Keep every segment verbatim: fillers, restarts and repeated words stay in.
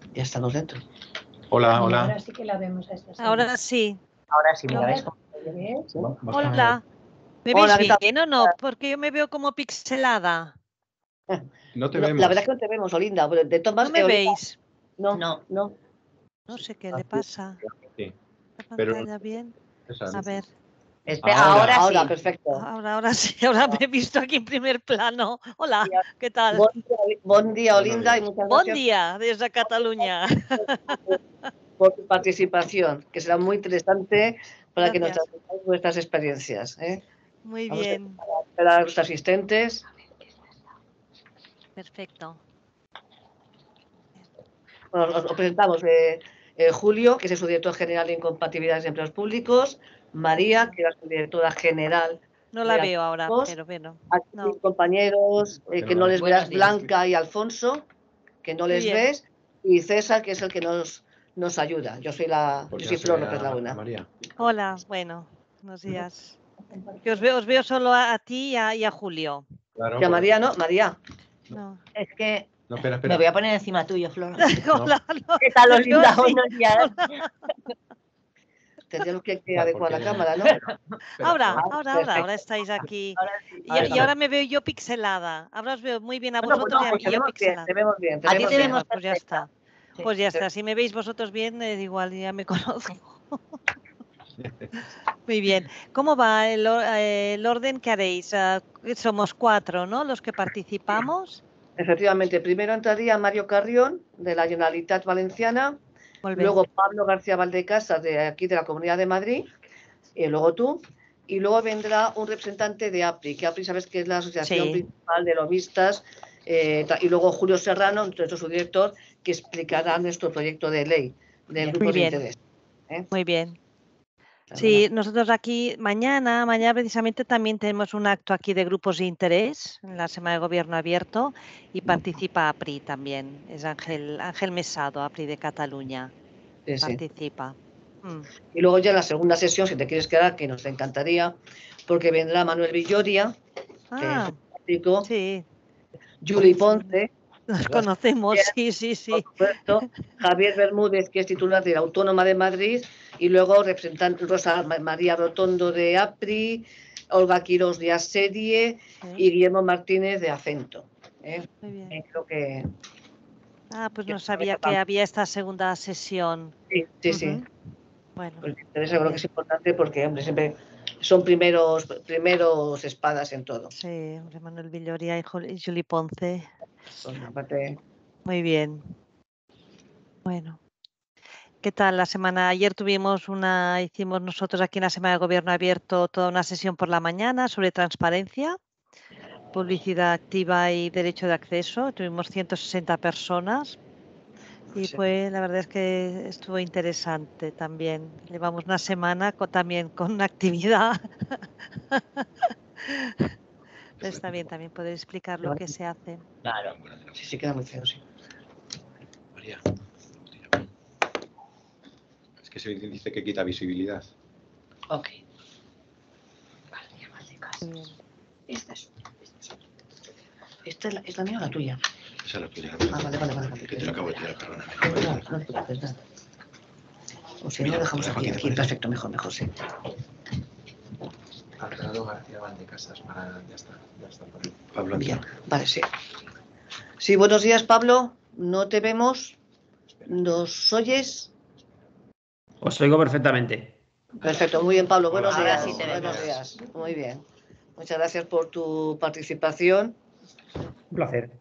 Ya estamos dentro. Hola, hola. Ahora sí que la vemos a esta señora. Ahora sí. Ahora sí, mira, Ahora ¿ves cómo se ve? sí. Hola. ¿Me Hola, veis ¿qué tal? bien o no? Porque yo me veo como pixelada. No te No, vemos. la verdad es que no te vemos, Olinda. pero De todas ¿No maneras, me eh, Olinda, veis? no, no, no. No sé qué le pasa. Sí, ¿La pero pantalla bien? esa- A ver. Espera, Ahora. ahora, ahora, perfecto. Ahora, ahora sí, ahora me he visto aquí en primer plano. Hola, ¿qué tal? Bon día, bon día, Buenos Olinda, y días. muchas Buen gracias día desde Cataluña. por tu participación, que será muy interesante para que nos Gracias. transmitáis vuestras experiencias. ¿eh? Muy Vamos bien. a esperar a los asistentes. Perfecto. Bueno, os, os presentamos eh, eh, Julio, que es el subdirector general de Incompatibilidades de Empleos Públicos, María, que es la subdirectora general No de la veo ahora, Activos, pero bueno. aquí No. mis compañeros eh, que no les Buenos veas, días. Blanca y Alfonso, que no Muy les bien. ves, y César, que es el que nos, nos ayuda. Yo soy la, Pues yo ya soy se Flor ve López a- Laguna. a María. Hola, bueno, buenos días. Que os veo, os veo solo a, a ti y a, y a Julio. Claro, Y a por- María, ¿no? María. No. Es que No, espera, espera. me voy a poner encima tuyo, Flor. Hola, no, ¿Qué tal, os veo Olinda? así. Buenos días. Tendríamos que, que Claro, adecuar la porque- cámara, ¿no? Espera, Ahora, ahora- ahora, ahora, ahora estáis aquí. Ahora sí. Y, ahora y sí. ahora me veo yo pixelada. Ahora os veo muy bien a Bueno, pues vosotros no, y pues aquí te yo vemos bien, pixelada. te vemos bien. Te A ti vemos te bien. vemos Pues ya perfecta. está. Sí. Pues ya está. Si me veis vosotros bien, eh, igual ya me conozco. Muy bien. ¿Cómo va el, or- eh, el orden que haréis? Ah, somos cuatro, ¿no? Los que participamos. Efectivamente, primero entraría Mario Carrión, de la Generalitat Valenciana, Molt bé. luego Pablo García Valdecasas, de aquí de la Comunidad de Madrid, y luego tú, y luego vendrá un representante de APRI, que APRI sabes que es la Asociación Sí. Principal de Lobistas, eh, ta- y luego Julio Serrano, nuestro subdirector, que explicará nuestro proyecto de ley del grupo Muy de bien. interés. ¿eh? Muy bien. Sí, nosotros aquí mañana, mañana precisamente también tenemos un acto aquí de grupos de interés en la Semana de Gobierno Abierto y participa APRI también. Es Ángel, Ángel Mesado, APRI de Cataluña. Sí, sí. Participa. Mm. Y luego ya en la segunda sesión, si te quieres quedar, que nos encantaría, porque vendrá Manuel Villoria, que es Ah, político, sí, Juli Ponce, nos conocemos, sí, sí, sí. por supuesto, Javier Bermúdez, que es titular de la Autónoma de Madrid, y luego representante Rosa Ma- María Rotondo de APRI, Olga Quirós de Asedie Sí, y Guillermo Martínez de Acento. ¿eh? muy bien. Eh, Creo que Ah, pues que no se sabía sabe que había esta segunda sesión. sí, sí, sí. Ujú. Bueno, Pues me interesa, muy creo que bien. es importante porque, hombre, siempre son primeros, primeros espadas en todo. Sí, hombre, Manuel Villoria y Juli- y Juli Ponce. Pues, aparte, Muy bien. Bueno. ¿Qué tal la semana? Ayer tuvimos una, hicimos nosotros aquí en la Semana de Gobierno Abierto toda una sesión por la mañana sobre transparencia, publicidad activa y derecho de acceso. Tuvimos ciento sesenta personas y sí. fue, la verdad es que estuvo interesante también. Llevamos una semana con- también con una actividad. Pero está bien también poder explicar lo que se hace. Claro. Sí, sí, queda muy feo, sí. María. Es que se dice que quita visibilidad. Ok. Muy bien. Esta es, esta es, la, ¿es la mía o la tuya? Esa es la tuya. Ah, vale, vale, vale. Que te lo acabo de tirar, perdóname. No, no te preocupes, nada. O si no, Mira, lo dejamos lo dejo aquí, aquí, ¿te aquí. parece? Perfecto, mejor, mejor, sí. Alfredo García Valdecasas, para ya está, ya está. Pablo, Bien, vale, sí. Sí, buenos días, Pablo. No te vemos. ¿Nos oyes? Os oigo perfectamente. Perfecto, muy bien, Pablo. Buenos Ahora días. sí te buenos vemos. días. Muy bien. Muchas gracias por tu participación. Un placer.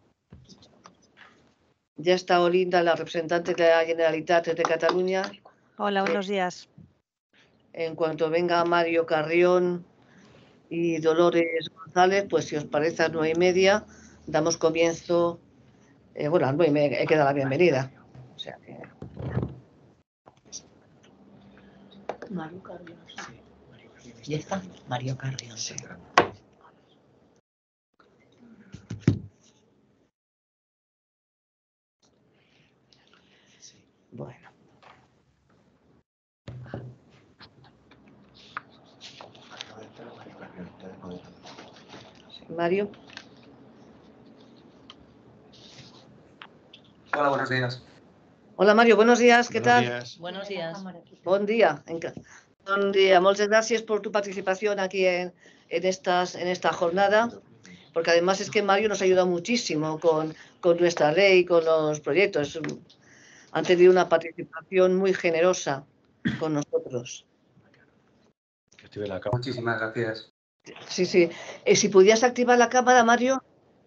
Ya está Olinda, la representante de la Generalitat de Cataluña. Hola, buenos días. En cuanto venga Mario Carrión y Dolores González, pues si os parece a las nueve y media, damos comienzo. Eh, bueno, a las nueve y media he que dar la bienvenida. O sea que. Mario Carrión. ¿Ya está? Mario Carrión. Sí. Bueno. Sí, Mario. Hola, buenos días. Hola Mario, buenos días, ¿qué Buenos tal? días. Buenos días. Bon día. enca- Bon día. Muchas gracias por tu participación aquí en, en, estas, en esta jornada, porque además es que Mario nos ha ayudado muchísimo con, con nuestra ley, con los proyectos. Han tenido una participación muy generosa con nosotros. Que active la cámara. Muchísimas gracias. Sí, sí. Eh, si pudieras activar la cámara, Mario.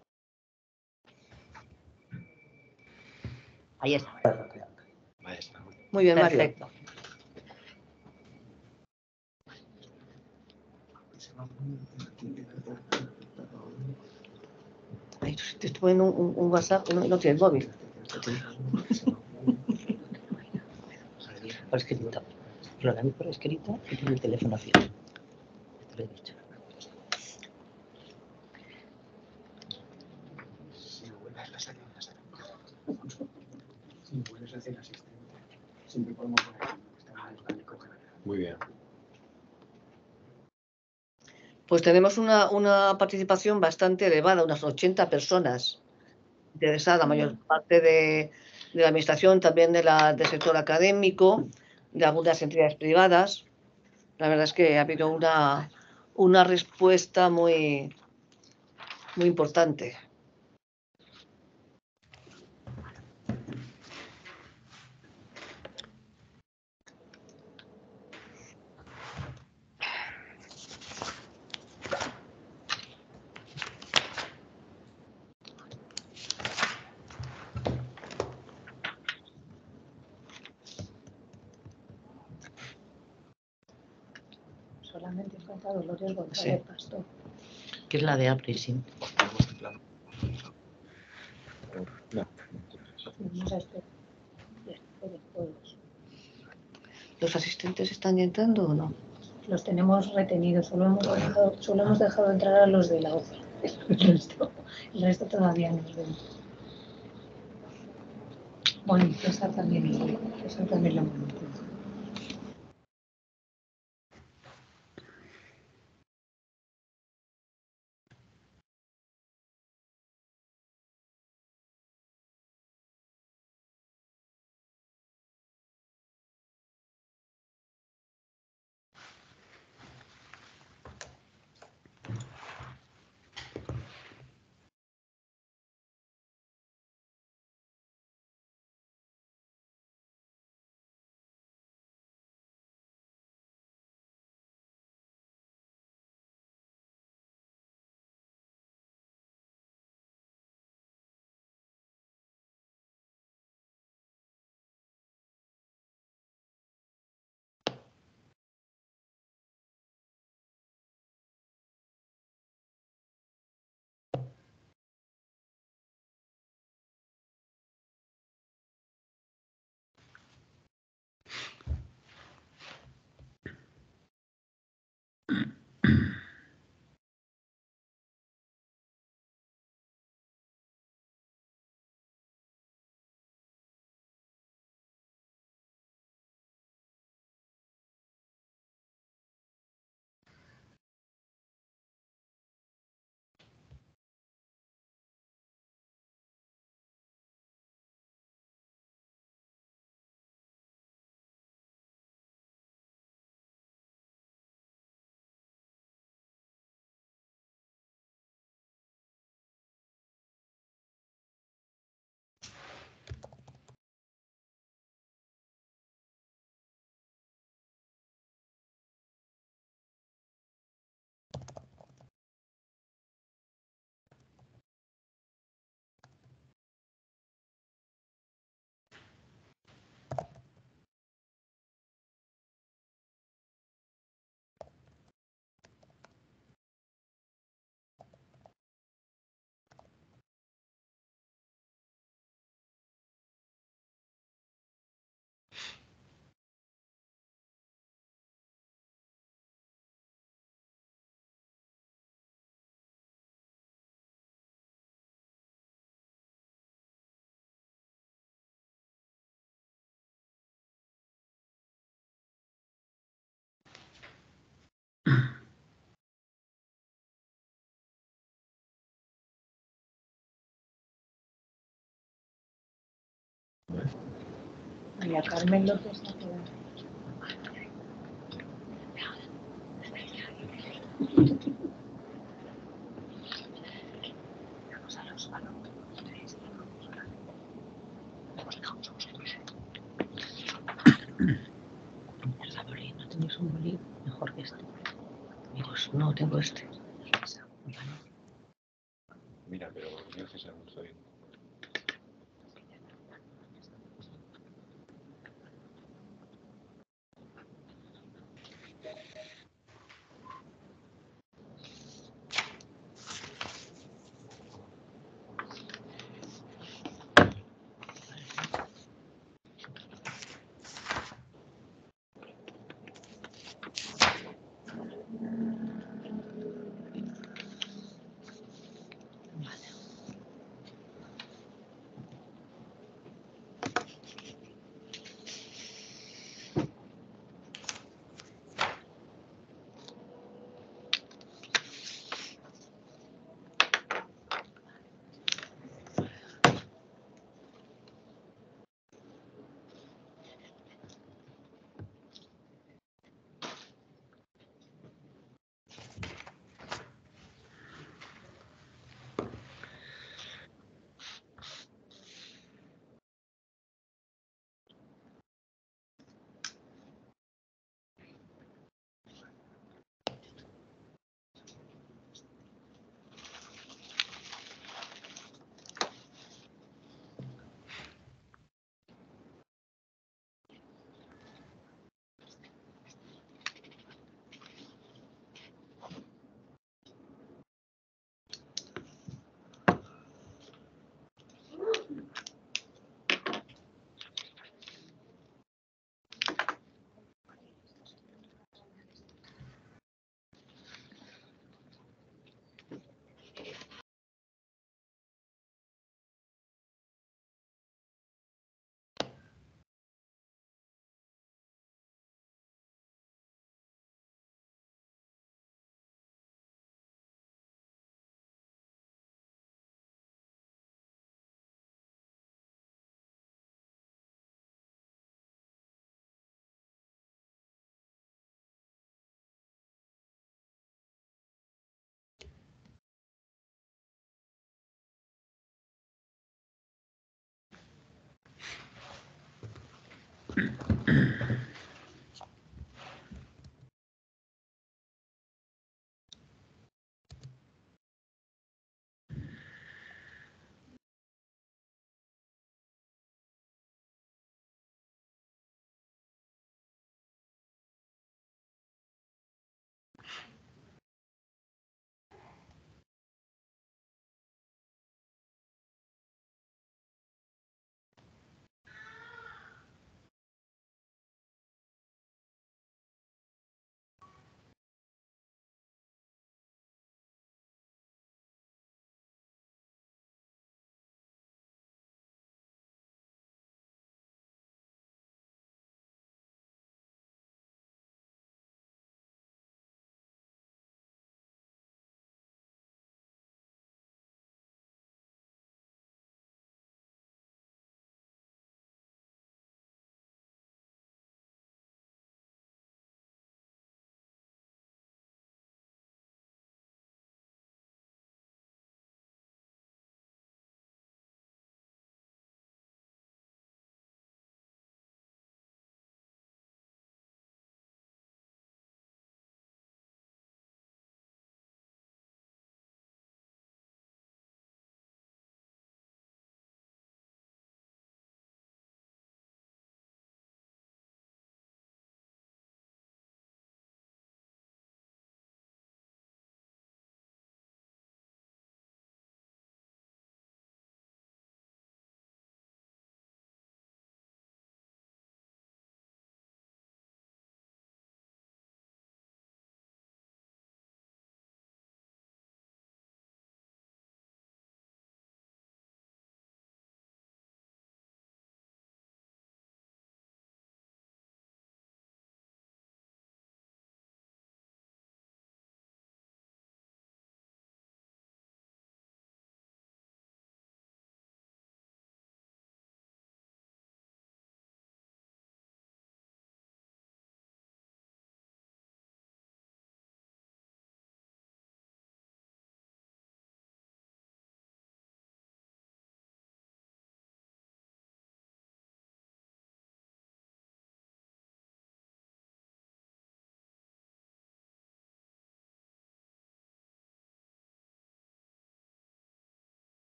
Ahí está. Ahí está. Muy bien, Mario. Perfecto. Ay, te estoy poniendo un, un- un WhatsApp, no, no tienes móvil. Por escrito. Flora, por escrito y tiene el teléfono fijo. Te lo he dicho. Si no vuelves a salir, ya será. Si no vuelves a ser asistente, siempre podemos poner que está mal, vale, coge la. Muy bien. Pues tenemos una, una participación bastante elevada, unas ochenta personas interesadas, la mayor parte de, de la administración, también de la, del sector académico, de algunas entidades privadas. La verdad es que ha habido una, una respuesta muy, muy importante. Solamente falta Dolores González Pastor. Que es la de Aprisi. No. Vamos a esperar. Después. ¿Los asistentes están entrando o no? Los tenemos retenidos, solo hemos dejado, solo hemos dejado entrar a los de la O C A. El resto, el resto todavía no los vemos. Bueno, y César también, César también lo hemos metido. Y a Carmen López no queda. El Gadolí, ¿no tenéis un bolí mejor que este? Amigos, no tengo este. Mira, pero yo que sé, no estoy.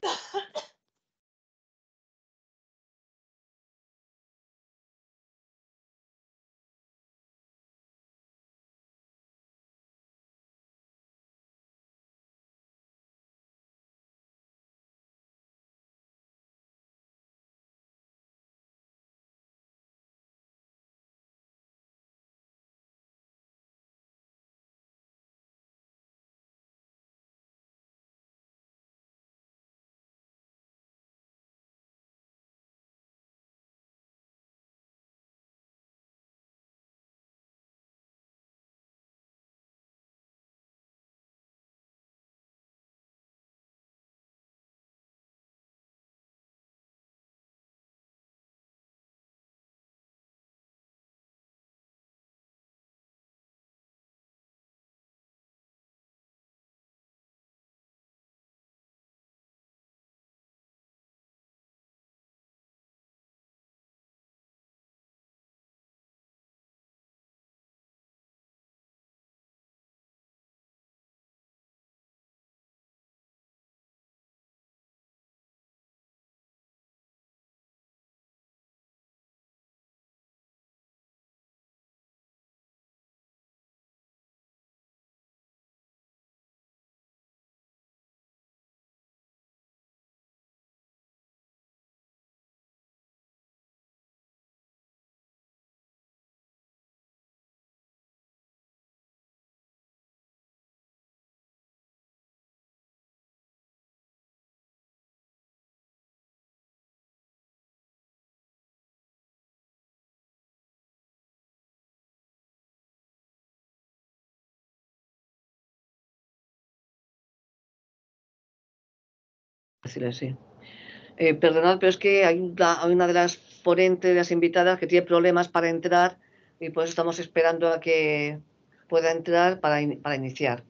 Decirle sí. Eh, perdonad, pero es que hay una, hay una de las ponentes, de las invitadas, que tiene problemas para entrar y por eso estamos esperando a que pueda entrar para, in- para iniciar.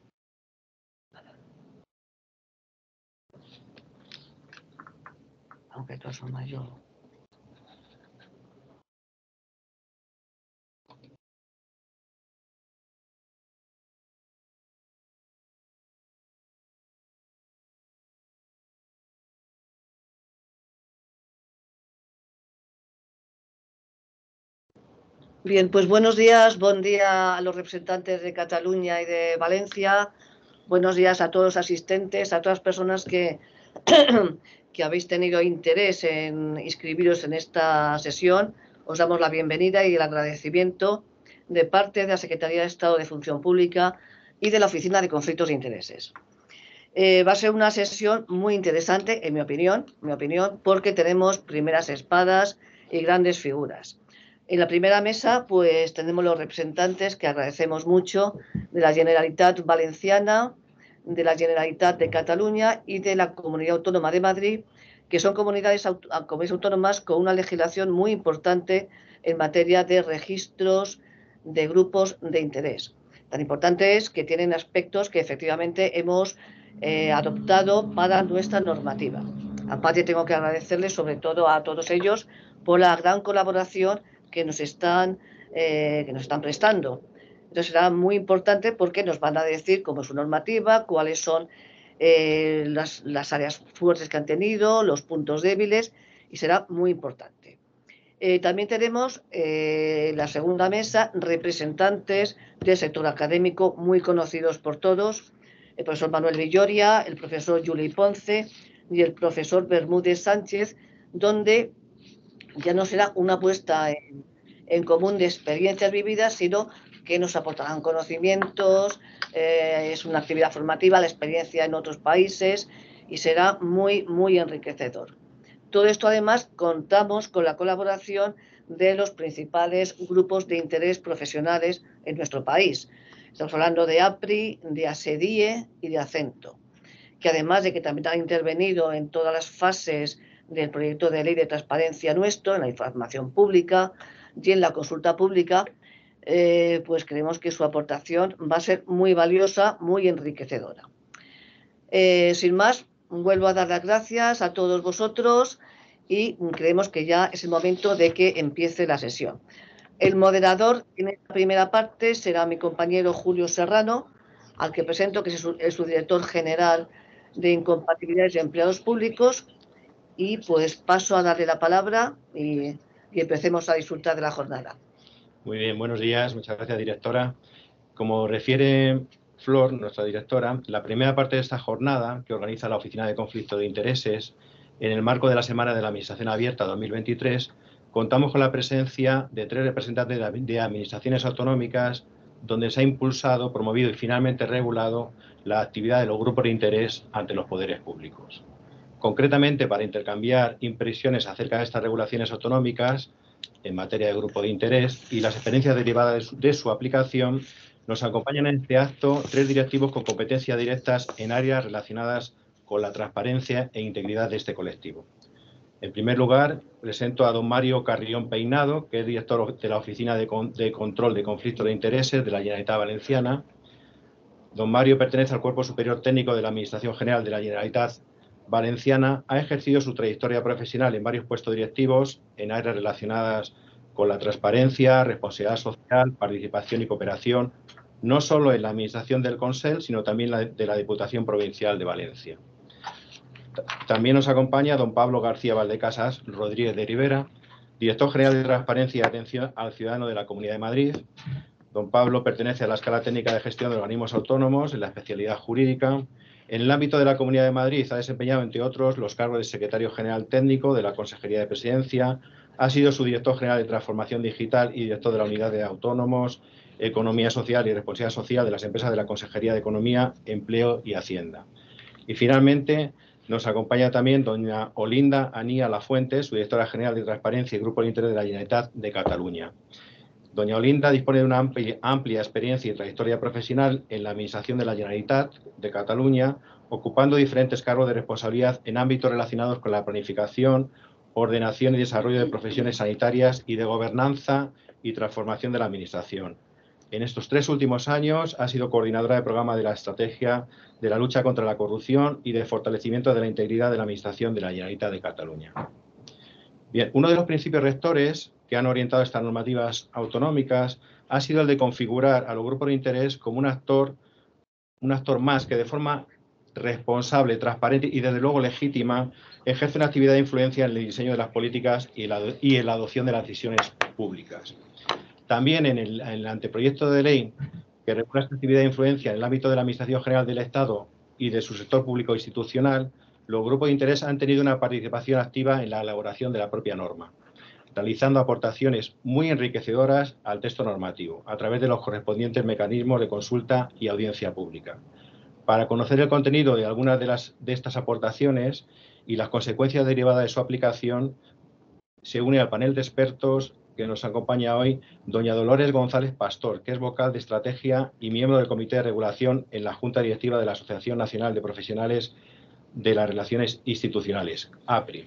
Aunque de todas formas yo... Bien, pues buenos días, buen día a los representantes de Cataluña y de Valencia, buenos días a todos los asistentes, a todas las personas que, que habéis tenido interés en inscribiros en esta sesión. Os damos la bienvenida y el agradecimiento de parte de la Secretaría de Estado de Función Pública y de la Oficina de Conflictos de Intereses. Eh, va a ser una sesión muy interesante, en mi opinión, mi opinión, porque tenemos primeras espadas y grandes figuras. En la primera mesa, pues tenemos los representantes que agradecemos mucho de la Generalitat Valenciana, de la Generalitat de Cataluña y de la Comunidad Autónoma de Madrid, que son comunidades, comunidades autónomas con una legislación muy importante en materia de registros de grupos de interés. Tan importante es que tienen aspectos que efectivamente hemos eh, adoptado para nuestra normativa. Aparte, tengo que agradecerles sobre todo a todos ellos por la gran colaboración que nos están, eh, que nos están prestando. Entonces será muy importante porque nos van a decir cómo es su normativa, cuáles son eh, las, las áreas fuertes que han tenido, los puntos débiles, y será muy importante. Eh, también tenemos eh, la segunda mesa representantes del sector académico muy conocidos por todos, el profesor Manuel Villoria, el profesor Juli Ponce y el profesor Bermúdez Sánchez, donde ya no será una puesta en, en común de experiencias vividas, sino que nos aportarán conocimientos, eh, es una actividad formativa, la experiencia en otros países y será muy, muy enriquecedor. Todo esto, además, contamos con la colaboración de los principales grupos de interés profesionales en nuestro país. Estamos hablando de APRI, de ASEDIE y de Acento, que además de que también han intervenido en todas las fases del proyecto de ley de transparencia nuestro, en la información pública y en la consulta pública, eh, pues creemos que su aportación va a ser muy valiosa, muy enriquecedora. Eh, sin más, vuelvo a dar las gracias a todos vosotros y creemos que ya es el momento de que empiece la sesión. El moderador en esta primera parte será mi compañero Julio Serrano, al que presento, que es el subdirector general de incompatibilidades de empleados públicos y pues paso a darle la palabra y, y empecemos a disfrutar de la jornada. Muy bien, buenos días, muchas gracias, directora. Como refiere Flor, nuestra directora, la primera parte de esta jornada que organiza la Oficina de Conflicto de Intereses, en el marco de la Semana de la Administración Abierta dos mil veintitrés, contamos con la presencia de tres representantes de administraciones autonómicas, donde se ha impulsado, promovido y finalmente regulado la actividad de los grupos de interés ante los poderes públicos. Concretamente, para intercambiar impresiones acerca de estas regulaciones autonómicas en materia de grupo de interés y las experiencias derivadas de su, de su aplicación, nos acompañan en este acto tres directivos con competencias directas en áreas relacionadas con la transparencia e integridad de este colectivo. En primer lugar, presento a don Mario Carrión Peinado, que es director de la Oficina de, Con de Control de Conflictos de Intereses de la Generalitat Valenciana. Don Mario pertenece al Cuerpo Superior Técnico de la Administración General de la Generalitat Valenciana. Ha ejercido su trayectoria profesional en varios puestos directivos en áreas relacionadas con la transparencia, responsabilidad social, participación y cooperación, no solo en la Administración del Consell, sino también la de la Diputación Provincial de Valencia. También nos acompaña don Pablo García Valdecasas Rodríguez de Rivera, director general de Transparencia y Atención al Ciudadano de la Comunidad de Madrid. Don Pablo pertenece a la escala técnica de gestión de organismos autónomos en la especialidad jurídica. En el ámbito de la Comunidad de Madrid ha desempeñado, entre otros, los cargos de secretario general técnico de la Consejería de Presidencia, ha sido su director general de Transformación Digital y director de la Unidad de Autónomos, Economía Social y Responsabilidad Social de las empresas de la Consejería de Economía, Empleo y Hacienda. Y finalmente nos acompaña también doña Olinda Anía Lafuente, su directora general de Transparencia y Grupo de Interés de la Generalitat de Cataluña. Doña Olinda dispone de una amplia, amplia experiencia y trayectoria profesional en la Administración de la Generalitat de Cataluña, ocupando diferentes cargos de responsabilidad en ámbitos relacionados con la planificación, ordenación y desarrollo de profesiones sanitarias y de gobernanza y transformación de la Administración. En estos tres últimos años ha sido coordinadora de programa de la Estrategia de la Lucha contra la Corrupción y de fortalecimiento de la integridad de la Administración de la Generalitat de Cataluña. Bien, uno de los principios rectores que han orientado estas normativas autonómicas ha sido el de configurar a los grupos de interés como un actor, un actor más que de forma responsable, transparente y desde luego legítima ejerce una actividad de influencia en el diseño de las políticas y, la, y en la adopción de las decisiones públicas. También en el, en el anteproyecto de ley que regula esta actividad de influencia en el ámbito de la Administración General del Estado y de su sector público institucional, los grupos de interés han tenido una participación activa en la elaboración de la propia norma, realizando aportaciones muy enriquecedoras al texto normativo, a través de los correspondientes mecanismos de consulta y audiencia pública. Para conocer el contenido de algunas de, las, de estas aportaciones y las consecuencias derivadas de su aplicación, se une al panel de expertos que nos acompaña hoy doña Dolores González Pastor, que es vocal de estrategia y miembro del Comité de Regulación en la Junta Directiva de la Asociación Nacional de Profesionales de las Relaciones Institucionales, A P R I.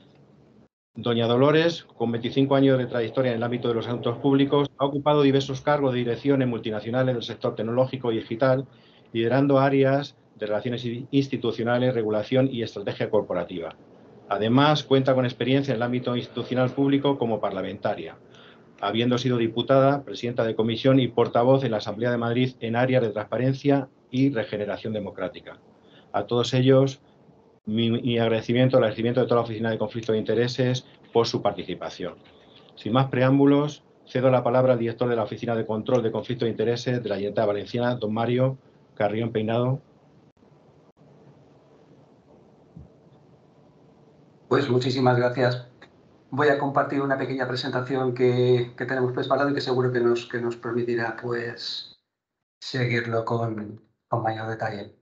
Doña Dolores, con veinticinco años de trayectoria en el ámbito de los asuntos públicos, ha ocupado diversos cargos de dirección en multinacionales del sector tecnológico y digital, liderando áreas de relaciones institucionales, regulación y estrategia corporativa. Además, cuenta con experiencia en el ámbito institucional público como parlamentaria, habiendo sido diputada, presidenta de comisión y portavoz en la Asamblea de Madrid en áreas de transparencia y regeneración democrática. A todos ellos, mi, mi agradecimiento, el agradecimiento de toda la Oficina de Conflicto de Intereses por su participación. Sin más preámbulos, cedo la palabra al director de la Oficina de Control de Conflicto de Intereses de la Generalitat Valenciana, don Mario Carrión Peinado. Pues muchísimas gracias. Voy a compartir una pequeña presentación que, que tenemos preparada y que seguro que nos, que nos permitirá pues, seguirlo con, con mayor detalle.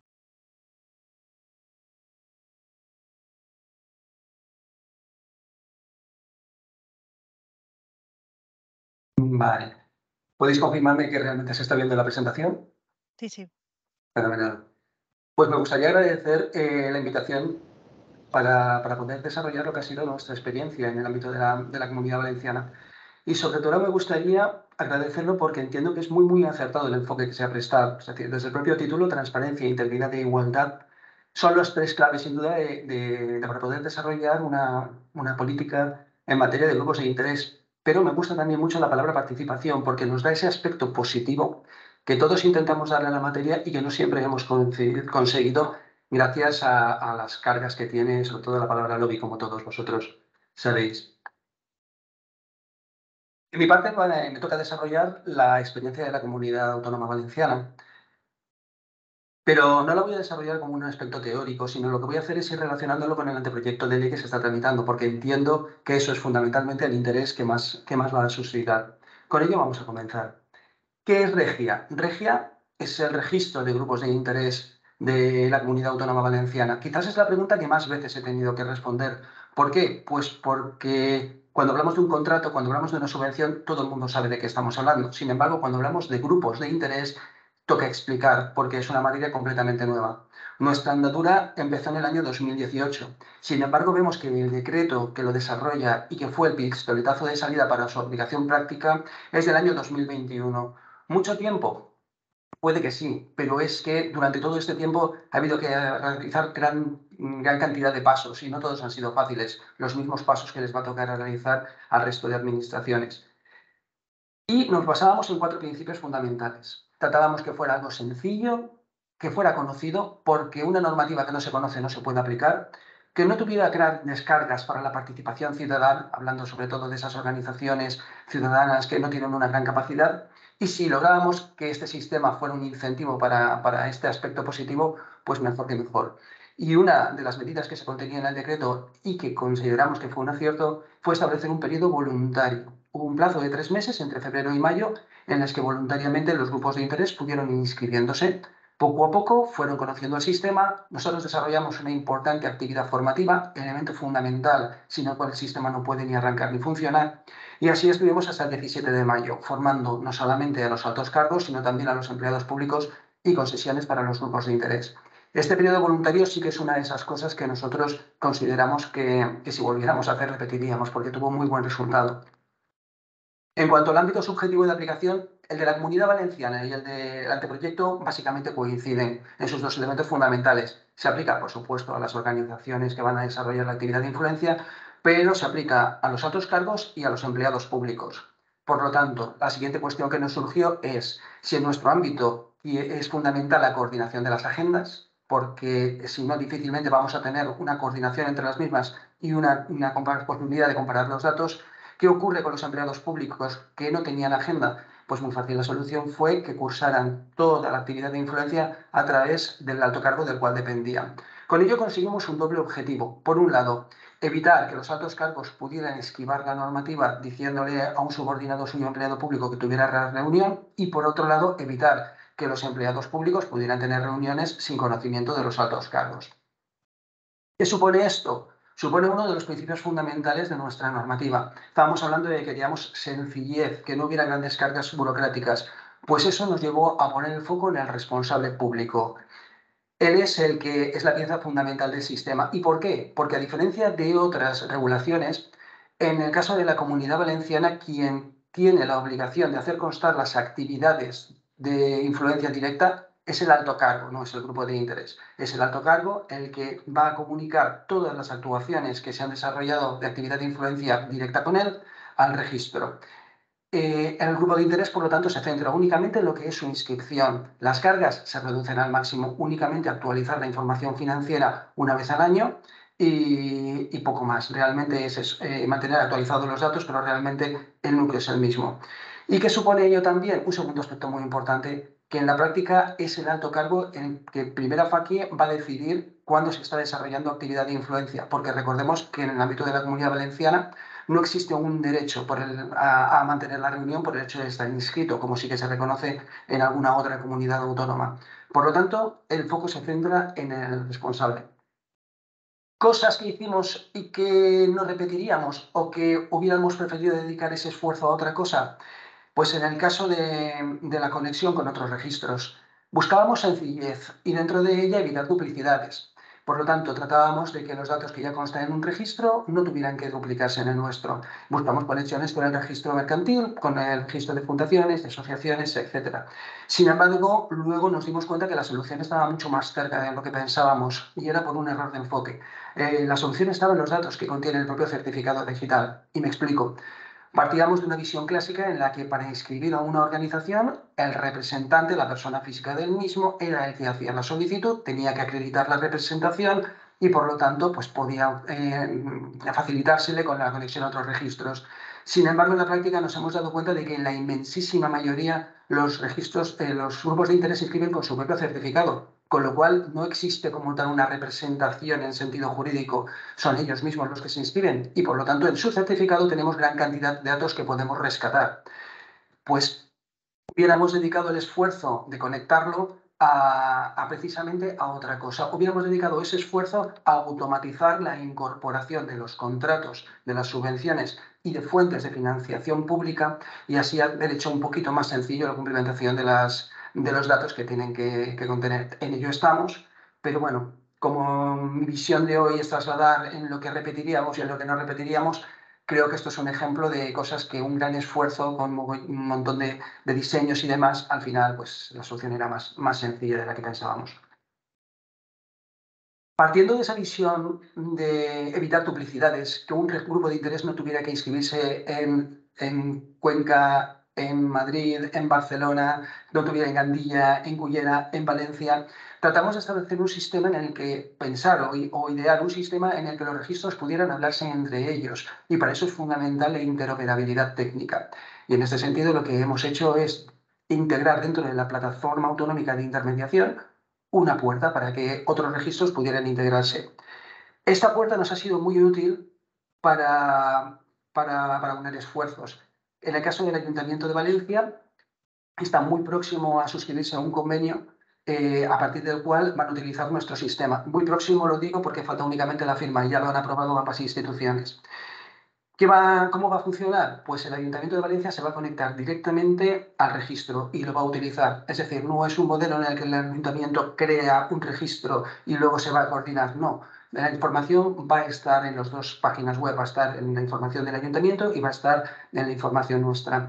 Vale. ¿Podéis confirmarme que realmente se está viendo la presentación? Sí, sí. Fenomenal. Pues me gustaría agradecer eh, la invitación Para, para poder desarrollar lo que ha sido nuestra experiencia en el ámbito de la, de la Comunidad Valenciana. Y sobre todo me gustaría agradecerlo porque entiendo que es muy, muy acertado el enfoque que se ha prestado. Es decir, desde el propio título, transparencia, integridad e igualdad, son las tres claves, sin duda, de, de, de para poder desarrollar una, una política en materia de grupos de interés. Pero me gusta también mucho la palabra participación porque nos da ese aspecto positivo que todos intentamos darle a la materia y que no siempre hemos conseguido gracias a, a las cargas que tiene, sobre todo la palabra lobby, como todos vosotros sabéis. En mi parte, me, me toca desarrollar la experiencia de la Comunidad Autónoma Valenciana, pero no la voy a desarrollar como un aspecto teórico, sino lo que voy a hacer es ir relacionándolo con el anteproyecto de ley que se está tramitando, porque entiendo que eso es fundamentalmente el interés que más, que más va a suscitar. Con ello vamos a comenzar. ¿Qué es Regia? Regia es el registro de grupos de interés de la Comunidad Autónoma Valenciana. Quizás es la pregunta que más veces he tenido que responder. ¿Por qué? Pues porque cuando hablamos de un contrato, cuando hablamos de una subvención, todo el mundo sabe de qué estamos hablando. Sin embargo, cuando hablamos de grupos de interés, toca explicar, porque es una materia completamente nueva. Nuestra andadura empezó en el año dos mil dieciocho. Sin embargo, vemos que el decreto que lo desarrolla y que fue el pistoletazo de salida para su aplicación práctica es del año dos mil veintiuno. ¿Mucho tiempo? Puede que sí, pero es que durante todo este tiempo ha habido que realizar gran, gran cantidad de pasos y no todos han sido fáciles, los mismos pasos que les va a tocar realizar al resto de administraciones. Y nos basábamos en cuatro principios fundamentales. Tratábamos que fuera algo sencillo, que fuera conocido, porque una normativa que no se conoce no se puede aplicar, que no tuviera grandes cargas para la participación ciudadana, hablando sobre todo de esas organizaciones ciudadanas que no tienen una gran capacidad, y si lográbamos que este sistema fuera un incentivo para, para este aspecto positivo, pues mejor que mejor. Y una de las medidas que se contenía en el decreto y que consideramos que fue un acierto fue establecer un periodo voluntario. Hubo un plazo de tres meses, entre febrero y mayo, en los que voluntariamente los grupos de interés pudieron ir inscribiéndose. Poco a poco fueron conociendo el sistema. Nosotros desarrollamos una importante actividad formativa, elemento fundamental, sin el cual el sistema no puede ni arrancar ni funcionar. Y así estuvimos hasta el diecisiete de mayo, formando no solamente a los altos cargos, sino también a los empleados públicos y concesiones para los grupos de interés. Este periodo voluntario sí que es una de esas cosas que nosotros consideramos que, que si volviéramos a hacer repetiríamos, porque tuvo muy buen resultado. En cuanto al ámbito subjetivo de aplicación, el de la Comunidad Valenciana y el del anteproyecto básicamente coinciden en sus dos elementos fundamentales. Se aplica, por supuesto, a las organizaciones que van a desarrollar la actividad de influencia, pero se aplica a los altos cargos y a los empleados públicos. Por lo tanto, la siguiente cuestión que nos surgió es si en nuestro ámbito es fundamental la coordinación de las agendas, porque si no, difícilmente vamos a tener una coordinación entre las mismas y una, una posibilidad de comparar los datos. ¿Qué ocurre con los empleados públicos que no tenían agenda? Pues muy fácil, la solución fue que cursaran toda la actividad de influencia a través del alto cargo del cual dependían. Con ello conseguimos un doble objetivo. Por un lado, evitar que los altos cargos pudieran esquivar la normativa diciéndole a un subordinado suyo empleado público que tuviera reunión y, por otro lado, evitar que los empleados públicos pudieran tener reuniones sin conocimiento de los altos cargos. ¿Qué supone esto? Supone uno de los principios fundamentales de nuestra normativa. Estábamos hablando de que queríamos sencillez, que no hubiera grandes cargas burocráticas. Pues eso nos llevó a poner el foco en el responsable público. Él es el que es la pieza fundamental del sistema. ¿Y por qué? Porque a diferencia de otras regulaciones, en el caso de la Comunidad Valenciana, quien tiene la obligación de hacer constar las actividades de influencia directa es el alto cargo, no es el grupo de interés. Es el alto cargo el que va a comunicar todas las actuaciones que se han desarrollado de actividad de influencia directa con él al registro. Eh, el grupo de interés, por lo tanto, se centra únicamente en lo que es su inscripción. Las cargas se reducen al máximo, únicamente actualizar la información financiera una vez al año y, y poco más. Realmente es, es eh, mantener actualizados los datos, pero realmente el núcleo es el mismo. ¿Y qué supone ello también? Un segundo aspecto muy importante, que en la práctica es el alto cargo en que primera facie va a decidir cuándo se está desarrollando actividad de influencia, porque recordemos que en el ámbito de la Comunidad Valenciana no existe un derecho por el, a, a mantener la reunión por el hecho de estar inscrito, como sí que se reconoce en alguna otra comunidad autónoma. Por lo tanto, el foco se centra en el responsable. Cosas que hicimos y que no repetiríamos o que hubiéramos preferido dedicar ese esfuerzo a otra cosa. Pues en el caso de, de la conexión con otros registros, buscábamos sencillez y dentro de ella evitar duplicidades. Por lo tanto, tratábamos de que los datos que ya constan en un registro no tuvieran que duplicarse en el nuestro. Buscamos conexiones con el registro mercantil, con el registro de fundaciones, de asociaciones, etcétera. Sin embargo, luego nos dimos cuenta que la solución estaba mucho más cerca de lo que pensábamos y era por un error de enfoque. Eh, la solución estaba en los datos que contiene el propio certificado digital. Y me explico. Partíamos de una visión clásica en la que para inscribir a una organización, el representante, la persona física del mismo, era el que hacía la solicitud, tenía que acreditar la representación y por lo tanto pues, podía eh, facilitársele con la conexión a otros registros. Sin embargo, en la práctica nos hemos dado cuenta de que en la inmensísima mayoría los registros, eh, los grupos de interés se inscriben con su propio certificado, con lo cual no existe como tal una representación en sentido jurídico, son ellos mismos los que se inscriben y por lo tanto en su certificado tenemos gran cantidad de datos que podemos rescatar. Pues hubiéramos dedicado el esfuerzo de conectarlo a, a precisamente a otra cosa. Hubiéramos dedicado ese esfuerzo a automatizar la incorporación de los contratos, de las subvenciones y de fuentes de financiación pública y así haber hecho un poquito más sencillo la complementación de, las, de los datos que tienen que, que contener. En ello estamos, pero bueno, como mi visión de hoy es trasladar en lo que repetiríamos y en lo que no repetiríamos, creo que esto es un ejemplo de cosas que un gran esfuerzo con un montón de, de diseños y demás, al final pues la solución era más, más sencilla de la que pensábamos. Partiendo de esa visión de evitar duplicidades, que un grupo de interés no tuviera que inscribirse en, en Cuenca, en Madrid, en Barcelona, no tuviera en Gandía, en Cullera, en Valencia, tratamos de establecer un sistema en el que pensar o, o idear un sistema en el que los registros pudieran hablarse entre ellos y para eso es fundamental la interoperabilidad técnica. Y en este sentido lo que hemos hecho es integrar dentro de la plataforma autonómica de intermediación una puerta para que otros registros pudieran integrarse. Esta puerta nos ha sido muy útil para, para, para unir esfuerzos. En el caso del Ayuntamiento de Valencia, está muy próximo a suscribirse a un convenio eh, a partir del cual van a utilizar nuestro sistema. Muy próximo lo digo porque falta únicamente la firma y ya lo han aprobado ambas instituciones. ¿Qué va, ¿Cómo va a funcionar? Pues el Ayuntamiento de Valencia se va a conectar directamente al registro y lo va a utilizar. Es decir, no es un modelo en el que el Ayuntamiento crea un registro y luego se va a coordinar. No, la información va a estar en las dos páginas web, va a estar en la información del Ayuntamiento y va a estar en la información nuestra.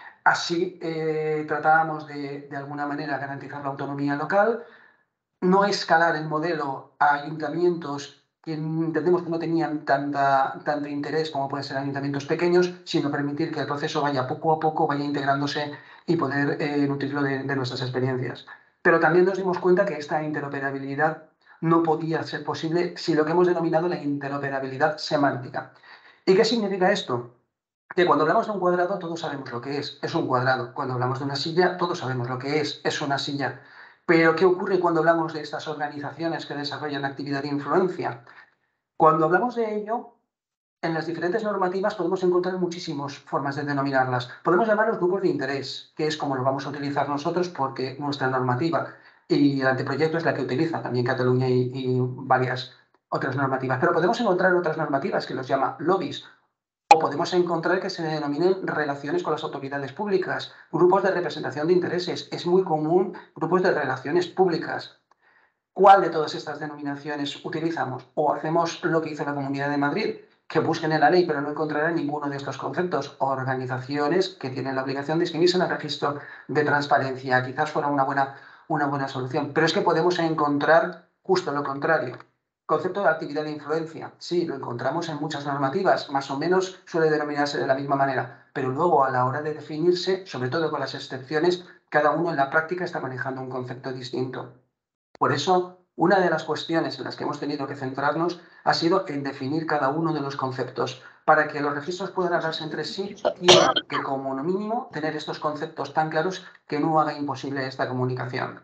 Así eh, tratábamos de, de alguna manera garantizar la autonomía local, no escalar el modelo a ayuntamientos que entendemos que no tenían tanta, tanto interés como pueden ser ayuntamientos pequeños, sino permitir que el proceso vaya poco a poco, vaya integrándose y poder eh, nutrirlo de, de nuestras experiencias. Pero también nos dimos cuenta que esta interoperabilidad no podía ser posible si lo que hemos denominado la interoperabilidad semántica. ¿Y qué significa esto? Que cuando hablamos de un cuadrado todos sabemos lo que es, es un cuadrado. Cuando hablamos de una silla todos sabemos lo que es, es una silla. Pero ¿qué ocurre cuando hablamos de estas organizaciones que desarrollan actividad de influencia? Cuando hablamos de ello, en las diferentes normativas podemos encontrar muchísimas formas de denominarlas. Podemos llamarlos grupos de interés, que es como lo vamos a utilizar nosotros porque nuestra normativa y el anteproyecto es la que utiliza también Cataluña y, y varias otras normativas. Pero podemos encontrar otras normativas que los llama lobbies. O podemos encontrar que se denominen relaciones con las autoridades públicas, grupos de representación de intereses. Es muy común grupos de relaciones públicas. ¿Cuál de todas estas denominaciones utilizamos? ¿O hacemos lo que hizo la Comunidad de Madrid? Que busquen en la ley, pero no encontrarán ninguno de estos conceptos. Organizaciones que tienen la obligación de inscribirse en el registro de transparencia. Quizás fuera una buena, una buena solución. Pero es que podemos encontrar justo lo contrario. Concepto de actividad de influencia, sí, lo encontramos en muchas normativas, más o menos suele denominarse de la misma manera, pero luego a la hora de definirse, sobre todo con las excepciones, cada uno en la práctica está manejando un concepto distinto. Por eso, una de las cuestiones en las que hemos tenido que centrarnos ha sido en definir cada uno de los conceptos. Para que los registros puedan hablarse entre sí, tienen que como mínimo tener estos conceptos tan claros que no haga imposible esta comunicación.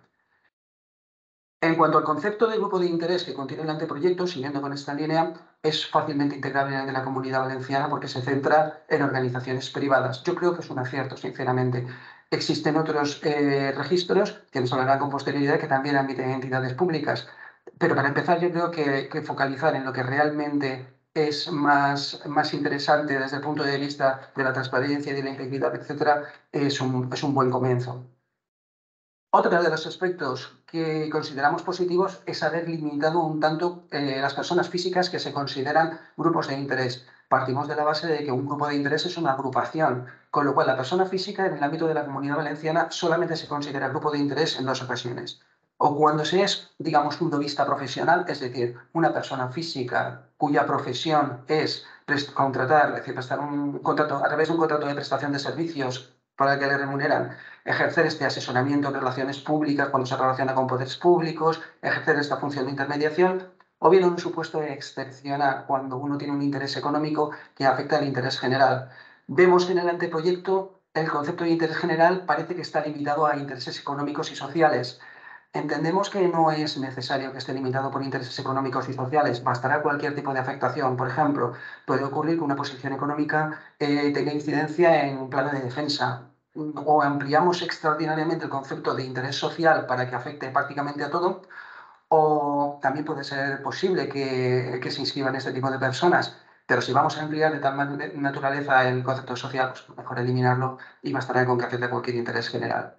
En cuanto al concepto de grupo de interés que contiene el anteproyecto, siguiendo con esta línea, es fácilmente integrable en la Comunidad Valenciana porque se centra en organizaciones privadas. Yo creo que es un acierto, sinceramente. Existen otros eh, registros que nos hablarán con posterioridad que también admiten entidades públicas. Pero para empezar, yo creo que, que focalizar en lo que realmente es más, más interesante desde el punto de vista de la transparencia y de la integridad, etcétera, es un, es un buen comienzo. Otro de los aspectos que consideramos positivos es haber limitado un tanto eh, las personas físicas que se consideran grupos de interés. Partimos de la base de que un grupo de interés es una agrupación, con lo cual la persona física en el ámbito de la Comunidad Valenciana solamente se considera grupo de interés en dos ocasiones. O cuando se es, digamos, un lobista profesional, es decir, una persona física cuya profesión es contratar, es decir, prestar un contrato a través de un contrato de prestación de servicios para el que le remuneran, ejercer este asesoramiento en relaciones públicas cuando se relaciona con poderes públicos, ejercer esta función de intermediación, o bien en un supuesto excepcional cuando uno tiene un interés económico que afecta al interés general. Vemos que en el anteproyecto el concepto de interés general parece que está limitado a intereses económicos y sociales. Entendemos que no es necesario que esté limitado por intereses económicos y sociales, bastará cualquier tipo de afectación. Por ejemplo, puede ocurrir que una posición económica eh, tenga incidencia en un plano de defensa, o ampliamos extraordinariamente el concepto de interés social para que afecte prácticamente a todo, o también puede ser posible que, que se inscriban este tipo de personas. Pero si vamos a ampliar de tal naturaleza el concepto social, pues mejor eliminarlo y bastará con que afecte a cualquier interés general.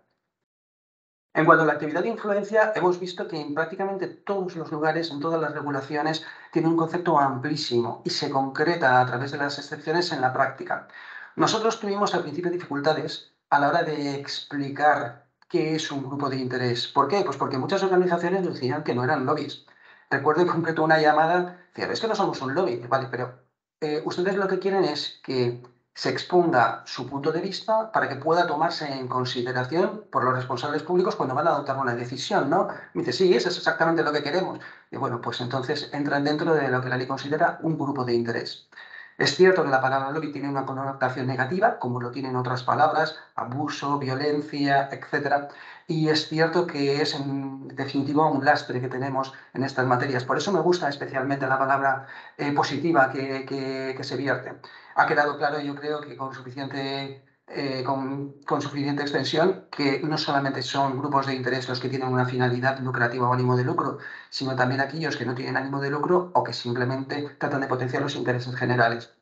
En cuanto a la actividad de influencia, hemos visto que en prácticamente todos los lugares, en todas las regulaciones, tiene un concepto amplísimo y se concreta a través de las excepciones en la práctica. Nosotros tuvimos al principio dificultades a la hora de explicar qué es un grupo de interés. ¿Por qué? Pues porque muchas organizaciones decían que no eran lobbies. Recuerdo en concreto una llamada, decía, es que no somos un lobby, vale, pero eh, ustedes lo que quieren es que se exponga su punto de vista para que pueda tomarse en consideración por los responsables públicos cuando van a adoptar una decisión, ¿no? Me dice, sí, eso es exactamente lo que queremos. Y bueno, pues entonces entran dentro de lo que la ley considera un grupo de interés. Es cierto que la palabra lobby tiene una connotación negativa, como lo tienen otras palabras, abuso, violencia, etcétera. Y es cierto que es, en definitiva, un lastre que tenemos en estas materias. Por eso me gusta especialmente la palabra eh, positiva que, que, que se vierte. Ha quedado claro, yo creo, que con suficiente, eh, con, con suficiente extensión, que no solamente son grupos de interés los que tienen una finalidad lucrativa o ánimo de lucro, sino también aquellos que no tienen ánimo de lucro o que simplemente tratan de potenciar los intereses generales.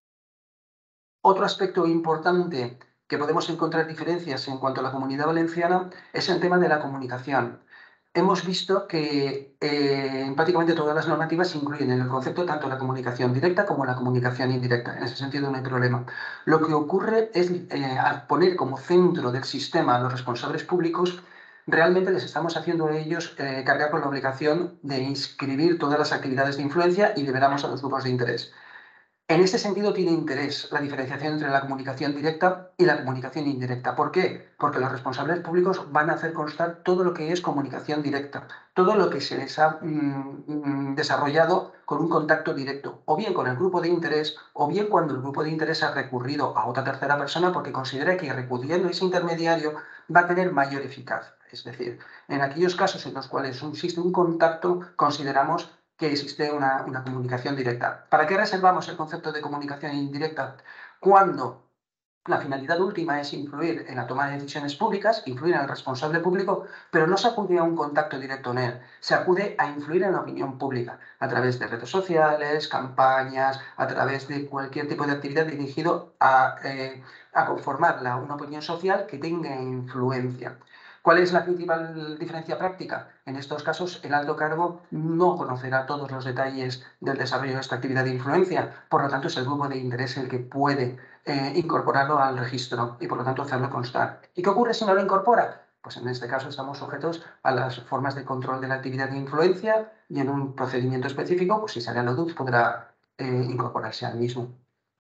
Otro aspecto importante que podemos encontrar diferencias en cuanto a la Comunidad Valenciana es el tema de la comunicación. Hemos visto que eh, prácticamente todas las normativas incluyen en el concepto tanto la comunicación directa como la comunicación indirecta. En ese sentido no hay problema. Lo que ocurre es eh, al poner como centro del sistema a los responsables públicos, realmente les estamos haciendo a ellos eh, cargar con la obligación de inscribir todas las actividades de influencia y liberamos a los grupos de interés. En este sentido tiene interés la diferenciación entre la comunicación directa y la comunicación indirecta. ¿Por qué? Porque los responsables públicos van a hacer constar todo lo que es comunicación directa, todo lo que se les ha mm, desarrollado con un contacto directo, o bien con el grupo de interés, o bien cuando el grupo de interés ha recurrido a otra tercera persona porque considera que recurriendo a ese intermediario va a tener mayor eficacia. Es decir, en aquellos casos en los cuales existe un contacto, consideramos que existe una, una comunicación directa. ¿Para qué reservamos el concepto de comunicación indirecta? Cuando la finalidad última es influir en la toma de decisiones públicas, influir en el responsable público, pero no se acude a un contacto directo en él, se acude a influir en la opinión pública, a través de redes sociales, campañas, a través de cualquier tipo de actividad dirigido a, eh, a conformar la, una opinión social que tenga influencia. ¿Cuál es la principal diferencia práctica? En estos casos, el alto cargo no conocerá todos los detalles del desarrollo de esta actividad de influencia, por lo tanto es el grupo de interés el que puede eh, incorporarlo al registro y por lo tanto hacerlo constar. ¿Y qué ocurre si no lo incorpora? Pues en este caso estamos sujetos a las formas de control de la actividad de influencia y en un procedimiento específico, pues si sale a la luz, podrá eh, incorporarse al mismo.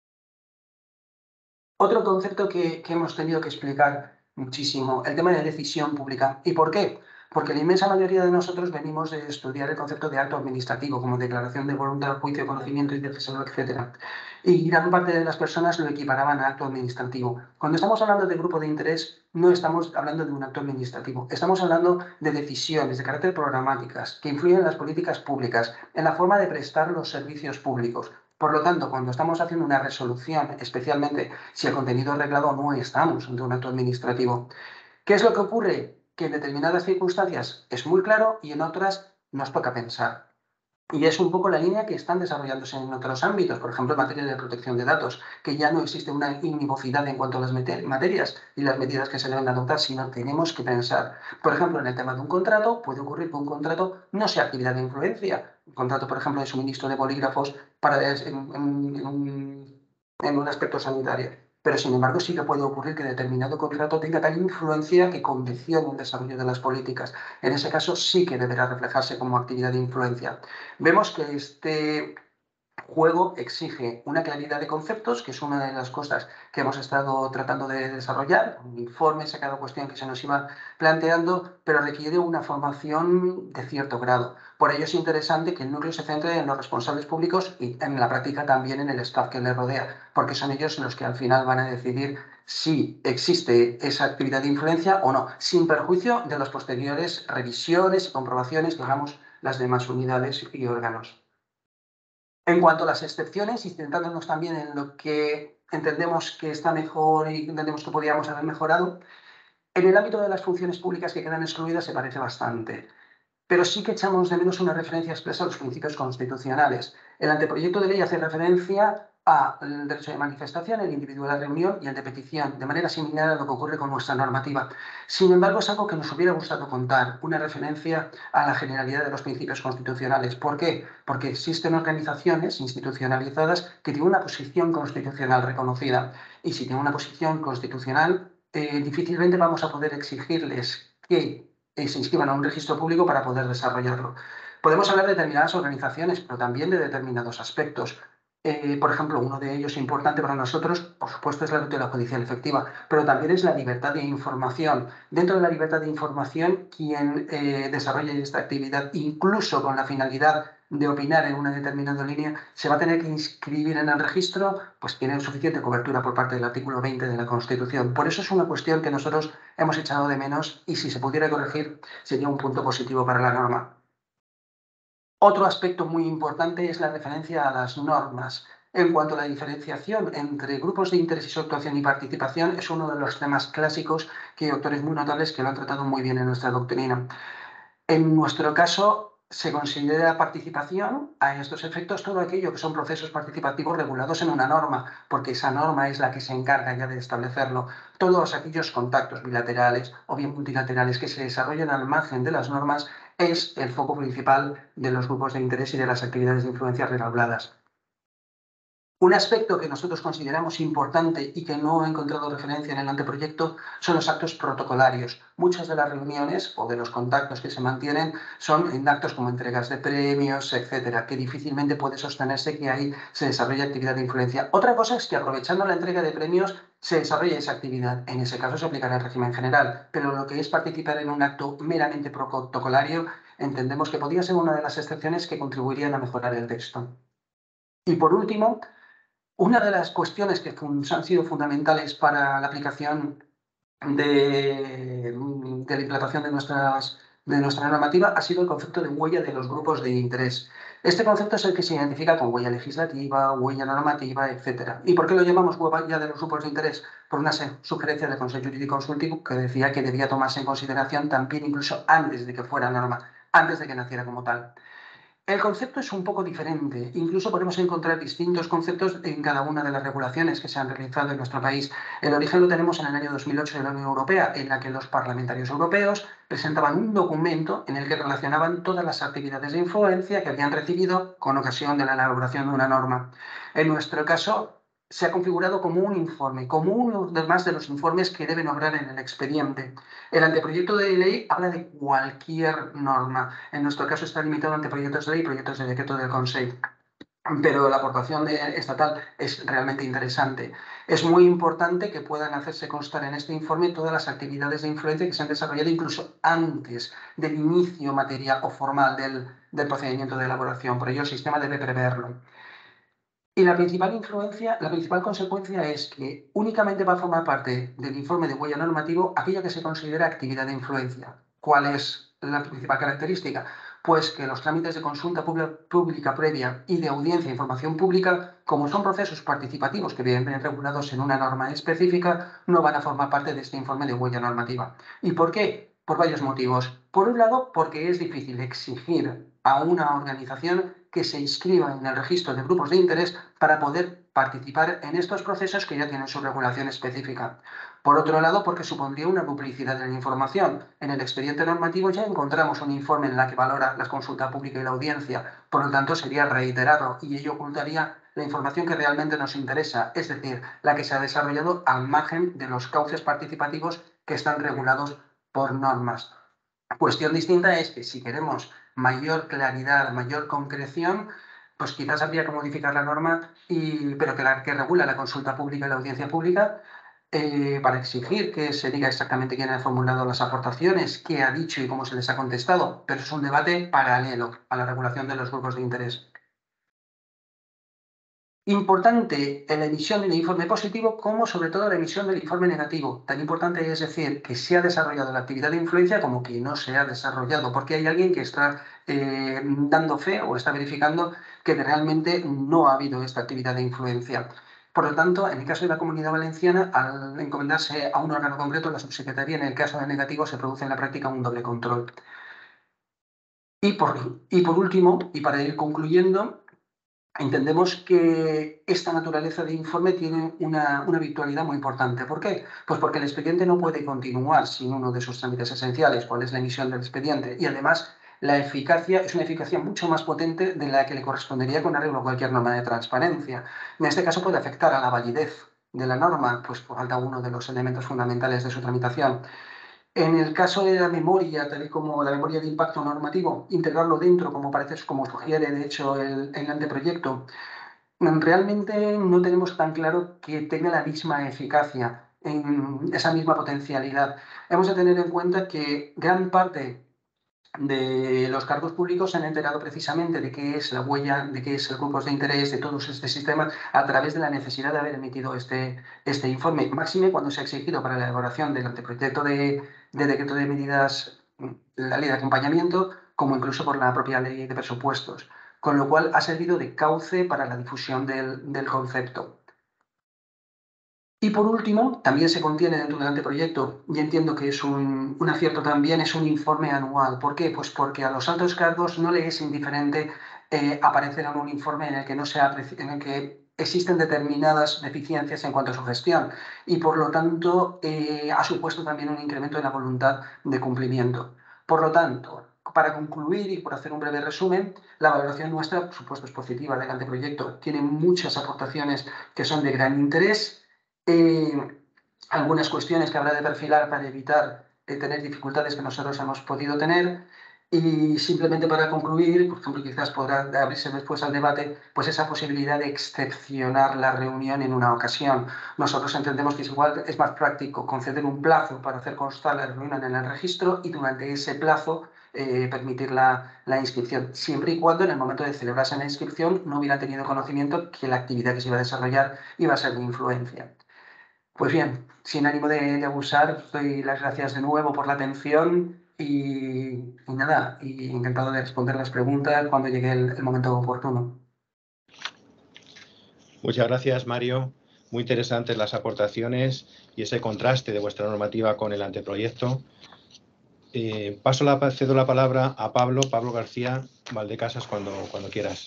Otro concepto que, que hemos tenido que explicar muchísimo, el tema de decisión pública. ¿Y por qué? Porque la inmensa mayoría de nosotros venimos de estudiar el concepto de acto administrativo, como declaración de voluntad, juicio, conocimiento, indefensión, etcétera. Y gran parte de las personas lo equiparaban a acto administrativo. Cuando estamos hablando de grupo de interés, no estamos hablando de un acto administrativo. Estamos hablando de decisiones de carácter programáticas que influyen en las políticas públicas, en la forma de prestar los servicios públicos. Por lo tanto, cuando estamos haciendo una resolución, especialmente si el contenido es reglado, no estamos ante un acto administrativo. ¿Qué es lo que ocurre? Que en determinadas circunstancias es muy claro y en otras nos toca pensar. Y es un poco la línea que están desarrollándose en otros ámbitos, por ejemplo, en materia de protección de datos, que ya no existe una univocidad en cuanto a las materias y las medidas que se deben adoptar, sino tenemos que pensar. Por ejemplo, en el tema de un contrato, puede ocurrir que un contrato no sea actividad de influencia. Un contrato, por ejemplo, de suministro de bolígrafos para en, en, en, un, en un aspecto sanitario. Pero, sin embargo, sí que puede ocurrir que determinado contrato tenga tal influencia que condicione el desarrollo de las políticas. En ese caso, sí que deberá reflejarse como actividad de influencia. Vemos que este, juego exige una claridad de conceptos, que es una de las cosas que hemos estado tratando de desarrollar, un informe a cada cuestión que se nos iba planteando, pero requiere una formación de cierto grado. Por ello es interesante que el núcleo se centre en los responsables públicos y en la práctica también en el staff que le rodea, porque son ellos los que al final van a decidir si existe esa actividad de influencia o no, sin perjuicio de las posteriores revisiones y comprobaciones que hagamos las demás unidades y órganos. En cuanto a las excepciones, y centrándonos también en lo que entendemos que está mejor y entendemos que podríamos haber mejorado, en el ámbito de las funciones públicas que quedan excluidas se parece bastante, pero sí que echamos de menos una referencia expresa a los principios constitucionales. El anteproyecto de ley hace referencia al derecho de manifestación, el individuo de la reunión y el de petición, de manera similar a lo que ocurre con nuestra normativa. Sin embargo, es algo que nos hubiera gustado contar, una referencia a la generalidad de los principios constitucionales. ¿Por qué? Porque existen organizaciones institucionalizadas que tienen una posición constitucional reconocida. Y si tienen una posición constitucional, eh, difícilmente vamos a poder exigirles que eh, se inscriban a un registro público para poder desarrollarlo. Podemos hablar de determinadas organizaciones, pero también de determinados aspectos. Eh, por ejemplo, uno de ellos importante para nosotros, por supuesto, es la tutela judicial efectiva, pero también es la libertad de información. Dentro de la libertad de información, quien eh, desarrolle esta actividad, incluso con la finalidad de opinar en una determinada línea, se va a tener que inscribir en el registro, pues tiene suficiente cobertura por parte del artículo veinte de la Constitución. Por eso es una cuestión que nosotros hemos echado de menos y si se pudiera corregir sería un punto positivo para la norma. Otro aspecto muy importante es la referencia a las normas. En cuanto a la diferenciación entre grupos de interés y su actuación y participación, es uno de los temas clásicos que hay autores muy notables que lo han tratado muy bien en nuestra doctrina. En nuestro caso, se considera participación a estos efectos todo aquello que son procesos participativos regulados en una norma, porque esa norma es la que se encarga ya de establecerlo. Todos aquellos contactos bilaterales o bien multilaterales que se desarrollan al margen de las normas es el foco principal de los grupos de interés y de las actividades de influencia reguladas. Un aspecto que nosotros consideramos importante y que no he encontrado referencia en el anteproyecto son los actos protocolarios. Muchas de las reuniones o de los contactos que se mantienen son en actos como entregas de premios, etcétera, que difícilmente puede sostenerse que ahí se desarrolle actividad de influencia. Otra cosa es que aprovechando la entrega de premios se desarrolla esa actividad. En ese caso se aplicará el régimen general, pero lo que es participar en un acto meramente protocolario entendemos que podría ser una de las excepciones que contribuirían a mejorar el texto. Y por último, una de las cuestiones que han sido fundamentales para la aplicación de, de la implantación de, nuestras, de nuestra normativa ha sido el concepto de huella de los grupos de interés. Este concepto es el que se identifica con huella legislativa, huella normativa, etcétera. ¿Y por qué lo llamamos huella de los grupos de interés? Por una sugerencia del Consejo Jurídico Consultivo que decía que debía tomarse en consideración también incluso antes de que fuera norma, antes de que naciera como tal. El concepto es un poco diferente, incluso podemos encontrar distintos conceptos en cada una de las regulaciones que se han realizado en nuestro país. El origen lo tenemos en el año dos mil ocho de la Unión Europea, en la que los parlamentarios europeos presentaban un documento en el que relacionaban todas las actividades de influencia que habían recibido con ocasión de la elaboración de una norma. En nuestro caso, se ha configurado como un informe, como uno de más de los informes que deben obrar en el expediente. El anteproyecto de ley habla de cualquier norma. En nuestro caso está limitado a anteproyectos de ley y proyectos de decreto del Consejo. Pero la aportación de estatal es realmente interesante. Es muy importante que puedan hacerse constar en este informe todas las actividades de influencia que se han desarrollado incluso antes del inicio material o formal del, del procedimiento de elaboración. Por ello, el sistema debe preverlo. Y la principal influencia, la principal consecuencia es que únicamente va a formar parte del informe de huella normativo aquello que se considera actividad de influencia. ¿Cuál es la principal característica? Pues que los trámites de consulta pública previa y de audiencia e información pública, como son procesos participativos que vienen regulados en una norma específica, no van a formar parte de este informe de huella normativa. ¿Y por qué? Por varios motivos. Por un lado, porque es difícil exigir a una organización que se inscriba en el registro de grupos de interés para poder participar en estos procesos que ya tienen su regulación específica. Por otro lado, porque supondría una duplicidad de la información. En el expediente normativo ya encontramos un informe en el que valora la consulta pública y la audiencia, por lo tanto sería reiterarlo y ello ocultaría la información que realmente nos interesa, es decir, la que se ha desarrollado al margen de los cauces participativos que están regulados por normas. Cuestión distinta es que si queremos mayor claridad, mayor concreción, pues quizás habría que modificar la norma, y, pero que, la, que regula la consulta pública y la audiencia pública, eh, para exigir que se diga exactamente quién ha formulado las aportaciones, qué ha dicho y cómo se les ha contestado. Pero es un debate paralelo a la regulación de los grupos de interés. Importante en la emisión del informe positivo como sobre todo la emisión del informe negativo. Tan importante es decir que se ha desarrollado la actividad de influencia como que no se ha desarrollado, porque hay alguien que está eh, dando fe o está verificando que realmente no ha habido esta actividad de influencia. Por lo tanto, en el caso de la Comunidad Valenciana, al encomendarse a un órgano concreto, la subsecretaría, en el caso del negativo, se produce en la práctica un doble control. Y por, y por último, y para ir concluyendo, entendemos que esta naturaleza de informe tiene una, una virtualidad muy importante. ¿Por qué? Pues porque el expediente no puede continuar sin uno de sus trámites esenciales, cuál es la emisión del expediente. Y además, la eficacia es una eficacia mucho más potente de la que le correspondería con arreglo a cualquier norma de transparencia. En este caso puede afectar a la validez de la norma, pues por falta uno de los elementos fundamentales de su tramitación. En el caso de la memoria, tal y como la memoria de impacto normativo, integrarlo dentro, como parece, como sugiere de hecho el, el anteproyecto, realmente no tenemos tan claro que tenga la misma eficacia, en esa misma potencialidad. Hemos de tener en cuenta que gran parte de los cargos públicos se han enterado precisamente de qué es la huella, de qué es el grupos de interés, de todos estos sistemas, a través de la necesidad de haber emitido este, este informe. Máxime cuando se ha exigido para la elaboración del anteproyecto de, de decreto de medidas, la ley de acompañamiento, como incluso por la propia ley de presupuestos. Con lo cual ha servido de cauce para la difusión del, del concepto. Y por último, también se contiene dentro del anteproyecto, y entiendo que es un, un acierto también, es un informe anual. ¿Por qué? Pues porque a los altos cargos no les es indiferente eh, aparecer en un informe en el que no sea, en el que existen determinadas deficiencias en cuanto a su gestión, y por lo tanto eh, ha supuesto también un incremento en la voluntad de cumplimiento. Por lo tanto, para concluir y por hacer un breve resumen, la valoración nuestra, por supuesto, es positiva del anteproyecto. Tiene muchas aportaciones que son de gran interés. Eh, algunas cuestiones que habrá de perfilar para evitar eh, tener dificultades que nosotros hemos podido tener, y simplemente para concluir, por ejemplo, quizás podrá abrirse después al debate, pues esa posibilidad de excepcionar la reunión en una ocasión. Nosotros entendemos que es igual, es más práctico conceder un plazo para hacer constar la reunión en el registro y durante ese plazo eh, permitir la, la inscripción, siempre y cuando en el momento de celebrarse la inscripción no hubiera tenido conocimiento que la actividad que se iba a desarrollar iba a ser de influencia. Pues bien, sin ánimo de, de abusar, doy las gracias de nuevo por la atención y, y nada, y encantado de responder las preguntas cuando llegue el, el momento oportuno. Muchas gracias, Mario. Muy interesantes las aportaciones y ese contraste de vuestra normativa con el anteproyecto. Eh, paso la, cedo la palabra a Pablo, Pablo García Valdecasas, cuando, cuando quieras.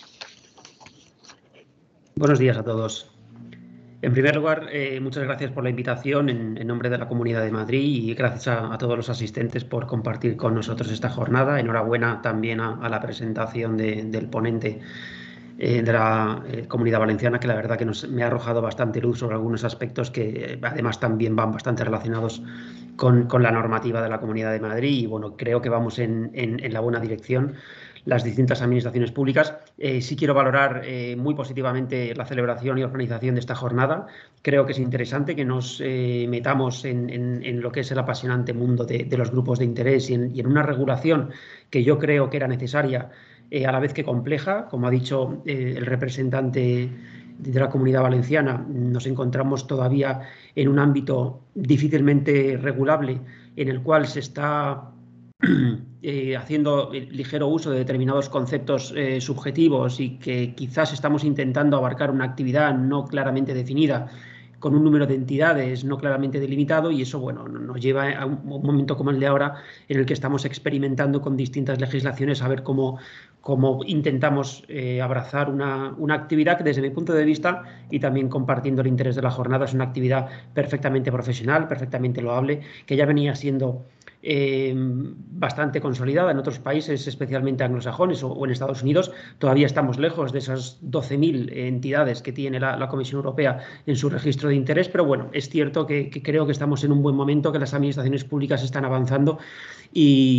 Buenos días a todos. En primer lugar, eh, muchas gracias por la invitación en, en nombre de la Comunidad de Madrid, y gracias a, a todos los asistentes por compartir con nosotros esta jornada. Enhorabuena también a, a la presentación de, del ponente eh, de la eh, Comunidad Valenciana, que la verdad que nos, me ha arrojado bastante luz sobre algunos aspectos que eh, además también van bastante relacionados con, con la normativa de la Comunidad de Madrid, y bueno, creo que vamos en, en, en la buena dirección las distintas administraciones públicas. Eh, sí quiero valorar eh, muy positivamente la celebración y organización de esta jornada. Creo que es interesante que nos eh, metamos en, en, en lo que es el apasionante mundo de, de los grupos de interés, y en, y en una regulación que yo creo que era necesaria, eh, a la vez que compleja. Como ha dicho eh, el representante de la Comunidad Valenciana, nos encontramos todavía en un ámbito difícilmente regulable, en el cual se está Eh, haciendo ligero uso de determinados conceptos eh, subjetivos, y que quizás estamos intentando abarcar una actividad no claramente definida, con un número de entidades no claramente delimitado, y eso, bueno, nos lleva a un momento como el de ahora, en el que estamos experimentando con distintas legislaciones a ver cómo, cómo intentamos eh, abrazar una, una actividad que, desde mi punto de vista, y también compartiendo el interés de la jornada, es una actividad perfectamente profesional, perfectamente loable, que ya venía siendo Eh, bastante consolidada en otros países, especialmente anglosajones o, o en Estados Unidos. Todavía estamos lejos de esas doce mil entidades que tiene la, la Comisión Europea en su registro de interés, pero bueno, es cierto que, que creo que estamos en un buen momento, que las administraciones públicas están avanzando, y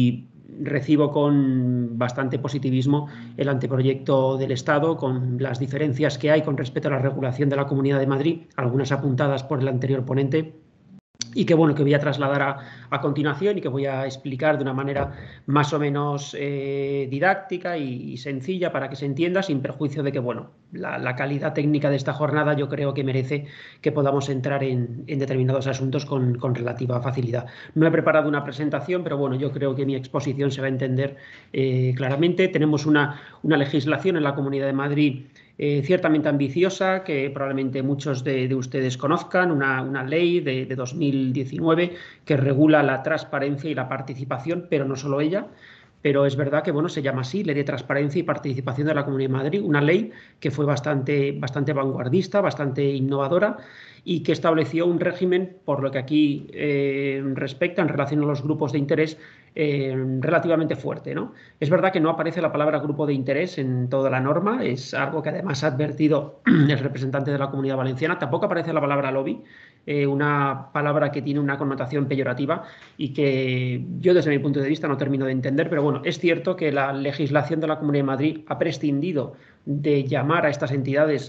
recibo con bastante positivismo el anteproyecto del Estado, con las diferencias que hay con respecto a la regulación de la Comunidad de Madrid, algunas apuntadas por el anterior ponente, y que, bueno, que voy a trasladar a, a continuación y que voy a explicar de una manera más o menos eh, didáctica y, y sencilla para que se entienda, sin perjuicio de que, bueno, la, la calidad técnica de esta jornada yo creo que merece que podamos entrar en, en determinados asuntos con, con relativa facilidad. No he preparado una presentación, pero bueno, yo creo que mi exposición se va a entender eh, claramente. Tenemos una, una legislación en la Comunidad de Madrid Eh, ciertamente ambiciosa, que probablemente muchos de, de ustedes conozcan, una, una ley de, de dos mil diecinueve que regula la transparencia y la participación, pero no solo ella. Pero es verdad que, bueno, se llama así, Ley de Transparencia y Participación de la Comunidad de Madrid, una ley que fue bastante, bastante vanguardista, bastante innovadora y que estableció un régimen, por lo que aquí eh, respecta en relación a los grupos de interés, eh, relativamente fuerte, ¿no? Es verdad que no aparece la palabra grupo de interés en toda la norma, es algo que además ha advertido el representante de la Comunidad Valenciana, tampoco aparece la palabra lobby, eh, una palabra que tiene una connotación peyorativa y que yo desde mi punto de vista no termino de entender, pero bueno, es cierto que la legislación de la Comunidad de Madrid ha prescindido de llamar a estas entidades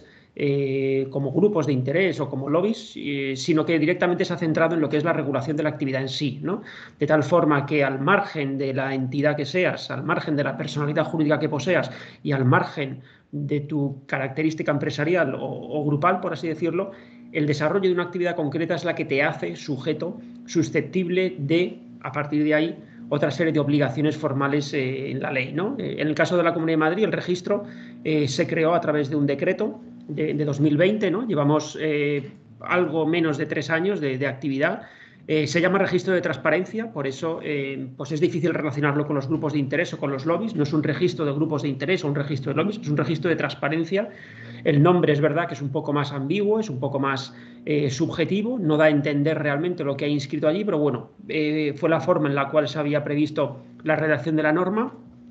Eh, como grupos de interés o como lobbies, eh, sino que directamente se ha centrado en lo que es la regulación de la actividad en sí, ¿no? De tal forma que al margen de la entidad que seas, al margen de la personalidad jurídica que poseas y al margen de tu característica empresarial o, o grupal, por así decirlo, el desarrollo de una actividad concreta es la que te hace sujeto susceptible de, a partir de ahí, otra serie de obligaciones formales eh, en la ley, ¿no? Eh, en el caso de la Comunidad de Madrid, el registro eh, se creó a través de un decreto de, de dos mil veinte, ¿no? Llevamos eh, algo menos de tres años de, de actividad. Eh, se llama registro de transparencia, por eso eh, pues es difícil relacionarlo con los grupos de interés o con los lobbies. No es un registro de grupos de interés o un registro de lobbies, es un registro de transparencia. El nombre es verdad que es un poco más ambiguo, es un poco más eh, subjetivo, no da a entender realmente lo que hay inscrito allí, pero bueno, eh, fue la forma en la cual se había previsto la redacción de la norma.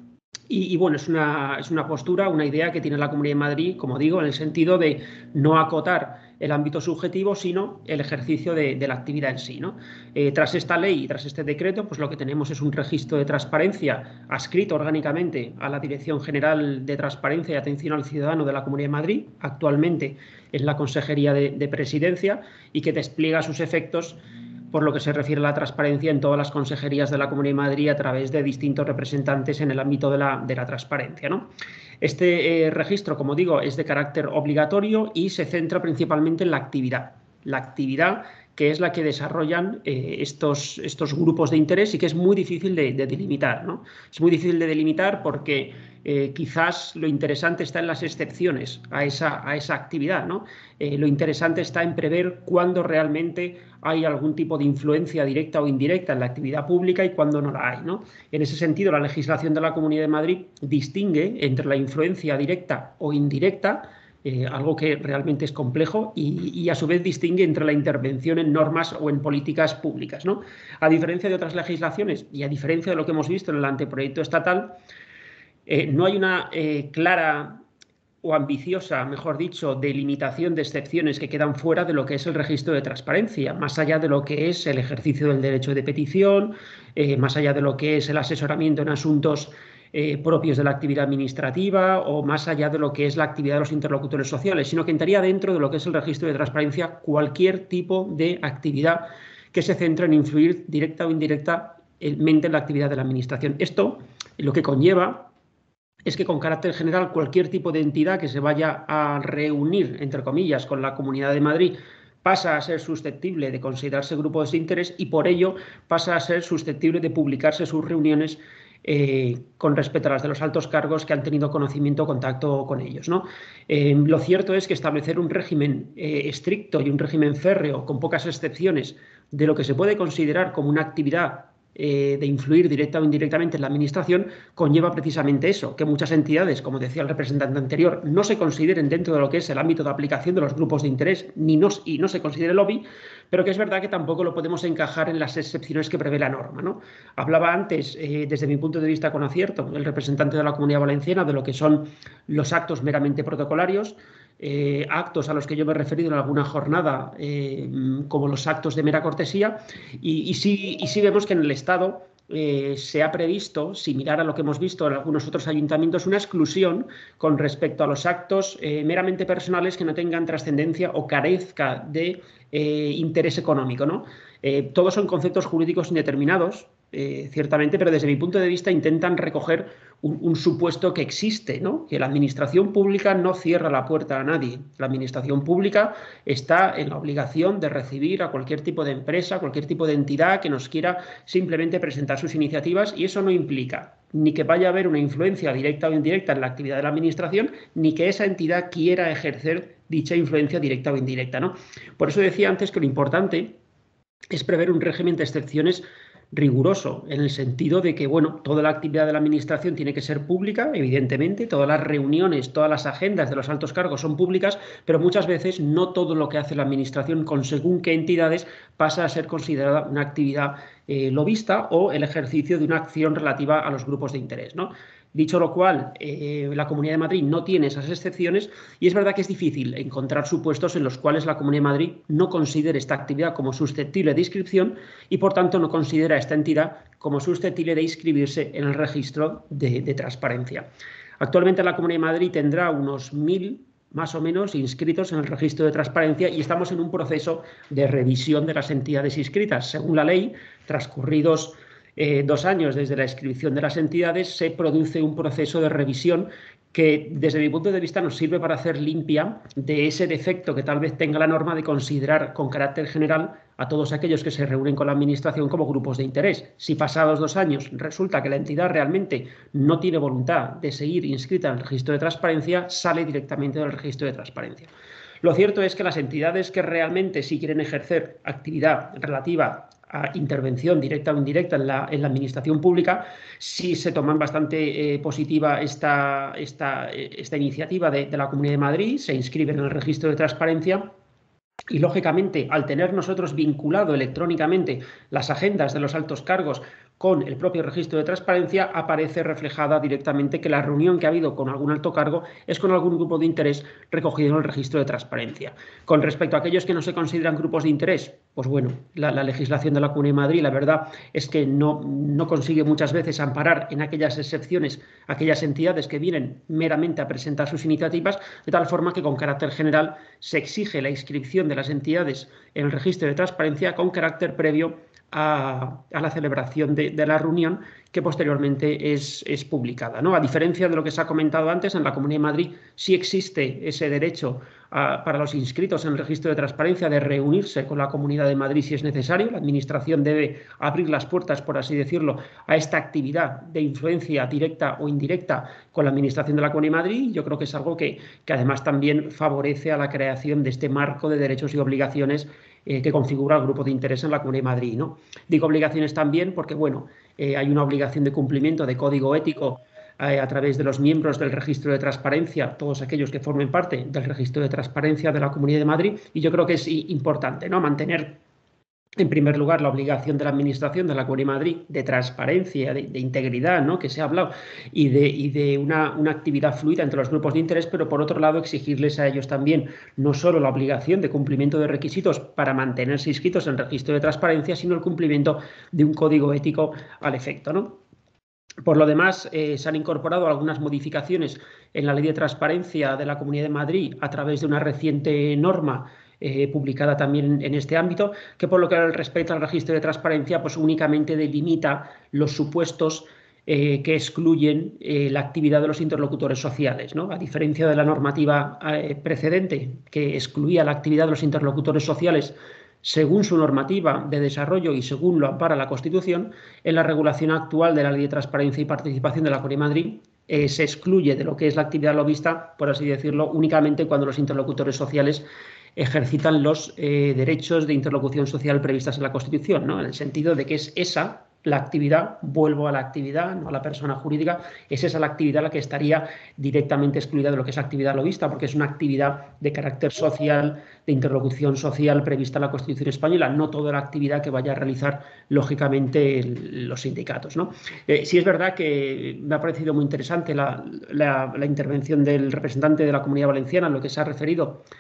Y, y bueno, es una, es una postura, una idea que tiene la Comunidad de Madrid, como digo, en el sentido de no acotar el ámbito subjetivo, sino el ejercicio de, de la actividad en sí, ¿no? Eh, tras esta ley y tras este decreto, pues lo que tenemos es un registro de transparencia adscrito orgánicamente a la Dirección General de Transparencia y Atención al Ciudadano de la Comunidad de Madrid, actualmente en la Consejería de, de Presidencia, y que despliega sus efectos por lo que se refiere a la transparencia en todas las consejerías de la Comunidad de Madrid a través de distintos representantes en el ámbito de la, de la transparencia, ¿no? Este eh, registro, como digo, es de carácter obligatorio y se centra principalmente en la actividad. La actividad que es la que desarrollan eh, estos, estos grupos de interés y que es muy difícil de, de delimitar, ¿no? Es muy difícil de delimitar porque eh, quizás lo interesante está en las excepciones a esa, a esa actividad, ¿no? Eh, lo interesante está en prever cuándo realmente hay algún tipo de influencia directa o indirecta en la actividad pública y cuándo no la hay, ¿no? En ese sentido, la legislación de la Comunidad de Madrid distingue entre la influencia directa o indirecta, Eh, algo que realmente es complejo y, y a su vez distingue entre la intervención en normas o en políticas públicas, ¿no? A diferencia de otras legislaciones y a diferencia de lo que hemos visto en el anteproyecto estatal, eh, no hay una eh, clara o ambiciosa, mejor dicho, delimitación de excepciones que quedan fuera de lo que es el registro de transparencia, más allá de lo que es el ejercicio del derecho de petición, eh, más allá de lo que es el asesoramiento en asuntos Eh, propios de la actividad administrativa o más allá de lo que es la actividad de los interlocutores sociales, sino que entraría dentro de lo que es el registro de transparencia cualquier tipo de actividad que se centre en influir directa o indirectamente en la actividad de la administración. Esto lo que conlleva es que con carácter general cualquier tipo de entidad que se vaya a reunir, entre comillas, con la Comunidad de Madrid pasa a ser susceptible de considerarse grupos de interés y por ello pasa a ser susceptible de publicarse sus reuniones Eh, con respecto a las de los altos cargos que han tenido conocimiento o contacto con ellos, ¿no? Eh, lo cierto es que establecer un régimen eh, estricto y un régimen férreo, con pocas excepciones, de lo que se puede considerar como una actividad eh, de influir directa o indirectamente en la administración, conlleva precisamente eso, que muchas entidades, como decía el representante anterior, no se consideren dentro de lo que es el ámbito de aplicación de los grupos de interés ni no, y no se considere lobby, pero que es verdad que tampoco lo podemos encajar en las excepciones que prevé la norma, ¿no? Hablaba antes, eh, desde mi punto de vista con acierto, el representante de la Comunidad Valenciana de lo que son los actos meramente protocolarios, eh, actos a los que yo me he referido en alguna jornada, eh, como los actos de mera cortesía, y, y, sí, y sí vemos que en el Estado eh, se ha previsto, similar a lo que hemos visto en algunos otros ayuntamientos, una exclusión con respecto a los actos eh, meramente personales que no tengan trascendencia o carezca de eh, interés económico, ¿no? Eh, todos son conceptos jurídicos indeterminados, eh, ciertamente, pero desde mi punto de vista intentan recoger un, un supuesto que existe, ¿no? Que la administración pública no cierra la puerta a nadie. La administración pública está en la obligación de recibir a cualquier tipo de empresa, cualquier tipo de entidad que nos quiera simplemente presentar sus iniciativas, y eso no implica ni que vaya a haber una influencia directa o indirecta en la actividad de la administración, ni que esa entidad quiera ejercer dicha influencia directa o indirecta, ¿no? Por eso decía antes que lo importante es prever un régimen de excepciones riguroso, en el sentido de que, bueno, toda la actividad de la administración tiene que ser pública, evidentemente, todas las reuniones, todas las agendas de los altos cargos son públicas, pero muchas veces no todo lo que hace la administración con según qué entidades pasa a ser considerada una actividad eh, lobista o el ejercicio de una acción relativa a los grupos de interés, ¿no? Dicho lo cual, eh, la Comunidad de Madrid no tiene esas excepciones y es verdad que es difícil encontrar supuestos en los cuales la Comunidad de Madrid no considere esta actividad como susceptible de inscripción y, por tanto, no considera a esta entidad como susceptible de inscribirse en el registro de, de transparencia. Actualmente la Comunidad de Madrid tendrá unos mil más o menos inscritos en el registro de transparencia y estamos en un proceso de revisión de las entidades inscritas. Según la ley, transcurridos Eh, dos años desde la inscripción de las entidades, se produce un proceso de revisión que, desde mi punto de vista, nos sirve para hacer limpia de ese defecto que tal vez tenga la norma de considerar con carácter general a todos aquellos que se reúnen con la Administración como grupos de interés. Si pasados dos años resulta que la entidad realmente no tiene voluntad de seguir inscrita en el registro de transparencia, sale directamente del registro de transparencia. Lo cierto es que las entidades que realmente sí quieren ejercer actividad relativa a intervención directa o indirecta en la, en la administración pública, sí se toman bastante eh, positiva esta, esta, esta iniciativa de, de la Comunidad de Madrid, se inscriben en el registro de transparencia y, lógicamente, al tener nosotros vinculado electrónicamente las agendas de los altos cargos con el propio registro de transparencia, aparece reflejada directamente que la reunión que ha habido con algún alto cargo es con algún grupo de interés recogido en el registro de transparencia. Con respecto a aquellos que no se consideran grupos de interés, pues bueno, la, la legislación de la Comunidad de Madrid, la verdad es que no, no consigue muchas veces amparar en aquellas excepciones aquellas entidades que vienen meramente a presentar sus iniciativas, de tal forma que con carácter general se exige la inscripción de las entidades en el registro de transparencia con carácter previo A, a la celebración de, de la reunión, que posteriormente es, es publicada, ¿no? A diferencia de lo que se ha comentado antes, en la Comunidad de Madrid sí existe ese derecho a, para los inscritos en el registro de transparencia de reunirse con la Comunidad de Madrid si es necesario. La Administración debe abrir las puertas, por así decirlo, a esta actividad de influencia directa o indirecta con la Administración de la Comunidad de Madrid. Yo creo que es algo que, que además también favorece a la creación de este marco de derechos y obligaciones Eh, que configura el grupo de interés en la Comunidad de Madrid, ¿no? Digo obligaciones también porque, bueno, eh, hay una obligación de cumplimiento de código ético eh, a través de los miembros del registro de transparencia, todos aquellos que formen parte del registro de transparencia de la Comunidad de Madrid, y yo creo que es importante, ¿no?, mantener, en primer lugar, la obligación de la Administración de la Comunidad de Madrid de transparencia, de, de integridad, ¿no?, que se ha hablado, y de, y de una, una actividad fluida entre los grupos de interés, pero por otro lado exigirles a ellos también no solo la obligación de cumplimiento de requisitos para mantenerse inscritos en el registro de transparencia, sino el cumplimiento de un código ético al efecto, ¿no? Por lo demás, eh, se han incorporado algunas modificaciones en la Ley de Transparencia de la Comunidad de Madrid a través de una reciente norma Eh, publicada también en este ámbito, que por lo que respecta al registro de transparencia, pues únicamente delimita los supuestos eh, que excluyen eh, la actividad de los interlocutores sociales, ¿no? A diferencia de la normativa eh, precedente, que excluía la actividad de los interlocutores sociales según su normativa de desarrollo y según lo ampara la Constitución, en la regulación actual de la Ley de Transparencia y Participación de la Comunidad de Madrid eh, se excluye de lo que es la actividad lobista, por así decirlo, únicamente cuando los interlocutores sociales ejercitan los eh, derechos de interlocución social previstas en la Constitución, ¿no?, en el sentido de que es esa la actividad, vuelvo a la actividad, no a la persona jurídica, es esa la actividad la que estaría directamente excluida de lo que es actividad lobista, porque es una actividad de carácter social, de interlocución social prevista en la Constitución española, no toda la actividad que vaya a realizar, lógicamente, el, los sindicatos, ¿no? Eh, sí es verdad que me ha parecido muy interesante la, la, la intervención del representante de la Comunidad Valenciana en lo que se ha referido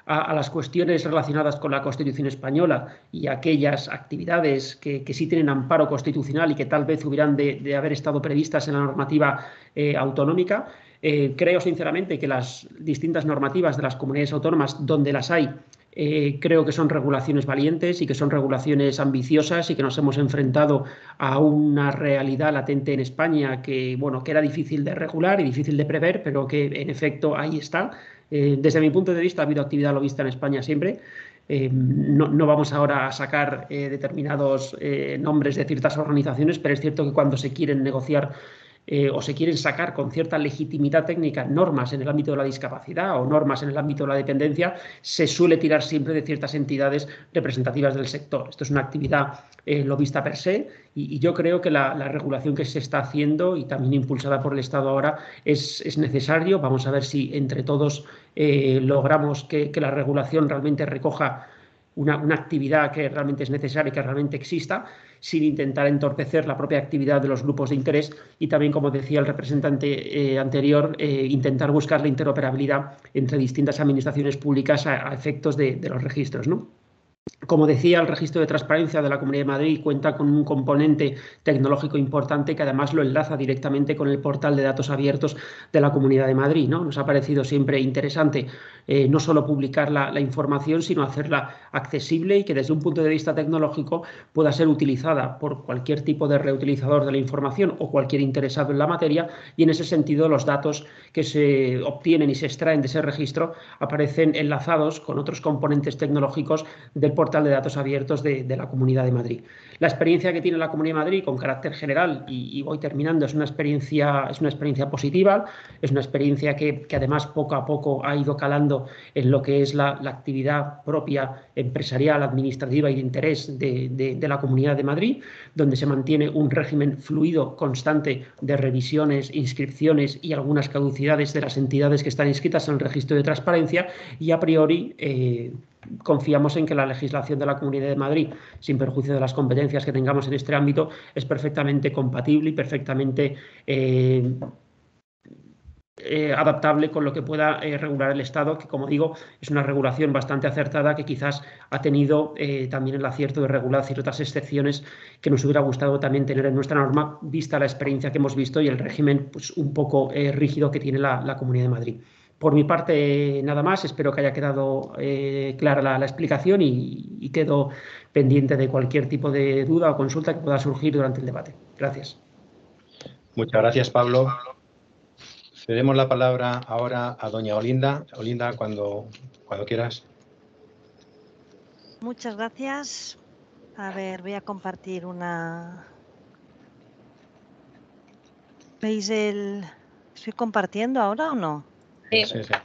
a, a las cuestiones relacionadas con la Constitución española y aquellas actividades que, que sí tienen amparo constitucional y que tal vez hubieran de, de haber estado previstas en la normativa eh, autonómica. Eh, creo sinceramente que las distintas normativas de las comunidades autónomas, donde las hay, eh, creo que son regulaciones valientes y que son regulaciones ambiciosas y que nos hemos enfrentado a una realidad latente en España que, bueno, que era difícil de regular y difícil de prever, pero que en efecto ahí está. Eh, desde mi punto de vista ha habido actividad lobista en España siempre. Eh, no, no vamos ahora a sacar eh, determinados eh, nombres de ciertas organizaciones, pero es cierto que cuando se quieren negociar Eh, o se quieren sacar con cierta legitimidad técnica normas en el ámbito de la discapacidad o normas en el ámbito de la dependencia, se suele tirar siempre de ciertas entidades representativas del sector. Esto es una actividad eh, lobista per se y, y yo creo que la, la regulación que se está haciendo y también impulsada por el Estado ahora es, es necesario. Vamos a ver si entre todos eh, logramos que, que la regulación realmente recoja Una, una actividad que realmente es necesaria y que realmente exista, sin intentar entorpecer la propia actividad de los grupos de interés y también, como decía el representante eh, anterior, eh, intentar buscar la interoperabilidad entre distintas administraciones públicas a, a efectos de, de los registros, ¿no? Como decía, el registro de transparencia de la Comunidad de Madrid cuenta con un componente tecnológico importante que además lo enlaza directamente con el portal de datos abiertos de la Comunidad de Madrid, ¿no? Nos ha parecido siempre interesante eh, no solo publicar la, la información, sino hacerla accesible y que desde un punto de vista tecnológico pueda ser utilizada por cualquier tipo de reutilizador de la información o cualquier interesado en la materia, y en ese sentido los datos que se obtienen y se extraen de ese registro aparecen enlazados con otros componentes tecnológicos del portal de datos abiertos de, de la Comunidad de Madrid. La experiencia que tiene la Comunidad de Madrid con carácter general, y, y voy terminando, es una experiencia, es una experiencia positiva, es una experiencia que, que además poco a poco ha ido calando en lo que es la, la actividad propia empresarial, administrativa y de interés de, de, de la Comunidad de Madrid, donde se mantiene un régimen fluido, constante de revisiones, inscripciones y algunas caducidades de las entidades que están inscritas en el registro de transparencia, y a priori eh, confiamos en que la legislación de la Comunidad de Madrid, sin perjuicio de las competencias que tengamos en este ámbito, es perfectamente compatible y perfectamente eh, eh, adaptable con lo que pueda eh, regular el Estado, que, como digo, es una regulación bastante acertada que quizás ha tenido eh, también el acierto de regular ciertas excepciones que nos hubiera gustado también tener en nuestra norma, vista la experiencia que hemos visto y el régimen pues, un poco eh, rígido que tiene la, la Comunidad de Madrid. Por mi parte, nada más. Espero que haya quedado eh, clara la, la explicación y, y quedo pendiente de cualquier tipo de duda o consulta que pueda surgir durante el debate. Gracias. Muchas gracias, Pablo. Cedemos la palabra ahora a doña Olinda. Olinda, cuando, cuando quieras. Muchas gracias. A ver, voy a compartir una... ¿Veis el...? ¿Estoy compartiendo ahora o no? Sí, sí. sí.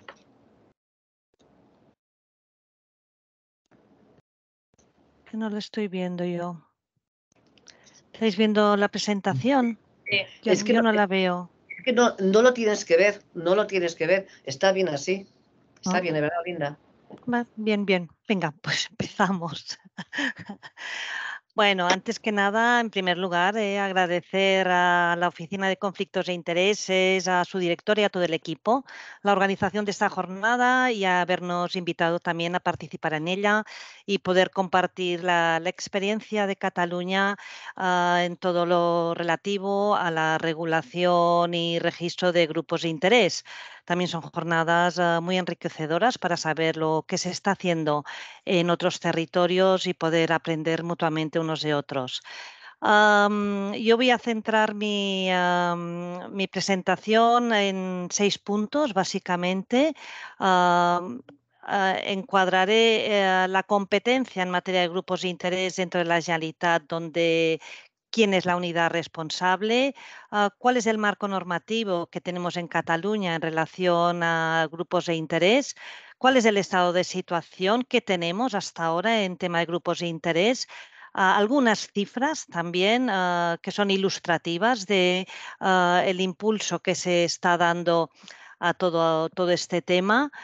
Que no lo estoy viendo yo. ¿Estáis viendo la presentación? Sí. Yo, Es que yo no, no la veo. Es que no, no lo tienes que ver, no lo tienes que ver. Está bien así. Está ¿No? bien, de verdad, Linda. Va, bien, bien. Venga, pues empezamos. Bueno, antes que nada, en primer lugar, eh, agradecer a la Oficina de Conflictos de Intereses, a su director y a todo el equipo, la organización de esta jornada y a habernos invitado también a participar en ella y poder compartir la, la experiencia de Cataluña uh, en todo lo relativo a la regulación y registro de grupos de interés. También son jornadas uh, muy enriquecedoras para saber lo que se está haciendo en otros territorios y poder aprender mutuamente unos de otros. Um, yo voy a centrar mi, um, mi presentación en seis puntos, básicamente. Um, Uh, encuadraré uh, la competencia en materia de grupos de interés dentro de la Generalitat, donde quién es la unidad responsable, uh, cuál es el marco normativo que tenemos en Cataluña en relación a grupos de interés, cuál es el estado de situación que tenemos hasta ahora en tema de grupos de interés, uh, algunas cifras también uh, que son ilustrativas de uh, el impulso que se está dando a todo, todo este tema.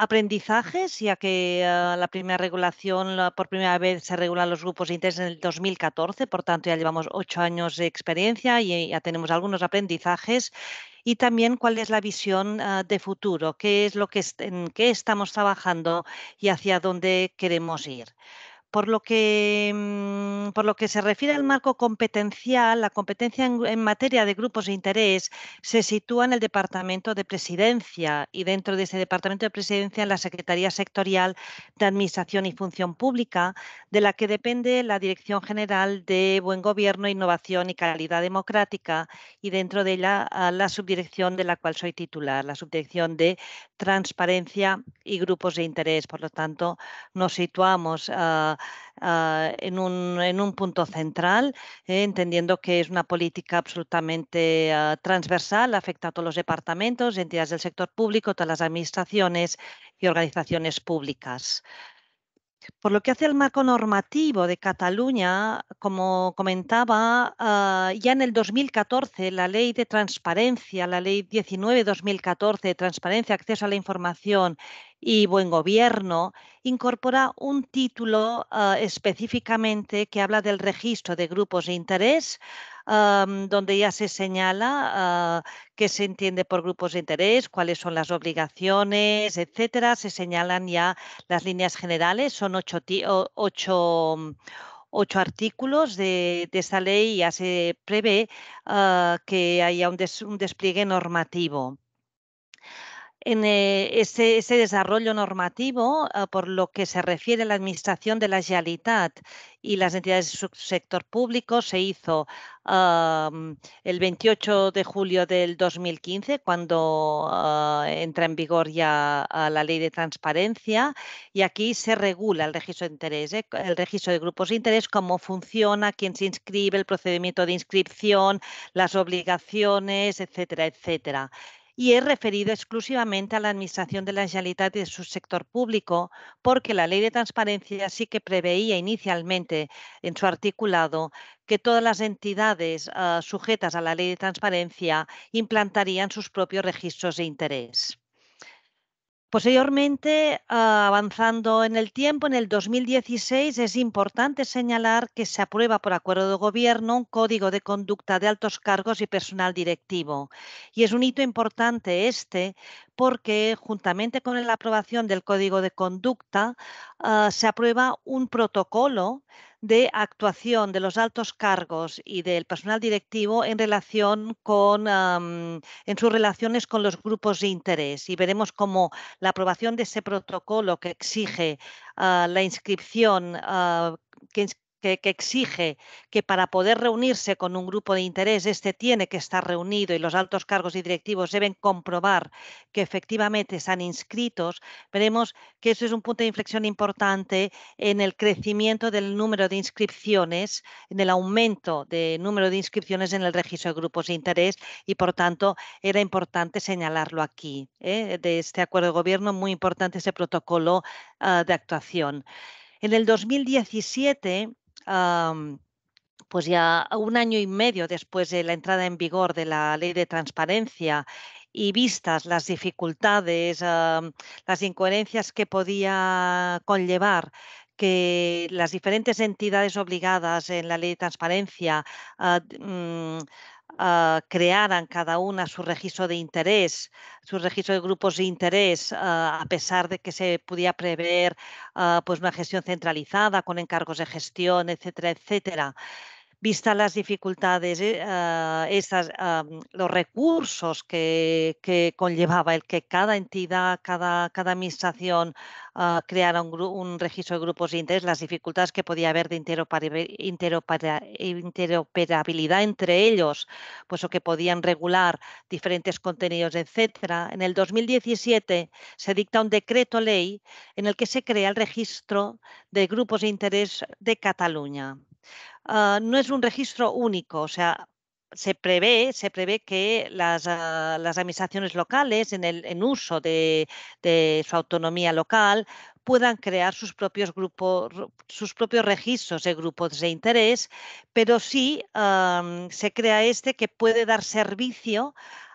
aprendizajes, ya que uh, la primera regulación, la, por primera vez se regulan los grupos de interés en el dos mil catorce, por tanto ya llevamos ocho años de experiencia y ya tenemos algunos aprendizajes. Y también cuál es la visión uh, de futuro, qué es lo que est en qué estamos trabajando y hacia dónde queremos ir. Por lo, que, por lo que se refiere al marco competencial, la competencia en, en materia de grupos de interés se sitúa en el Departamento de Presidencia y dentro de ese Departamento de Presidencia en la Secretaría Sectorial de Administración y Función Pública, de la que depende la Dirección General de Buen Gobierno, Innovación y Calidad Democrática y dentro de ella la subdirección de la cual soy titular, la subdirección de Transparencia y Grupos de Interés. Por lo tanto, nos situamos uh, Uh, en, un, en un punto central, eh, entendiendo que es una política absolutamente uh, transversal, afecta a todos los departamentos, entidades del sector público, todas las administraciones y organizaciones públicas. Por lo que hace al marco normativo de Cataluña, como comentaba, uh, ya en el dos mil catorce la Ley de Transparencia, la Ley diecinueve barra dos mil catorce de Transparencia, Acceso a la Información y Buen Gobierno, incorpora un título uh, específicamente que habla del registro de grupos de interés, um, donde ya se señala uh, qué se entiende por grupos de interés, cuáles son las obligaciones, etcétera. Se señalan ya las líneas generales, son ocho, ocho, ocho artículos de, de esta ley y ya se prevé uh, que haya un, des, un despliegue normativo. En eh, ese, ese desarrollo normativo, uh, por lo que se refiere a la administración de la Generalitat y las entidades del sector público, se hizo uh, el veintiocho de julio del dos mil quince, cuando uh, entra en vigor ya uh, la Ley de Transparencia, y aquí se regula el registro de interés, ¿eh? el registro de grupos de interés, cómo funciona, quién se inscribe, el procedimiento de inscripción, las obligaciones, etcétera, etcétera. Y es referido exclusivamente a la administración de la Generalitat y de su sector público, porque la Ley de Transparencia sí que preveía inicialmente en su articulado que todas las entidades uh, sujetas a la Ley de Transparencia implantarían sus propios registros de interés. Posteriormente, uh, avanzando en el tiempo, en el dos mil dieciséis es importante señalar que se aprueba por acuerdo de gobierno un código de conducta de altos cargos y personal directivo. Y es un hito importante este porque juntamente con la aprobación del código de conducta uh, se aprueba un protocolo de actuación de los altos cargos y del personal directivo en relación con, um, en sus relaciones con los grupos de interés. Y veremos cómo la aprobación de ese protocolo que exige uh, la inscripción, uh, que, que, que exige que para poder reunirse con un grupo de interés, este tiene que estar reunido y los altos cargos y directivos deben comprobar que efectivamente están inscritos, veremos que eso es un punto de inflexión importante en el crecimiento del número de inscripciones, en el aumento del número de inscripciones en el registro de grupos de interés y, por tanto, era importante señalarlo aquí, ¿eh? De este acuerdo de gobierno, muy importante ese protocolo uh, de actuación. En el dos mil diecisiete, um, pues ya un año y medio después de la entrada en vigor de la Ley de Transparencia y vistas las dificultades, uh, las incoherencias que podía conllevar que las diferentes entidades obligadas en la Ley de Transparencia uh, um, Uh, crearan cada una su registro de interés, su registro de grupos de interés, uh, a pesar de que se podía prever uh, pues una gestión centralizada con encargos de gestión, etcétera, etcétera. Vistas las dificultades, eh, uh, estas, uh, los recursos que, que conllevaba el que cada entidad, cada, cada administración uh, creara un, un registro de grupos de interés, las dificultades que podía haber de interopera, interoperabilidad entre ellos, pues o que podían regular diferentes contenidos, etcétera. En el dos mil diecisiete se dicta un decreto ley en el que se crea el registro de grupos de interés de Cataluña. Uh, no es un registro único, o sea, se prevé, se prevé que las, uh, las administraciones locales, en, el, en uso de, de su autonomía local, puedan crear sus propios grupos, sus propios registros de grupos de interés, pero sí um, se crea este que puede dar servicio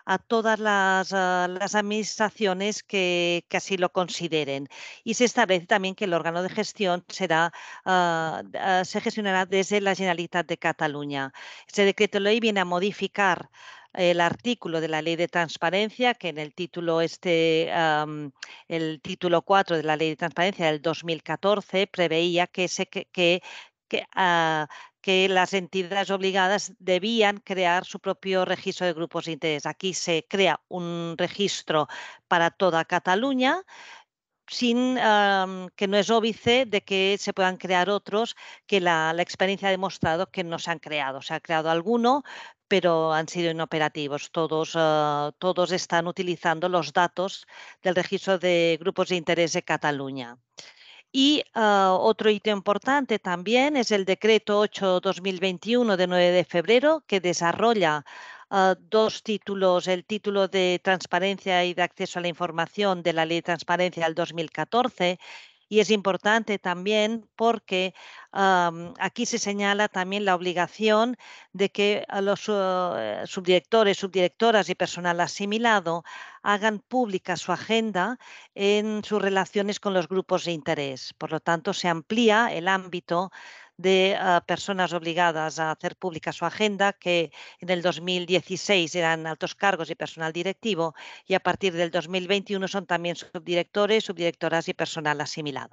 a todas las, uh, las administraciones que, que así lo consideren. Y se establece también que el órgano de gestión será, uh, uh, se gestionará desde la Generalitat de Cataluña. Este decreto ley viene a modificar el artículo de la Ley de Transparencia, que en el título este, um, el título cuatro de la Ley de Transparencia del dos mil catorce preveía que, se, que, que, que uh, que las entidades obligadas debían crear su propio registro de grupos de interés. Aquí se crea un registro para toda Cataluña, sin um, que no es óbice de que se puedan crear otros, que la, la experiencia ha demostrado que no se han creado. Se ha creado alguno, pero han sido inoperativos. Todos, uh, todos están utilizando los datos del registro de grupos de interés de Cataluña. Y uh, otro hito importante también es el decreto ocho barra dos mil veintiuno de nueve de febrero, que desarrolla uh, dos títulos, el título de transparencia y de acceso a la información de la Ley de Transparencia del dos mil catorce. Y es importante también porque um, aquí se señala también la obligación de que a los uh, subdirectores, subdirectoras y personal asimilado hagan pública su agenda en sus relaciones con los grupos de interés. Por lo tanto, se amplía el ámbito de uh, personas obligadas a hacer pública su agenda, que en el dos mil dieciséis eran altos cargos y personal directivo, y a partir del dos mil veintiuno son también subdirectores, subdirectoras y personal asimilado.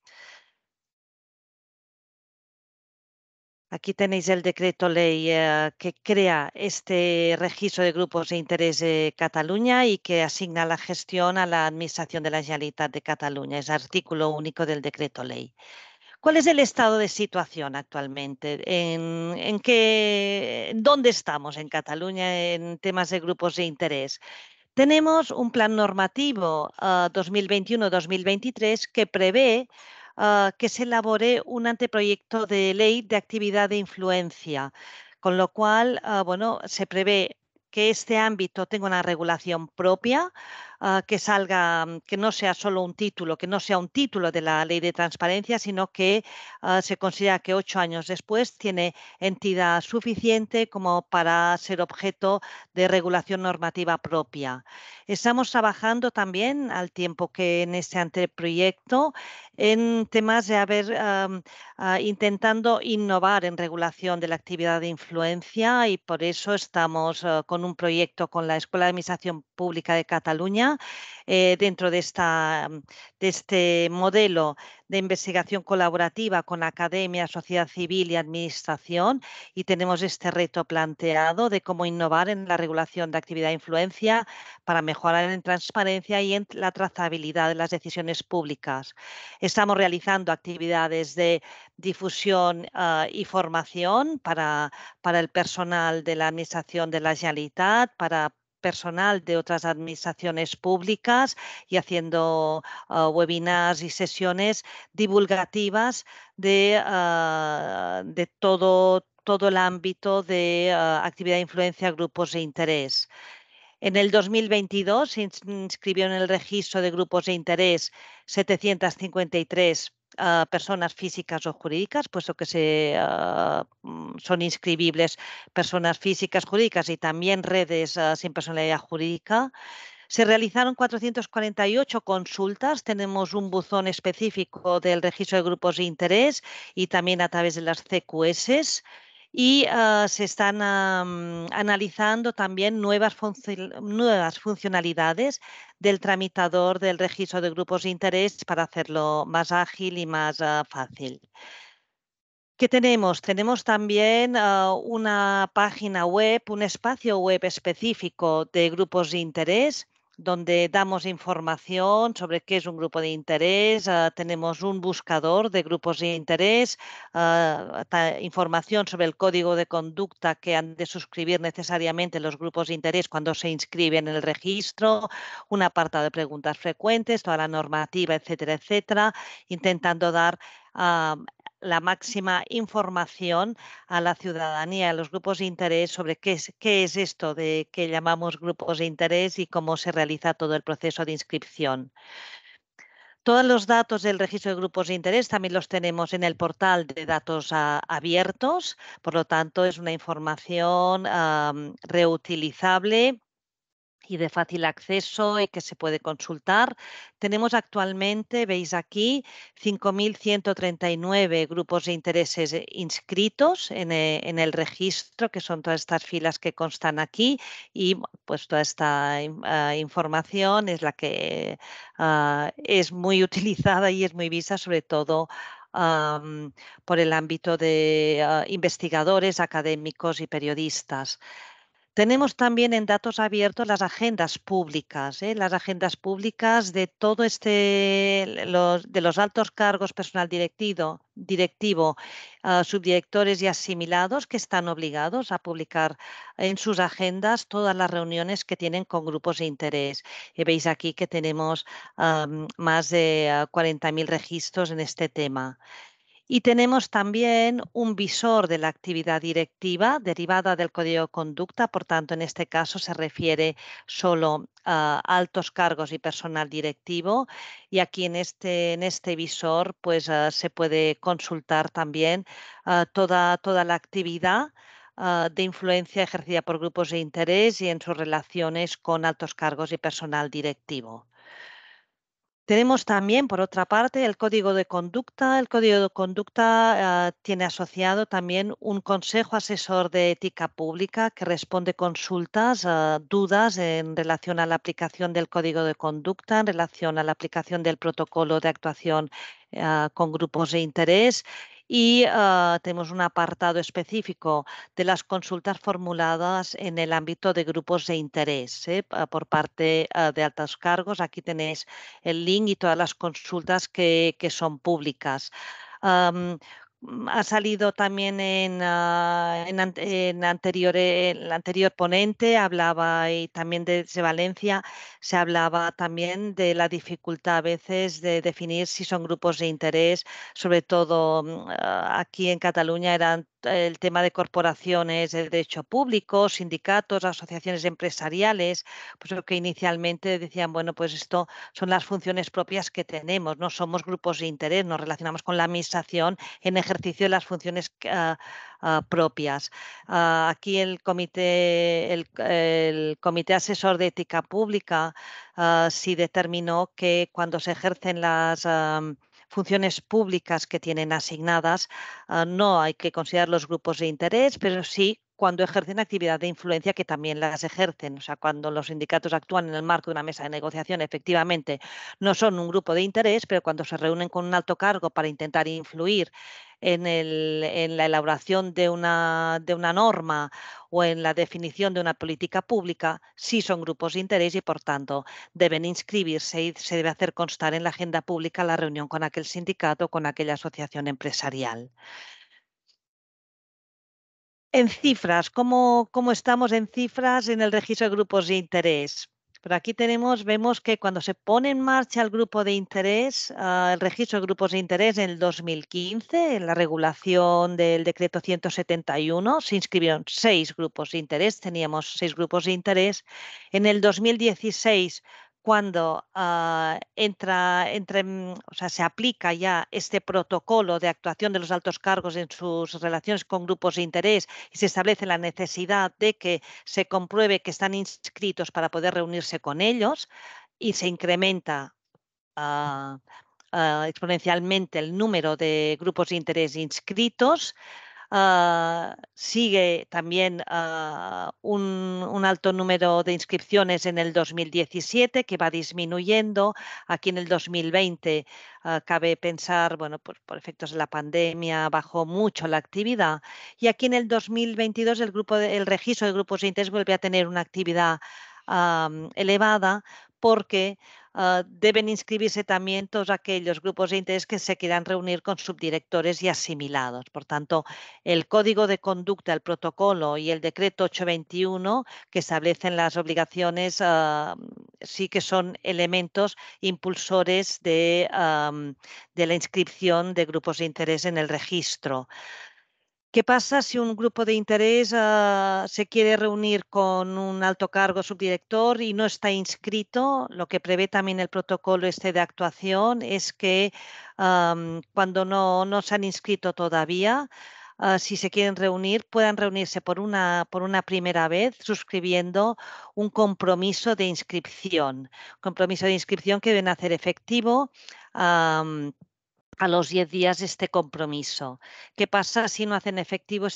Aquí tenéis el decreto ley eh, que crea este registro de grupos de interés de Cataluña y que asigna la gestión a la Administración de la Generalitat de Cataluña. Es artículo único del decreto ley. ¿Cuál es el estado de situación actualmente? ¿En, en qué, dónde estamos en Cataluña en temas de grupos de interés? Tenemos un plan normativo uh, dos mil veintiuno dos mil veintitrés que prevé uh, que se elabore un anteproyecto de ley de actividad de influencia, con lo cual, uh, bueno, se prevé que este ámbito tenga una regulación propia, uh, que salga, que no sea solo un título, que no sea un título de la Ley de Transparencia, sino que uh, se considera que ocho años después tiene entidad suficiente como para ser objeto de regulación normativa propia. Estamos trabajando también, al tiempo que en este anteproyecto, en temas de haber um, uh, intentando innovar en regulación de la actividad de influencia, y por eso estamos uh, con un proyecto con la Escuela de Administración Pública de Cataluña eh, dentro de, esta, de este modelo de investigación colaborativa con academia, sociedad civil y administración, y tenemos este reto planteado de cómo innovar en la regulación de actividad de influencia para mejorar en transparencia y en la trazabilidad de las decisiones públicas. Estamos realizando actividades de difusión uh, y formación para, para el personal de la Administración de la Generalitat, para personal de otras administraciones públicas, y haciendo uh, webinars y sesiones divulgativas de, uh, de todo, todo el ámbito de uh, actividad de influencia, grupos de interés. En el dos mil veintidós se inscribió en el registro de grupos de interés setecientas cincuenta y tres uh, personas físicas o jurídicas, puesto que se, uh, son inscribibles personas físicas, jurídicas y también redes uh, sin personalidad jurídica. Se realizaron cuatrocientas cuarenta y ocho consultas. Tenemos un buzón específico del registro de grupos de interés y también a través de las C Q S. Y uh, se están um, analizando también nuevas, funci nuevas funcionalidades del tramitador del registro de grupos de interés para hacerlo más ágil y más uh, fácil. ¿Qué tenemos? Tenemos también uh, una página web, un espacio web específico de grupos de interés, donde damos información sobre qué es un grupo de interés. Uh, tenemos un buscador de grupos de interés, uh, información sobre el código de conducta que han de suscribir necesariamente los grupos de interés cuando se inscriben en el registro, un apartado de preguntas frecuentes, toda la normativa, etcétera, etcétera, intentando dar uh, la máxima información a la ciudadanía, a los grupos de interés sobre qué es, qué es esto de que llamamos grupos de interés y cómo se realiza todo el proceso de inscripción. Todos los datos del registro de grupos de interés también los tenemos en el portal de datos uh, abiertos, por lo tanto es una información um, reutilizable y de fácil acceso y que se puede consultar. Tenemos actualmente, veis aquí, cinco mil ciento treinta y nueve grupos de intereses inscritos en el, en el registro, que son todas estas filas que constan aquí, y pues toda esta uh, información es la que uh, es muy utilizada y es muy vista, sobre todo um, por el ámbito de uh, investigadores, académicos y periodistas. Tenemos también en datos abiertos las agendas públicas, ¿eh? las agendas públicas de todo este, los, de los altos cargos, personal directivo, directivo uh, subdirectores y asimilados, que están obligados a publicar en sus agendas todas las reuniones que tienen con grupos de interés. Y veis aquí que tenemos um, más de uh, cuarenta mil registros en este tema. Y tenemos también un visor de la actividad directiva derivada del Código de Conducta, por tanto, en este caso se refiere solo a altos cargos y personal directivo. Y aquí en este, en este visor pues, uh, se puede consultar también uh, toda, toda la actividad uh, de influencia ejercida por grupos de interés y en sus relaciones con altos cargos y personal directivo. Tenemos también, por otra parte, el Código de Conducta. El Código de Conducta uh, tiene asociado también un Consejo Asesor de Ética Pública que responde consultas, uh, dudas en relación a la aplicación del Código de Conducta, en relación a la aplicación del protocolo de actuación uh, con grupos de interés. Y uh, tenemos un apartado específico de las consultas formuladas en el ámbito de grupos de interés ¿eh? por parte uh, de altos cargos. Aquí tenéis el link y todas las consultas que, que son públicas. Um, ha salido también en, uh, en, en anterior, el anterior ponente, hablaba y también desde Valencia, se hablaba también de la dificultad a veces de definir si son grupos de interés, sobre todo uh, aquí en Cataluña eran el tema de corporaciones de derecho público, sindicatos, asociaciones empresariales, pues lo que inicialmente decían, bueno, pues esto son las funciones propias que tenemos, no somos grupos de interés, nos relacionamos con la administración en ejercicio de las funciones uh, uh, propias. Uh, aquí el comité, el, el comité asesor de ética pública uh, sí determinó que cuando se ejercen las um, funciones públicas que tienen asignadas, uh, no hay que considerar los grupos de interés, pero sí cuando ejercen actividad de influencia, que también las ejercen. O sea, cuando los sindicatos actúan en el marco de una mesa de negociación, efectivamente no son un grupo de interés, pero cuando se reúnen con un alto cargo para intentar influir en, el, en la elaboración de una, de una norma o en la definición de una política pública, sí son grupos de interés y, por tanto, deben inscribirse y se debe hacer constar en la agenda pública la reunión con aquel sindicato o con aquella asociación empresarial. En cifras, ¿cómo, ¿cómo estamos en cifras en el registro de grupos de interés? Pero aquí tenemos, vemos que cuando se pone en marcha el grupo de interés, uh, el registro de grupos de interés en el dos mil quince, en la regulación del decreto ciento setenta y uno, se inscribieron seis grupos de interés, teníamos seis grupos de interés. En el dos mil dieciséis, cuando uh, entra, entra en, o sea, se aplica ya este protocolo de actuación de los altos cargos en sus relaciones con grupos de interés y se establece la necesidad de que se compruebe que están inscritos para poder reunirse con ellos y se incrementa uh, uh, exponencialmente el número de grupos de interés inscritos. Uh, sigue también uh, un, un alto número de inscripciones en el dos mil diecisiete que va disminuyendo. Aquí en el dos mil veinte uh, cabe pensar, bueno, por, por efectos de la pandemia bajó mucho la actividad y aquí en el dos mil veintidós el, grupo de, el registro de grupos de interés vuelve a tener una actividad uh, elevada porque uh, deben inscribirse también todos aquellos grupos de interés que se quieran reunir con subdirectores y asimilados. Por tanto, el Código de Conducta, el protocolo y el decreto ochocientos veintiuno que establecen las obligaciones uh, sí que son elementos impulsores de, um, de la inscripción de grupos de interés en el registro. ¿Qué pasa si un grupo de interés uh, se quiere reunir con un alto cargo subdirector y no está inscrito? Lo que prevé también el protocolo este de actuación es que um, cuando no, no se han inscrito todavía, uh, si se quieren reunir, puedan reunirse por una, por una primera vez suscribiendo un compromiso de inscripción. Compromiso de inscripción que deben hacer efectivo um, a los diez días este compromiso. ¿Qué pasa si no hacen efectivo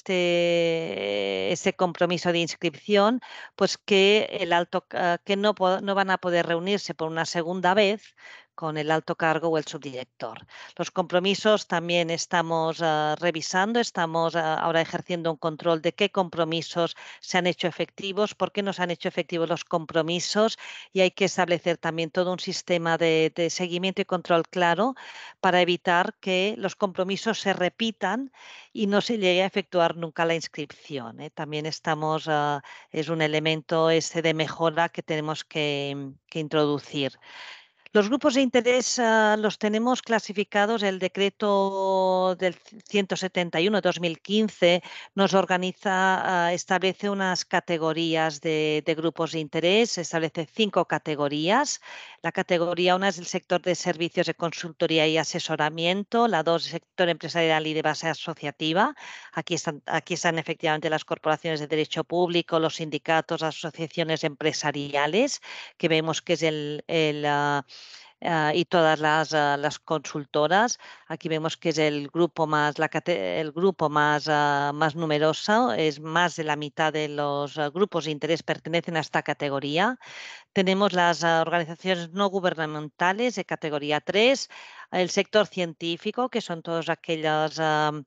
este, este compromiso de inscripción? Pues que, el alto, que no, no van a poder reunirse por una segunda vez con el alto cargo o el subdirector. Los compromisos también estamos uh, revisando, estamos uh, ahora ejerciendo un control de qué compromisos se han hecho efectivos, por qué no se han hecho efectivos los compromisos, y hay que establecer también todo un sistema de, de seguimiento y control claro para evitar que los compromisos se repitan y no se llegue a efectuar nunca la inscripción, ¿eh? También estamos, uh, es un elemento ese de mejora que tenemos que, que introducir. Los grupos de interés uh, los tenemos clasificados. El decreto del ciento setenta y uno de dos mil quince nos organiza, uh, establece unas categorías de, de grupos de interés, establece cinco categorías. La categoría una es el sector de servicios de consultoría y asesoramiento, la dos el sector empresarial y de base asociativa. Aquí están, aquí están efectivamente las corporaciones de derecho público, los sindicatos, las asociaciones empresariales, que vemos que es el, el uh, Uh, y todas las, uh, las consultoras. Aquí vemos que es el grupo más, la, el grupo más, uh, más numeroso, es más de la mitad de los uh, grupos de interés pertenecen a esta categoría. Tenemos las uh, organizaciones no gubernamentales de categoría tres, el sector científico, que son todos aquellos, uh,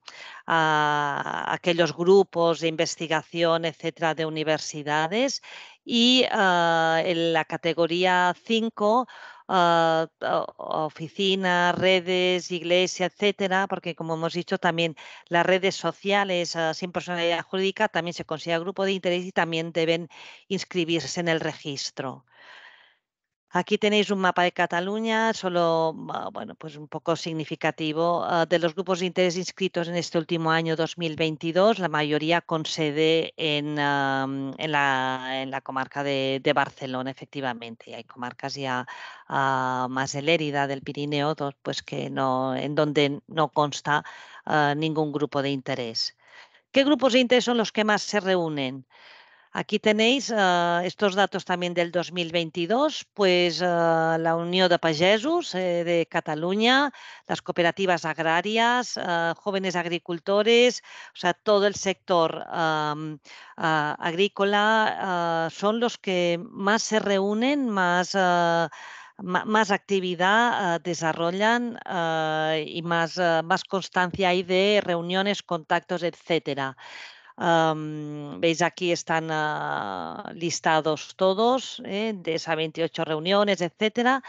uh, aquellos grupos de investigación, etcétera, de universidades, y uh, en la categoría cinco, Uh, oficinas, redes, iglesias, etcétera, porque como hemos dicho también las redes sociales uh, sin personalidad jurídica también se considera grupo de interés y también deben inscribirse en el registro. Aquí tenéis un mapa de Cataluña, solo, bueno, pues un poco significativo, uh, de los grupos de interés inscritos en este último año dos mil veintidós, la mayoría con sede en, um, en, la, en la comarca de, de Barcelona, efectivamente. Y hay comarcas ya uh, más de Lérida, del Pirineo, pues que no, en donde no consta uh, ningún grupo de interés. ¿Qué grupos de interés son los que más se reúnen? Aquí tenéis uh, estos datos también del dos mil veintidós, pues uh, la Unión de Pagesos eh, de Cataluña, las cooperativas agrarias, uh, jóvenes agricultores, o sea, todo el sector um, uh, agrícola uh, son los que más se reúnen, más... Uh, más actividad uh, desarrollan uh, y más, uh, más constancia hay de reuniones, contactos, etcétera. Um, veis aquí están uh, listados todos, eh, de esas veintiocho reuniones, etcétera.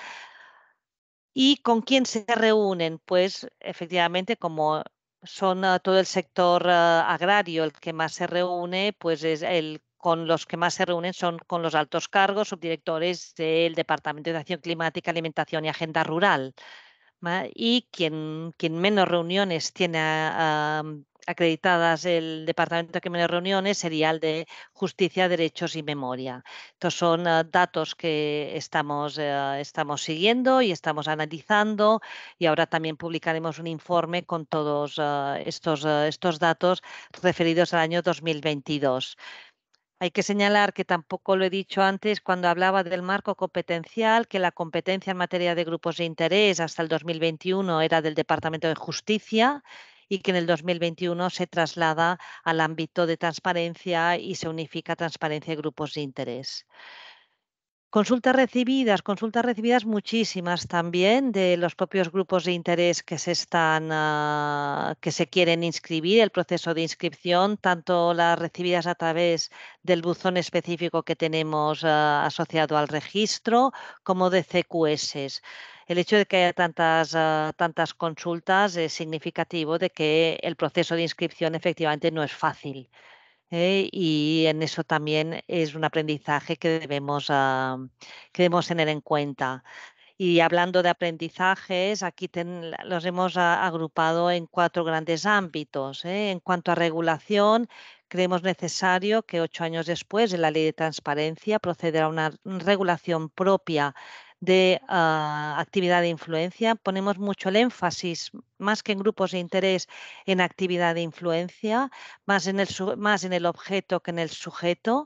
¿Y con quién se reúnen? Pues efectivamente, como son uh, todo el sector uh, agrario el que más se reúne, pues es el con los que más se reúnen son con los altos cargos, subdirectores del Departamento de Acción Climática, Alimentación y Agenda Rural. ¿Vale? Y quien, quien menos reuniones tiene uh, acreditadas el Departamento que menos reuniones sería el de Justicia, Derechos y Memoria. Estos son uh, datos que estamos, uh, estamos siguiendo y estamos analizando, y ahora también publicaremos un informe con todos uh, estos, uh, estos datos referidos al año dos mil veintidós. Hay que señalar que tampoco lo he dicho antes cuando hablaba del marco competencial, que la competencia en materia de grupos de interés hasta el dos mil veintiuno era del Departamento de Justicia y que en el dos mil veintiuno se traslada al ámbito de transparencia y se unifica transparencia y grupos de interés. Consultas recibidas, consultas recibidas muchísimas también de los propios grupos de interés que se están, uh, que se quieren inscribir, el proceso de inscripción, tanto las recibidas a través del buzón específico que tenemos uh, asociado al registro, como de C Q S. El hecho de que haya tantas, uh, tantas consultas es significativo de que el proceso de inscripción efectivamente no es fácil. Eh, y en eso también es un aprendizaje que debemos, uh, que debemos tener en cuenta. Y hablando de aprendizajes, aquí ten, los hemos uh, agrupado en cuatro grandes ámbitos. ¿eh? En cuanto a regulación, creemos necesario que ocho años después de la Ley de Transparencia proceder a una regulación propia de uh, actividad de influencia. Ponemos mucho el énfasis, más que en grupos de interés, en actividad de influencia, más en el, más en el objeto que en el sujeto,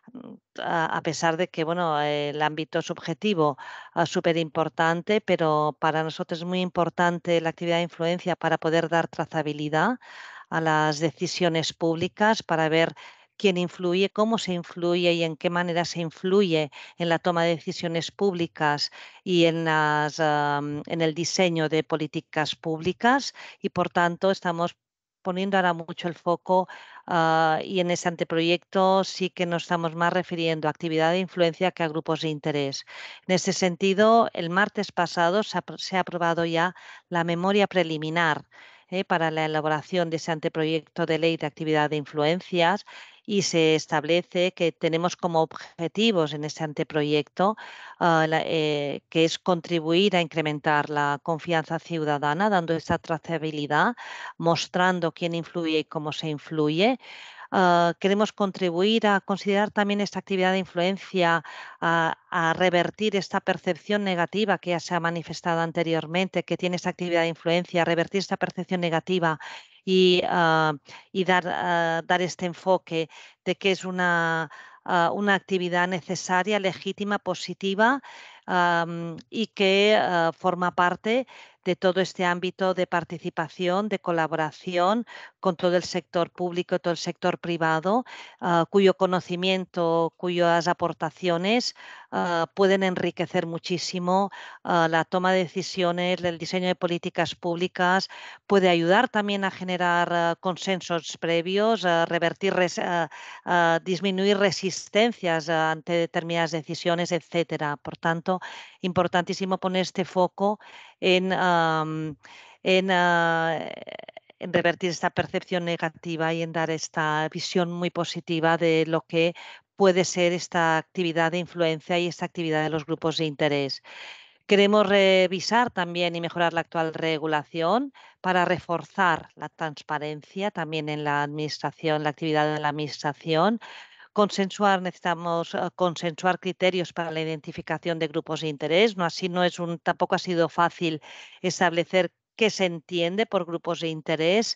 a pesar de que bueno, el ámbito subjetivo es súper importante, pero para nosotros es muy importante la actividad de influencia para poder dar trazabilidad a las decisiones públicas, para ver quién influye, cómo se influye y en qué manera se influye en la toma de decisiones públicas y en, las, um, en el diseño de políticas públicas, y por tanto estamos poniendo ahora mucho el foco uh, y en ese anteproyecto sí que nos estamos más refiriendo a actividad de influencia que a grupos de interés. En ese sentido, el martes pasado se ha, se ha aprobado ya la memoria preliminar eh, para la elaboración de ese anteproyecto de ley de actividad de influencias, y se establece que tenemos como objetivos en ese anteproyecto uh, la, eh, que es contribuir a incrementar la confianza ciudadana, dando esa trazabilidad, mostrando quién influye y cómo se influye. Uh, queremos contribuir a considerar también esta actividad de influencia, a, a revertir esta percepción negativa que ya se ha manifestado anteriormente, que tiene esta actividad de influencia, revertir esta percepción negativa y, uh, y dar, uh, dar este enfoque de que es una, uh, una actividad necesaria, legítima, positiva, um, y que uh, forma parte de todo este ámbito de participación, de colaboración con todo el sector público, todo el sector privado, uh, cuyo conocimiento, cuyas aportaciones uh, pueden enriquecer muchísimo uh, la toma de decisiones, el diseño de políticas públicas, puede ayudar también a generar uh, consensos previos, a revertir, res, uh, uh, disminuir resistencias uh, ante determinadas decisiones, etcétera. Por tanto, importantísimo poner este foco en, um, en, uh, en revertir esta percepción negativa y en dar esta visión muy positiva de lo que puede ser esta actividad de influencia y esta actividad de los grupos de interés. Queremos revisar también y mejorar la actual regulación para reforzar la transparencia también en la administración, la actividad de la administración. Consensuar, necesitamos uh, consensuar criterios para la identificación de grupos de interés. No, así no es un, tampoco ha sido fácil establecer qué se entiende por grupos de interés,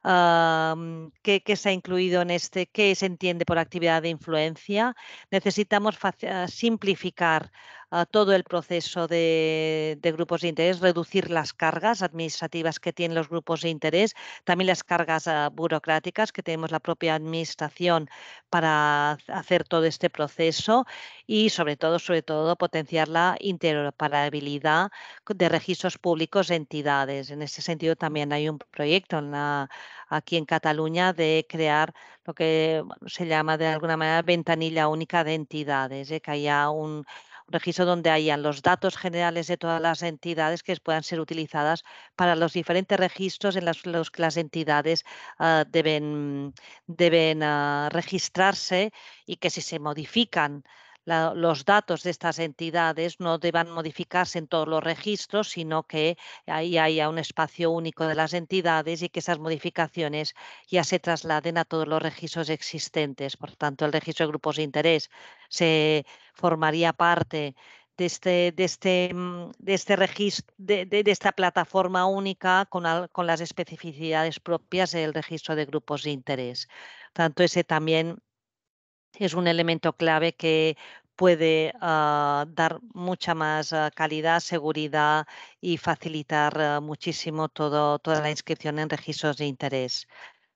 uh, qué, qué se ha incluido en este, qué se entiende por actividad de influencia. Necesitamos uh, simplificar uh, todo el proceso de, de grupos de interés, reducir las cargas administrativas que tienen los grupos de interés, también las cargas uh, burocráticas que tenemos la propia administración para hacer todo este proceso, y sobre todo, sobre todo, potenciar la interoperabilidad de registros públicos de entidades. En ese sentido, también hay un proyecto en la, aquí en Cataluña de crear lo que se llama de alguna manera ventanilla única de entidades, ¿eh? Que haya un registro donde hayan los datos generales de todas las entidades que puedan ser utilizadas para los diferentes registros en los, los que las entidades uh, deben, deben uh, registrarse, y que si se modifican la, los datos de estas entidades no deban modificarse en todos los registros, sino que ahí haya un espacio único de las entidades y que esas modificaciones ya se trasladen a todos los registros existentes. Por tanto, el registro de grupos de interés se formaría parte de este, de este, de este registro, de, de, de esta plataforma única con, al, con las especificidades propias del registro de grupos de interés. Tanto ese también es un elemento clave que puede uh, dar mucha más uh, calidad, seguridad y facilitar uh, muchísimo todo, toda la inscripción en registros de interés.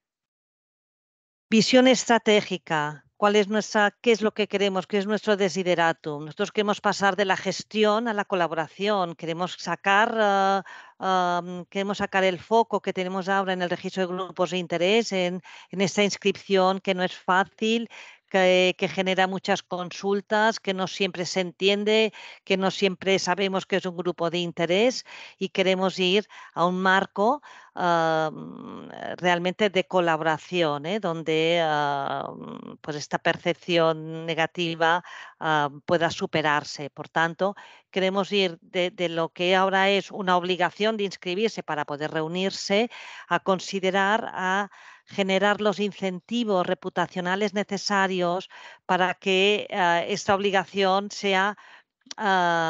Visión estratégica. ¿Cuál es nuestra, qué es lo que queremos? ¿Qué es nuestro desideratum? Nosotros queremos pasar de la gestión a la colaboración. Queremos sacar, uh, um, queremos sacar el foco que tenemos ahora en el registro de grupos de interés, en, en esta inscripción que no es fácil, que, que genera muchas consultas, que no siempre se entiende, que no siempre sabemos que es un grupo de interés, y queremos ir a un marco uh, realmente de colaboración, ¿eh? Donde uh, pues esta percepción negativa uh, pueda superarse. Por tanto, queremos ir de, de lo que ahora es una obligación de inscribirse para poder reunirse, a considerar a generar los incentivos reputacionales necesarios para que uh, esta obligación sea uh,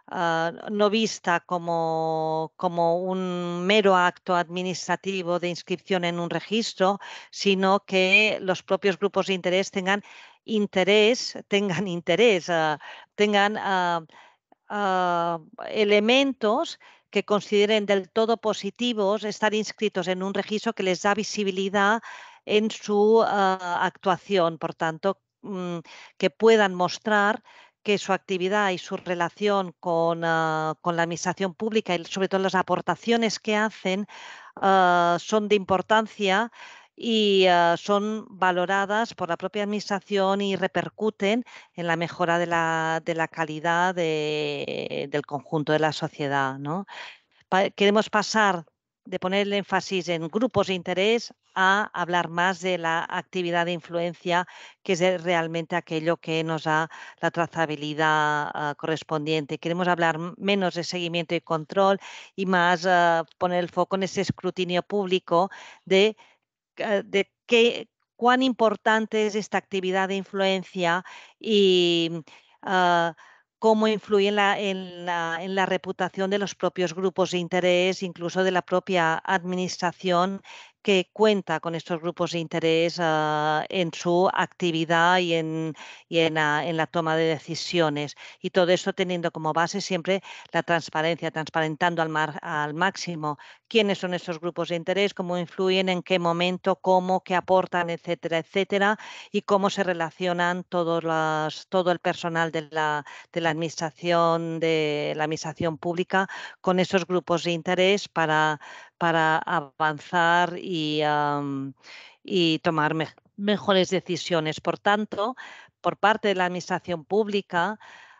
uh, no vista como, como un mero acto administrativo de inscripción en un registro, sino que los propios grupos de interés tengan interés, tengan interés, uh, tengan uh, uh, elementos que consideren del todo positivos estar inscritos en un registro que les da visibilidad en su uh, actuación. Por tanto, um, que puedan mostrar que su actividad y su relación con, uh, con la administración pública y sobre todo las aportaciones que hacen uh, son de importancia y uh, son valoradas por la propia administración y repercuten en la mejora de la, de la calidad de, del conjunto de la sociedad, ¿no? Pa- queremos pasar de poner el énfasis en grupos de interés a hablar más de la actividad de influencia, que es realmente aquello que nos da la trazabilidad uh, correspondiente. Queremos hablar menos de seguimiento y control y más uh, poner el foco en ese escrutinio público de de qué, cuán importante es esta actividad de influencia y uh, cómo influye en la, en, la, en la reputación de los propios grupos de interés, incluso de la propia administración que cuenta con estos grupos de interés uh, en su actividad y, en, y en, uh, en la toma de decisiones. Y todo eso teniendo como base siempre la transparencia, transparentando al, mar, al máximo quiénes son esos grupos de interés, cómo influyen, en qué momento, cómo, qué aportan, etcétera, etcétera, y cómo se relacionan todos las, todo el personal de la, de la administración, de la administración pública con esos grupos de interés para, para avanzar y, um, y tomar me mejores decisiones. Por tanto, por parte de la administración pública,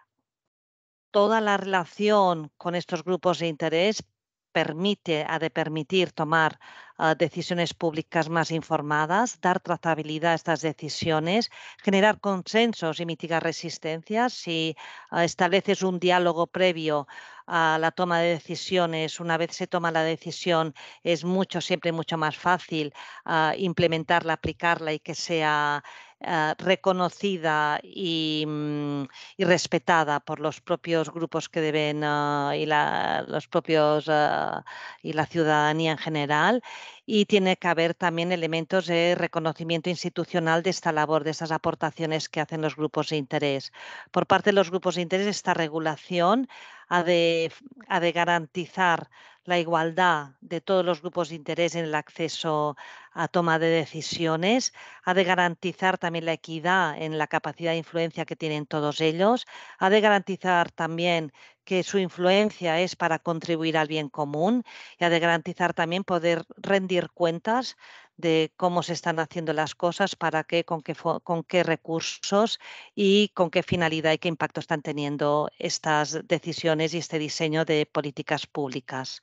toda la relación con estos grupos de interés permite, ha de permitir tomar uh, decisiones públicas más informadas, dar trazabilidad a estas decisiones, generar consensos y mitigar resistencias. Si uh, estableces un diálogo previo a la toma de decisiones, una vez se toma la decisión, es mucho, siempre mucho más fácil uh, implementarla, aplicarla y que sea Uh, reconocida y, um, y respetada por los propios grupos que deben uh, y la, los propios uh, y la ciudadanía en general. Y tiene que haber también elementos de reconocimiento institucional de esta labor, de esas aportaciones que hacen los grupos de interés. Por parte de los grupos de interés, esta regulación ha de, ha de garantizar la igualdad de todos los grupos de interés en el acceso a toma de decisiones, ha de garantizar también la equidad en la capacidad de influencia que tienen todos ellos, ha de garantizar también que su influencia es para contribuir al bien común y ha de garantizar también poder rendir cuentas de cómo se están haciendo las cosas, para qué, con qué, con qué recursos y con qué finalidad y qué impacto están teniendo estas decisiones y este diseño de políticas públicas.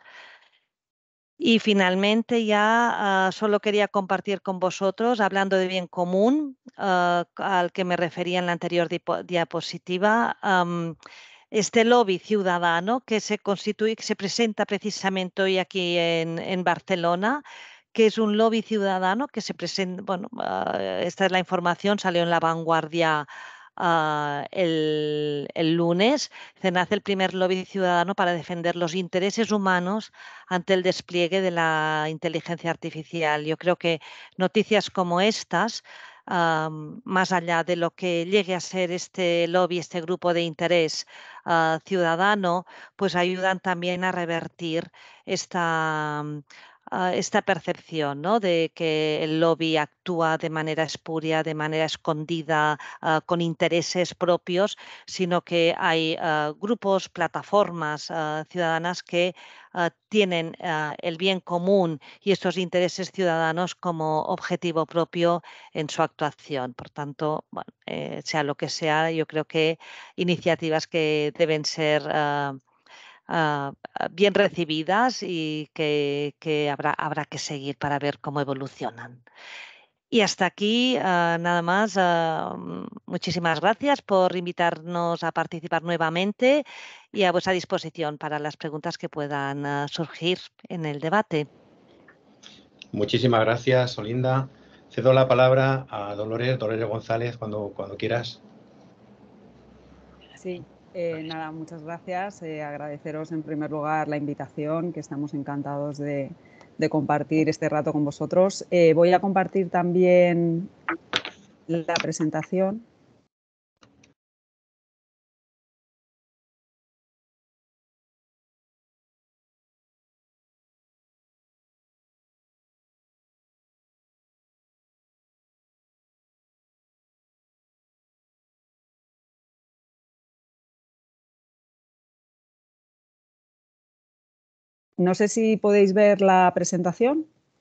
Y finalmente ya uh, solo quería compartir con vosotros, hablando de bien común, uh, al que me refería en la anterior diapositiva, um, este lobby ciudadano que se constituye, que se presenta precisamente hoy aquí en, en Barcelona, que es un lobby ciudadano que se presenta, bueno, uh, esta es la información, salió en La Vanguardia Uh, el, el lunes. Se nace el primer lobby ciudadano para defender los intereses humanos ante el despliegue de la inteligencia artificial. Yo creo que noticias como estas, um, más allá de lo que llegue a ser este lobby, este grupo de interés uh, ciudadano, pues ayudan también a revertir esta... Um, Uh, esta percepción, ¿no?, de que el lobby actúa de manera espuria, de manera escondida, uh, con intereses propios, sino que hay uh, grupos, plataformas uh, ciudadanas que uh, tienen uh, el bien común y estos intereses ciudadanos como objetivo propio en su actuación. Por tanto, bueno, eh, sea lo que sea, yo creo que iniciativas que deben ser uh, Uh, bien recibidas y que, que habrá, habrá que seguir para ver cómo evolucionan. Y hasta aquí, uh, nada más. Uh, muchísimas gracias por invitarnos a participar nuevamente y a vuestra disposición para las preguntas que puedan uh, surgir en el debate. Muchísimas gracias, Olinda. Cedo la palabra a Dolores, Dolores González, cuando, cuando quieras. Sí, Eh, nada, muchas gracias. Eh, agradeceros en primer lugar la invitación, que estamos encantados de, de compartir este rato con vosotros. Eh, voy a compartir también la presentación. No sé si podéis ver la presentación.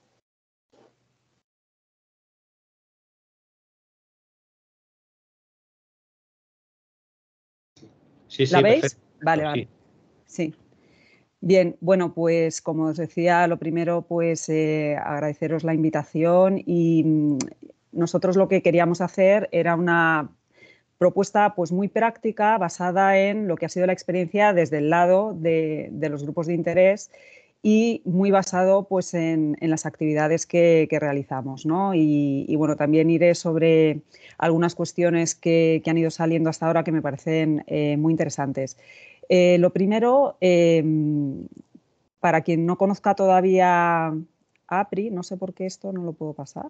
Sí, sí, ¿La veis? perfecto. Vale, Sí. vale. Sí. Bien, bueno, pues como os decía, lo primero, pues eh, agradeceros la invitación y mm, nosotros lo que queríamos hacer era una propuesta pues muy práctica basada en lo que ha sido la experiencia desde el lado de, de los grupos de interés y muy basado pues en, en las actividades que, que realizamos, ¿no? Y, y, bueno, también iré sobre algunas cuestiones que, que han ido saliendo hasta ahora que me parecen eh, muy interesantes. Eh, lo primero, eh, para quien no conozca todavía APRI, no sé por qué esto no lo puedo pasar.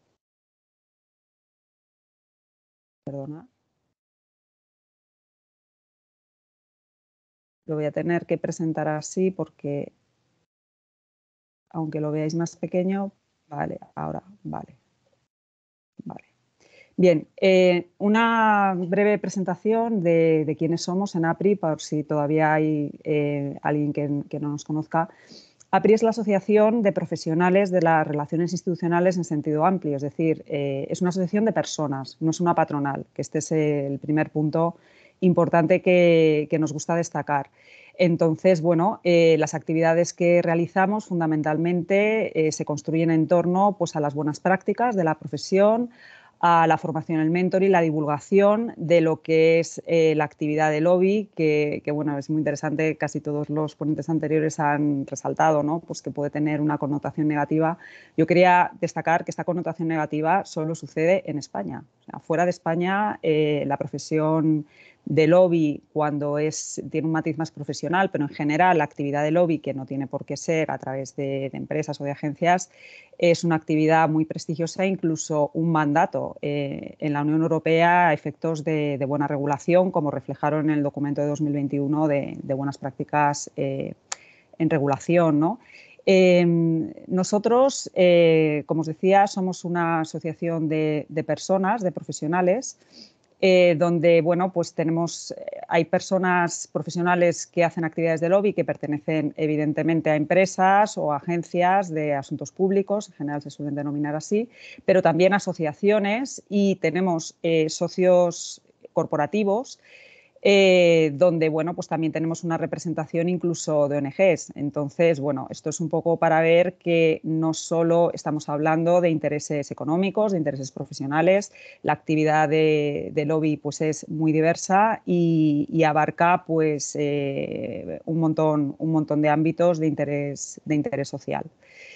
Perdona. Lo voy a tener que presentar así porque, aunque lo veáis más pequeño, vale, ahora, vale. Vale. Bien, eh, una breve presentación de, de quiénes somos en APRI, por si todavía hay eh, alguien que, que no nos conozca. APRI es la Asociación de Profesionales de las Relaciones Institucionales en sentido amplio, es decir, eh, es una asociación de personas, no es una patronal, que este es el primer punto importante que, que nos gusta destacar. Entonces, bueno, eh, las actividades que realizamos fundamentalmente eh, se construyen en torno pues, a las buenas prácticas de la profesión, a la formación, el mentoring y la divulgación de lo que es eh, la actividad de lobby, que, que bueno, es muy interesante, casi todos los ponentes anteriores han resaltado, ¿no? Pues que puede tener una connotación negativa. Yo quería destacar que esta connotación negativa solo sucede en España. O sea, fuera de España, eh, la profesión de lobby, cuando es, tiene un matiz más profesional, pero en general la actividad de lobby, que no tiene por qué ser a través de, de empresas o de agencias, es una actividad muy prestigiosa, incluso un mandato eh, en la Unión Europea a efectos de, de buena regulación, como reflejaron en el documento de dos mil veintiuno de, de buenas prácticas eh, en regulación, ¿no? Eh, nosotros, eh, como os decía, somos una asociación de, de personas, de profesionales, Eh, donde bueno, pues tenemos, hay personas profesionales que hacen actividades de lobby que pertenecen evidentemente a empresas o agencias de asuntos públicos, en general se suelen denominar así, pero también asociaciones y tenemos eh, socios corporativos Eh, donde bueno, pues también tenemos una representación incluso de O N Ges. Entonces, bueno, esto es un poco para ver que no solo estamos hablando de intereses económicos, de intereses profesionales, la actividad de, de lobby pues es muy diversa y, y abarca pues eh, un montón, un montón de ámbitos de interés, de interés social.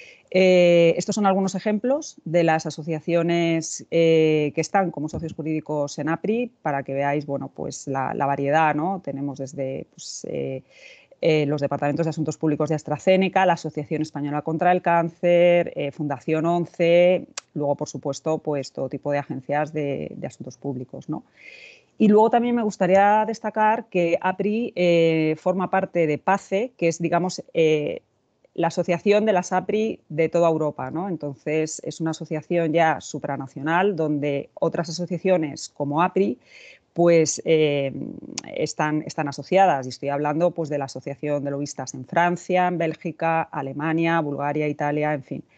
Eh, estos son algunos ejemplos de las asociaciones eh, que están como socios jurídicos en APRI, para que veáis bueno, pues la, la variedad, ¿no? Tenemos desde pues, eh, eh, los departamentos de asuntos públicos de AstraZeneca, la Asociación Española contra el Cáncer, eh, Fundación ONCE, luego por supuesto pues, todo tipo de agencias de, de asuntos públicos, ¿no? Y luego también me gustaría destacar que APRI eh, forma parte de PACE, que es, digamos, eh, la asociación de las APRI de toda Europa, ¿no? Entonces, es una asociación ya supranacional donde otras asociaciones como APRI pues, eh, están, están asociadas. Y estoy hablando pues, de la Asociación de Lobistas en Francia, en Bélgica, Alemania, Bulgaria, Italia, en fin.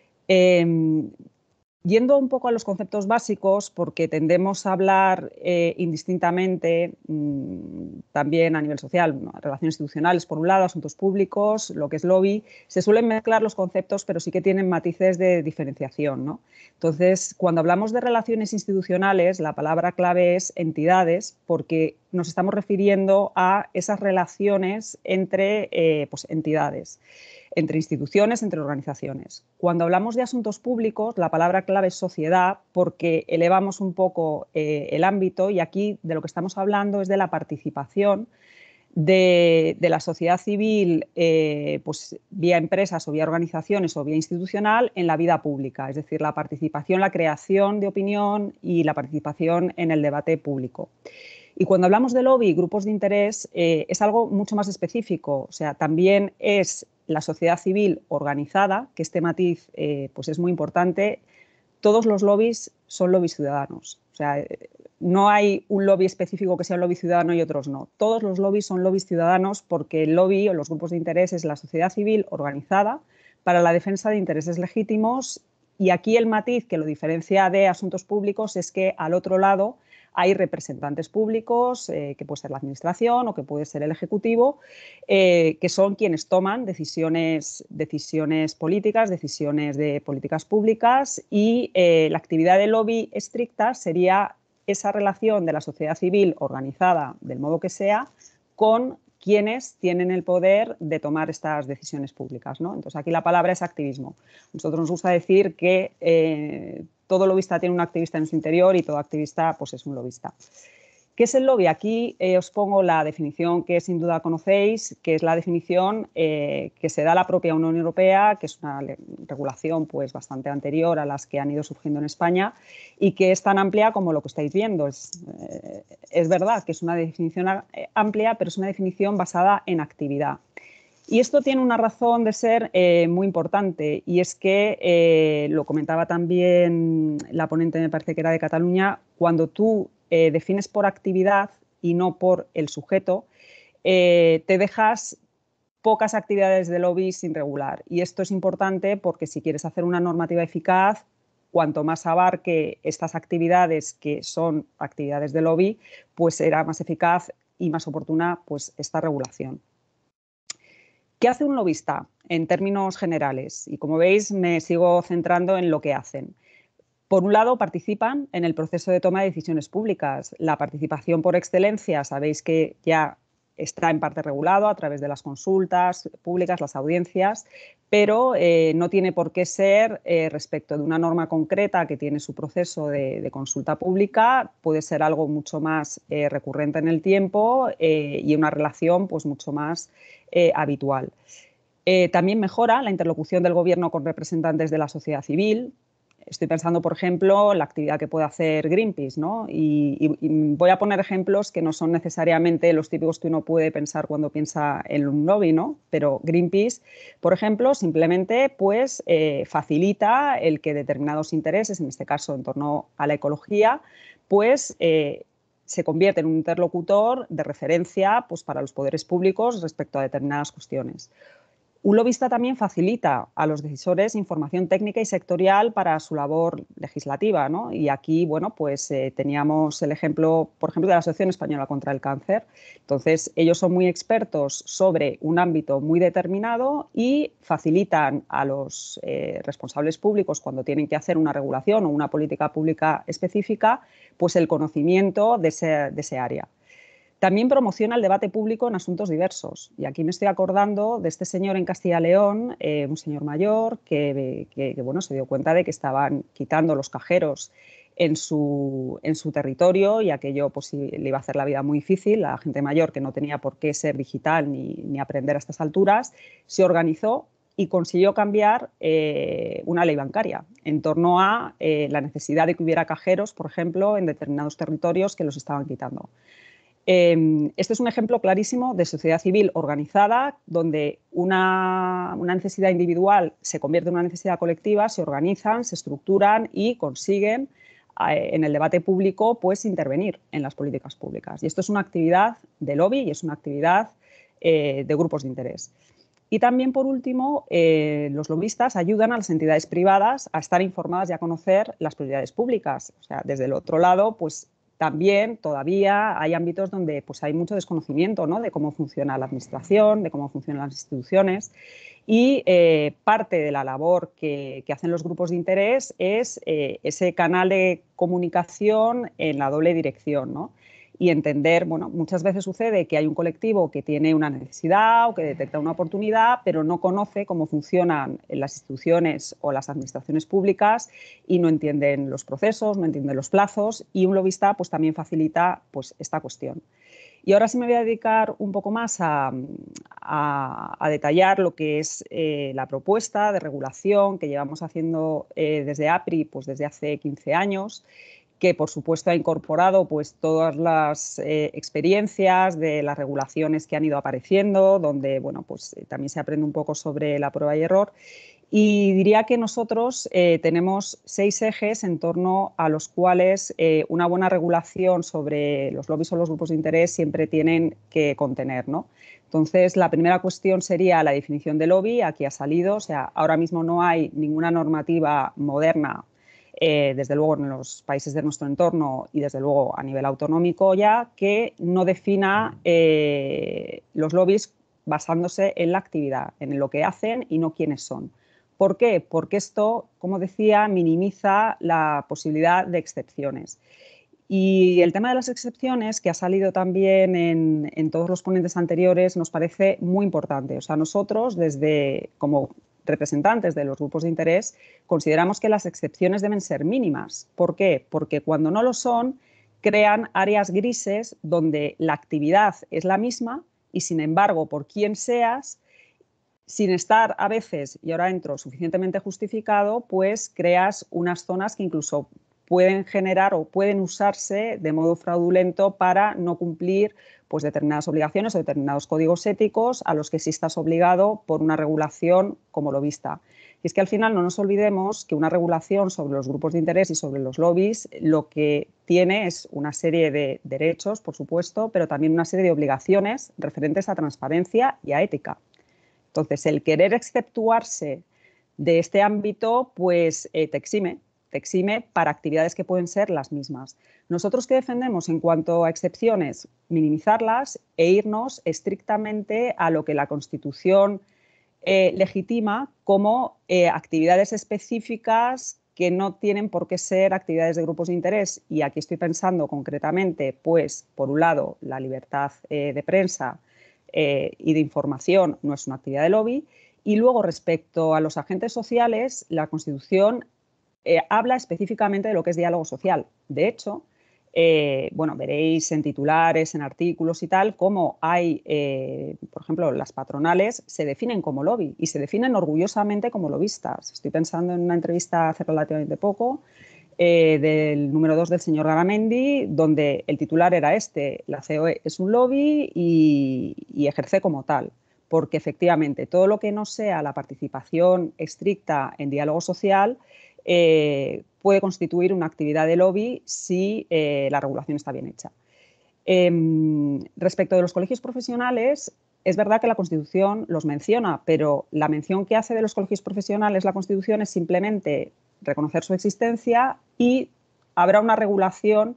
Eh, Yendo un poco a los conceptos básicos, porque tendemos a hablar eh, indistintamente mmm, también a nivel social, ¿no? Relaciones institucionales por un lado, asuntos públicos, lo que es lobby, se suelen mezclar los conceptos, pero sí que tienen matices de diferenciación, ¿no? Entonces, cuando hablamos de relaciones institucionales, la palabra clave es entidades, porque nos estamos refiriendo a esas relaciones entre eh, pues, entidades. entre instituciones, entre organizaciones. Cuando hablamos de asuntos públicos, la palabra clave es sociedad, porque elevamos un poco eh, el ámbito, y aquí de lo que estamos hablando es de la participación de, de la sociedad civil, eh, pues vía empresas o vía organizaciones o vía institucional, en la vida pública, es decir, la participación, la creación de opinión y la participación en el debate público. Y cuando hablamos de lobby y grupos de interés, eh, es algo mucho más específico, o sea, también es la sociedad civil organizada, que este matiz eh, pues es muy importante. Todos los lobbies son lobbies ciudadanos, o sea, no hay un lobby específico que sea un lobby ciudadano y otros no. Todos los lobbies son lobbies ciudadanos porque el lobby o los grupos de interés es la sociedad civil organizada para la defensa de intereses legítimos, y aquí el matiz que lo diferencia de asuntos públicos es que al otro lado hay representantes públicos, eh, que puede ser la administración o que puede ser el ejecutivo, eh, que son quienes toman decisiones, decisiones políticas, decisiones de políticas públicas, y eh, la actividad de lobby estricta sería esa relación de la sociedad civil organizada del modo que sea con quienes tienen el poder de tomar estas decisiones públicas, ¿no? Entonces aquí la palabra es activismo. A nosotros nos gusta decir que eh, todo lobista tiene un activista en su interior y todo activista pues, es un lobista. ¿Qué es el lobby? Aquí eh, os pongo la definición que sin duda conocéis, que es la definición eh, que se da a la propia Unión Europea, que es una regulación pues, bastante anterior a las que han ido surgiendo en España y que es tan amplia como lo que estáis viendo. Es, eh, es verdad que es una definición amplia, pero es una definición basada en actividad. Y esto tiene una razón de ser eh, muy importante, y es que, eh, lo comentaba también la ponente, me parece que era de Cataluña, cuando tú eh, defines por actividad y no por el sujeto, eh, te dejas pocas actividades de lobby sin regular. Y esto es importante porque si quieres hacer una normativa eficaz, cuanto más abarque estas actividades que son actividades de lobby, pues será más eficaz y más oportuna pues, esta regulación. ¿Qué hace un lobista en términos generales? Y como veis, me sigo centrando en lo que hacen. Por un lado, participan en el proceso de toma de decisiones públicas. La participación por excelencia, sabéis que ya está en parte regulado a través de las consultas públicas, las audiencias, pero eh, no tiene por qué ser eh, respecto de una norma concreta que tiene su proceso de, de consulta pública. Puede ser algo mucho más eh, recurrente en el tiempo eh, y una relación pues, mucho más eh, habitual. Eh, también mejora la interlocución del Gobierno con representantes de la sociedad civil. Estoy pensando, por ejemplo, en la actividad que puede hacer Greenpeace, ¿no? Y, y, y voy a poner ejemplos que no son necesariamente los típicos que uno puede pensar cuando piensa en un lobby, ¿no? Pero Greenpeace, por ejemplo, simplemente pues, eh, facilita el que determinados intereses, en este caso en torno a la ecología, pues eh, se convierte en un interlocutor de referencia pues, para los poderes públicos respecto a determinadas cuestiones. Un lobista también facilita a los decisores información técnica y sectorial para su labor legislativa, ¿no? Y aquí, bueno, pues eh, teníamos el ejemplo, por ejemplo, de la Asociación Española contra el Cáncer. Entonces, ellos son muy expertos sobre un ámbito muy determinado y facilitan a los eh, responsables públicos cuando tienen que hacer una regulación o una política pública específica, pues el conocimiento de ese, de ese área. También promociona el debate público en asuntos diversos. Y aquí me estoy acordando de este señor en Castilla y León, eh, un señor mayor que, que, que bueno, se dio cuenta de que estaban quitando los cajeros en su, en su territorio, y aquello pues, le iba a hacer la vida muy difícil a la gente mayor que no tenía por qué ser digital ni, ni aprender a estas alturas. Se organizó y consiguió cambiar eh, una ley bancaria en torno a eh, la necesidad de que hubiera cajeros, por ejemplo, en determinados territorios que los estaban quitando. Eh, este es un ejemplo clarísimo de sociedad civil organizada, donde una, una necesidad individual se convierte en una necesidad colectiva, se organizan, se estructuran y consiguen eh, en el debate público pues, intervenir en las políticas públicas. Y esto es una actividad de lobby y es una actividad eh, de grupos de interés. Y también, por último, eh, los lobistas ayudan a las entidades privadas a estar informadas y a conocer las prioridades públicas. O sea, desde el otro lado, pues también todavía hay ámbitos donde pues, hay mucho desconocimiento, ¿no? De cómo funciona la administración, de cómo funcionan las instituciones, y eh, parte de la labor que, que hacen los grupos de interés es eh, ese canal de comunicación en la doble dirección, ¿no? y entender, bueno, muchas veces sucede que hay un colectivo que tiene una necesidad o que detecta una oportunidad, pero no conoce cómo funcionan las instituciones o las administraciones públicas y no entienden los procesos, no entienden los plazos, y un lobista pues, también facilita pues, esta cuestión. Y ahora sí me voy a dedicar un poco más a, a, a detallar lo que es eh, la propuesta de regulación que llevamos haciendo eh, desde APRI pues, desde hace quince años, que por supuesto ha incorporado pues, todas las eh, experiencias de las regulaciones que han ido apareciendo, donde bueno, pues, eh, también se aprende un poco sobre la prueba y error. Y diría que nosotros eh, tenemos seis ejes en torno a los cuales eh, una buena regulación sobre los lobbies o los grupos de interés siempre tienen que contener, ¿no? Entonces, la primera cuestión sería la definición de lobby. Aquí ha salido, o sea, ahora mismo no hay ninguna normativa moderna, eh, desde luego en los países de nuestro entorno y desde luego a nivel autonómico ya, que no defina eh, los lobbies basándose en la actividad, en lo que hacen y no quiénes son. ¿Por qué? Porque esto, como decía, minimiza la posibilidad de excepciones. Y el tema de las excepciones, que ha salido también en, en todos los ponentes anteriores, nos parece muy importante. O sea, nosotros, desde como representantes de los grupos de interés, consideramos que las excepciones deben ser mínimas. ¿Por qué? Porque cuando no lo son, crean áreas grises donde la actividad es la misma y, sin embargo, por quien seas, sin estar a veces, y ahora entro, suficientemente justificado, pues creas unas zonas que incluso pueden generar o pueden usarse de modo fraudulento para no cumplir pues, determinadas obligaciones o determinados códigos éticos a los que sí estás obligado por una regulación como lobista. Y es que al final no nos olvidemos que una regulación sobre los grupos de interés y sobre los lobbies lo que tiene es una serie de derechos, por supuesto, pero también una serie de obligaciones referentes a transparencia y a ética. Entonces, el querer exceptuarse de este ámbito, pues eh, te exime, te exime para actividades que pueden ser las mismas. Nosotros, ¿qué defendemos en cuanto a excepciones? Minimizarlas e irnos estrictamente a lo que la Constitución eh, legitima como eh, actividades específicas que no tienen por qué ser actividades de grupos de interés. Y aquí estoy pensando concretamente, pues, por un lado, la libertad eh, de prensa, Eh, y de información no es una actividad de lobby. Y luego, respecto a los agentes sociales, la Constitución eh, habla específicamente de lo que es diálogo social. De hecho, eh, bueno, veréis en titulares, en artículos y tal, cómo hay, eh, por ejemplo, las patronales se definen como lobby y se definen orgullosamente como lobistas. Estoy pensando en una entrevista hace relativamente poco, Eh, del número dos del señor Garamendi, donde el titular era este: la C O E es un lobby y, y ejerce como tal, porque efectivamente todo lo que no sea la participación estricta en diálogo social eh, puede constituir una actividad de lobby si eh, la regulación está bien hecha. Eh, respecto de los colegios profesionales, es verdad que la Constitución los menciona, pero la mención que hace de los colegios profesionales la Constitución es simplemente reconocer su existencia y habrá una regulación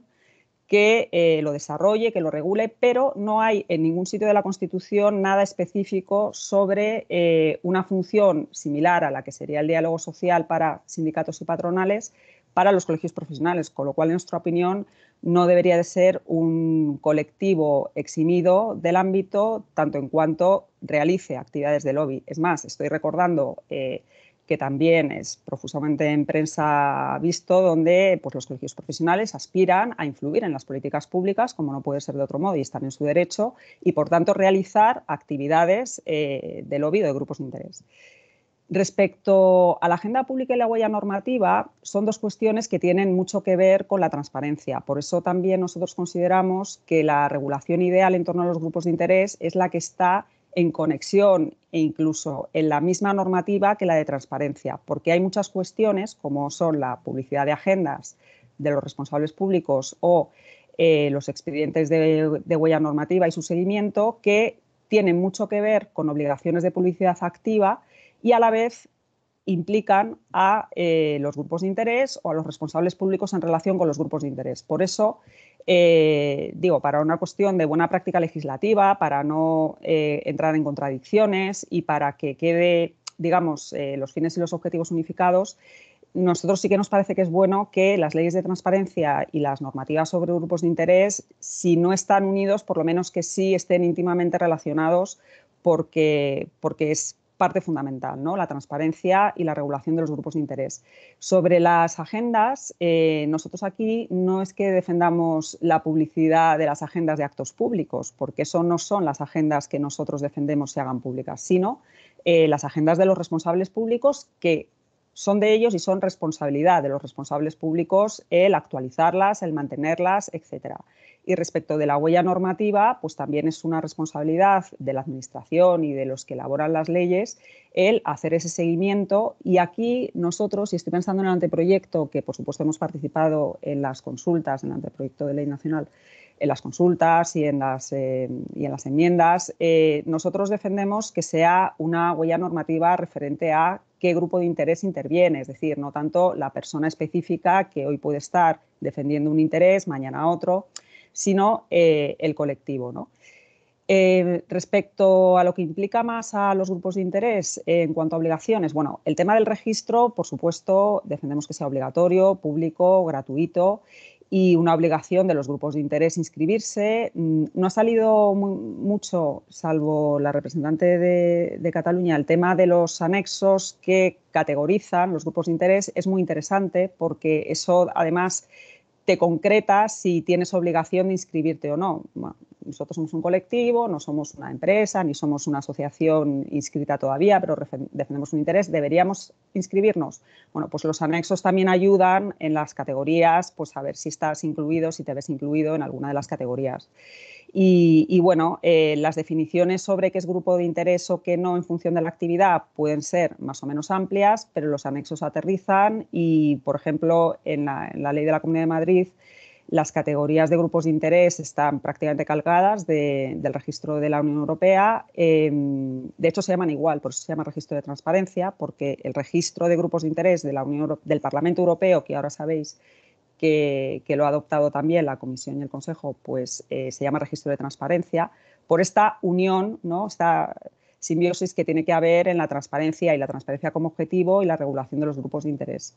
que eh, lo desarrolle, que lo regule, pero no hay en ningún sitio de la Constitución nada específico sobre eh, una función similar a la que sería el diálogo social para sindicatos y patronales para los colegios profesionales, con lo cual, en nuestra opinión, no debería de ser un colectivo eximido del ámbito tanto en cuanto realice actividades de lobby. Es más, estoy recordando eh, que también es profusamente en prensa visto, donde pues, los colegios profesionales aspiran a influir en las políticas públicas, como no puede ser de otro modo, y están en su derecho, y por tanto realizar actividades eh, de lobby o de grupos de interés. Respecto a la agenda pública y la huella normativa, son dos cuestiones que tienen mucho que ver con la transparencia. Por eso también nosotros consideramos que la regulación ideal en torno a los grupos de interés es la que está en conexión e incluso en la misma normativa que la de transparencia, porque hay muchas cuestiones, como son la publicidad de agendas de los responsables públicos o eh, los expedientes de, de huella normativa y su seguimiento, que tienen mucho que ver con obligaciones de publicidad activa y a la vez implican a eh, los grupos de interés o a los responsables públicos en relación con los grupos de interés. Por eso, eh, digo, para una cuestión de buena práctica legislativa, para no eh, entrar en contradicciones y para que quede, digamos, eh, los fines y los objetivos unificados, nosotros sí que nos parece que es bueno que las leyes de transparencia y las normativas sobre grupos de interés, si no están unidos, por lo menos que sí estén íntimamente relacionados, porque, porque es parte fundamental, ¿no? La transparencia y la regulación de los grupos de interés. Sobre las agendas, eh, nosotros aquí no es que defendamos la publicidad de las agendas de actos públicos, porque eso no son las agendas que nosotros defendemos se hagan públicas, sino eh, las agendas de los responsables públicos, que son de ellos y son responsabilidad de los responsables públicos el actualizarlas, el mantenerlas, etcétera. Y respecto de la huella normativa, pues también es una responsabilidad de la Administración y de los que elaboran las leyes el hacer ese seguimiento. Y aquí nosotros, y estoy pensando en el anteproyecto, que por supuesto hemos participado en las consultas, en el anteproyecto de ley nacional, en las consultas y en las, eh, y en las enmiendas, eh, nosotros defendemos que sea una huella normativa referente a qué grupo de interés interviene, es decir, no tanto la persona específica que hoy puede estar defendiendo un interés, mañana otro, sino eh, el colectivo, ¿no? Eh, respecto a lo que implica más a los grupos de interés eh, en cuanto a obligaciones, bueno, el tema del registro, por supuesto, defendemos que sea obligatorio, público, gratuito y una obligación de los grupos de interés inscribirse. No ha salido muy, mucho, salvo la representante de, de Cataluña, el tema de los anexos que categorizan los grupos de interés. Es muy interesante porque eso además te concreta si tienes obligación de inscribirte o no. Bueno, nosotros somos un colectivo, no somos una empresa, ni somos una asociación inscrita todavía, pero defendemos un interés. ¿Deberíamos inscribirnos? Bueno, pues los anexos también ayudan en las categorías, pues a ver si estás incluido, si te ves incluido en alguna de las categorías. Y, y bueno, eh, las definiciones sobre qué es grupo de interés o qué no en función de la actividad pueden ser más o menos amplias, pero los anexos aterrizan y, por ejemplo, en la, en la Ley de la Comunidad de Madrid, las categorías de grupos de interés están prácticamente calcadas de, del registro de la Unión Europea. Eh, de hecho, se llaman igual, por eso se llama registro de transparencia, porque el registro de grupos de interés de la Unión, del Parlamento Europeo, que ahora sabéis Que, que lo ha adoptado también la Comisión y el Consejo, pues eh, se llama registro de transparencia, por esta unión, ¿no? Esta simbiosis que tiene que haber en la transparencia y la transparencia como objetivo y la regulación de los grupos de interés.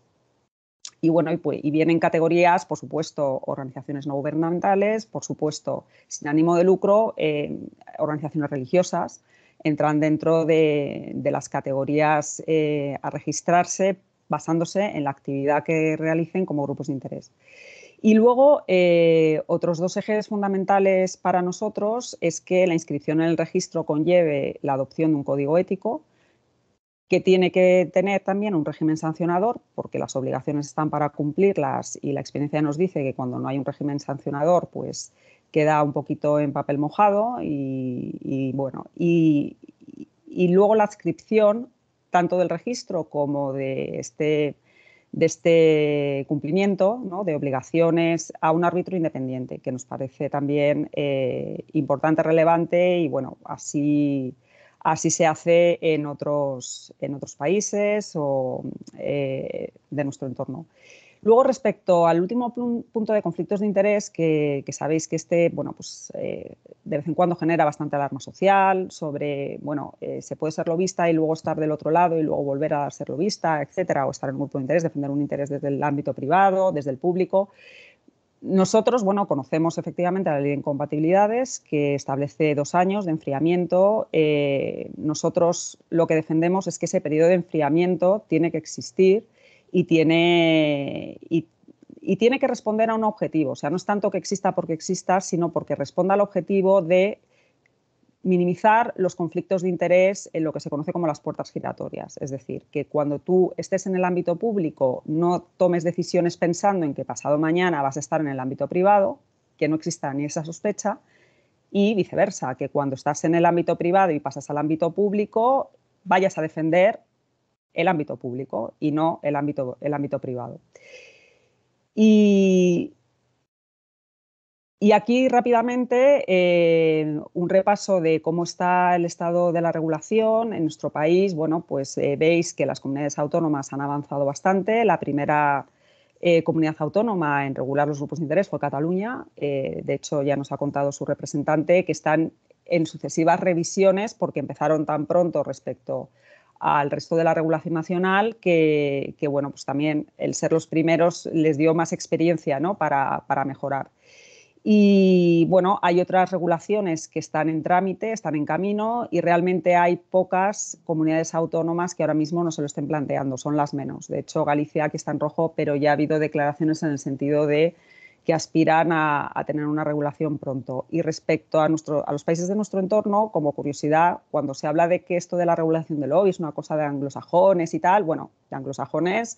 Y bueno, y, pues, y vienen categorías, por supuesto, organizaciones no gubernamentales, por supuesto, sin ánimo de lucro, eh, organizaciones religiosas, entran dentro de, de las categorías eh, a registrarse basándose en la actividad que realicen como grupos de interés. Y luego, eh, otros dos ejes fundamentales para nosotros es que la inscripción en el registro conlleve la adopción de un código ético que tiene que tener también un régimen sancionador, porque las obligaciones están para cumplirlas y la experiencia nos dice que cuando no hay un régimen sancionador, pues queda un poquito en papel mojado y, y bueno, y, y luego la adscripción tanto del registro como de este, de este cumplimiento, ¿no? De obligaciones a un árbitro independiente, que nos parece también eh, importante, relevante y bueno, así, así se hace en otros, en otros países o eh, de nuestro entorno. Luego, respecto al último punto de conflictos de interés, que, que sabéis que este, bueno, pues eh, de vez en cuando genera bastante alarma social sobre, bueno, eh, se puede ser lobista y luego estar del otro lado y luego volver a ser lobista, etcétera, o estar en un grupo de interés, defender un interés desde el ámbito privado, desde el público. Nosotros, bueno, conocemos efectivamente la ley de incompatibilidades que establece dos años de enfriamiento. Eh, nosotros lo que defendemos es que ese periodo de enfriamiento tiene que existir y tiene, y, y tiene que responder a un objetivo. O sea, no es tanto que exista porque exista, sino porque responda al objetivo de minimizar los conflictos de interés en lo que se conoce como las puertas giratorias. Es decir, que cuando tú estés en el ámbito público no tomes decisiones pensando en que pasado mañana vas a estar en el ámbito privado, que no exista ni esa sospecha, y viceversa, que cuando estás en el ámbito privado y pasas al ámbito público vayas a defender el ámbito público y no el ámbito, el ámbito privado. Y, y aquí rápidamente eh, un repaso de cómo está el estado de la regulación en nuestro país. Bueno, pues eh, veis que las comunidades autónomas han avanzado bastante. La primera eh, comunidad autónoma en regular los grupos de interés fue Cataluña. Eh, de hecho, ya nos ha contado su representante que están en sucesivas revisiones porque empezaron tan pronto respecto al resto de la regulación nacional que, que, bueno, pues también el ser los primeros les dio más experiencia, ¿no? para, para mejorar. Y bueno, hay otras regulaciones que están en trámite, están en camino y realmente hay pocas comunidades autónomas que ahora mismo no se lo estén planteando, son las menos. De hecho, Galicia aquí está en rojo, pero ya ha habido declaraciones en el sentido de que aspiran a, a tener una regulación pronto. Y respecto a, nuestro, a los países de nuestro entorno, como curiosidad, cuando se habla de que esto de la regulación del lobby es una cosa de anglosajones y tal, bueno, de anglosajones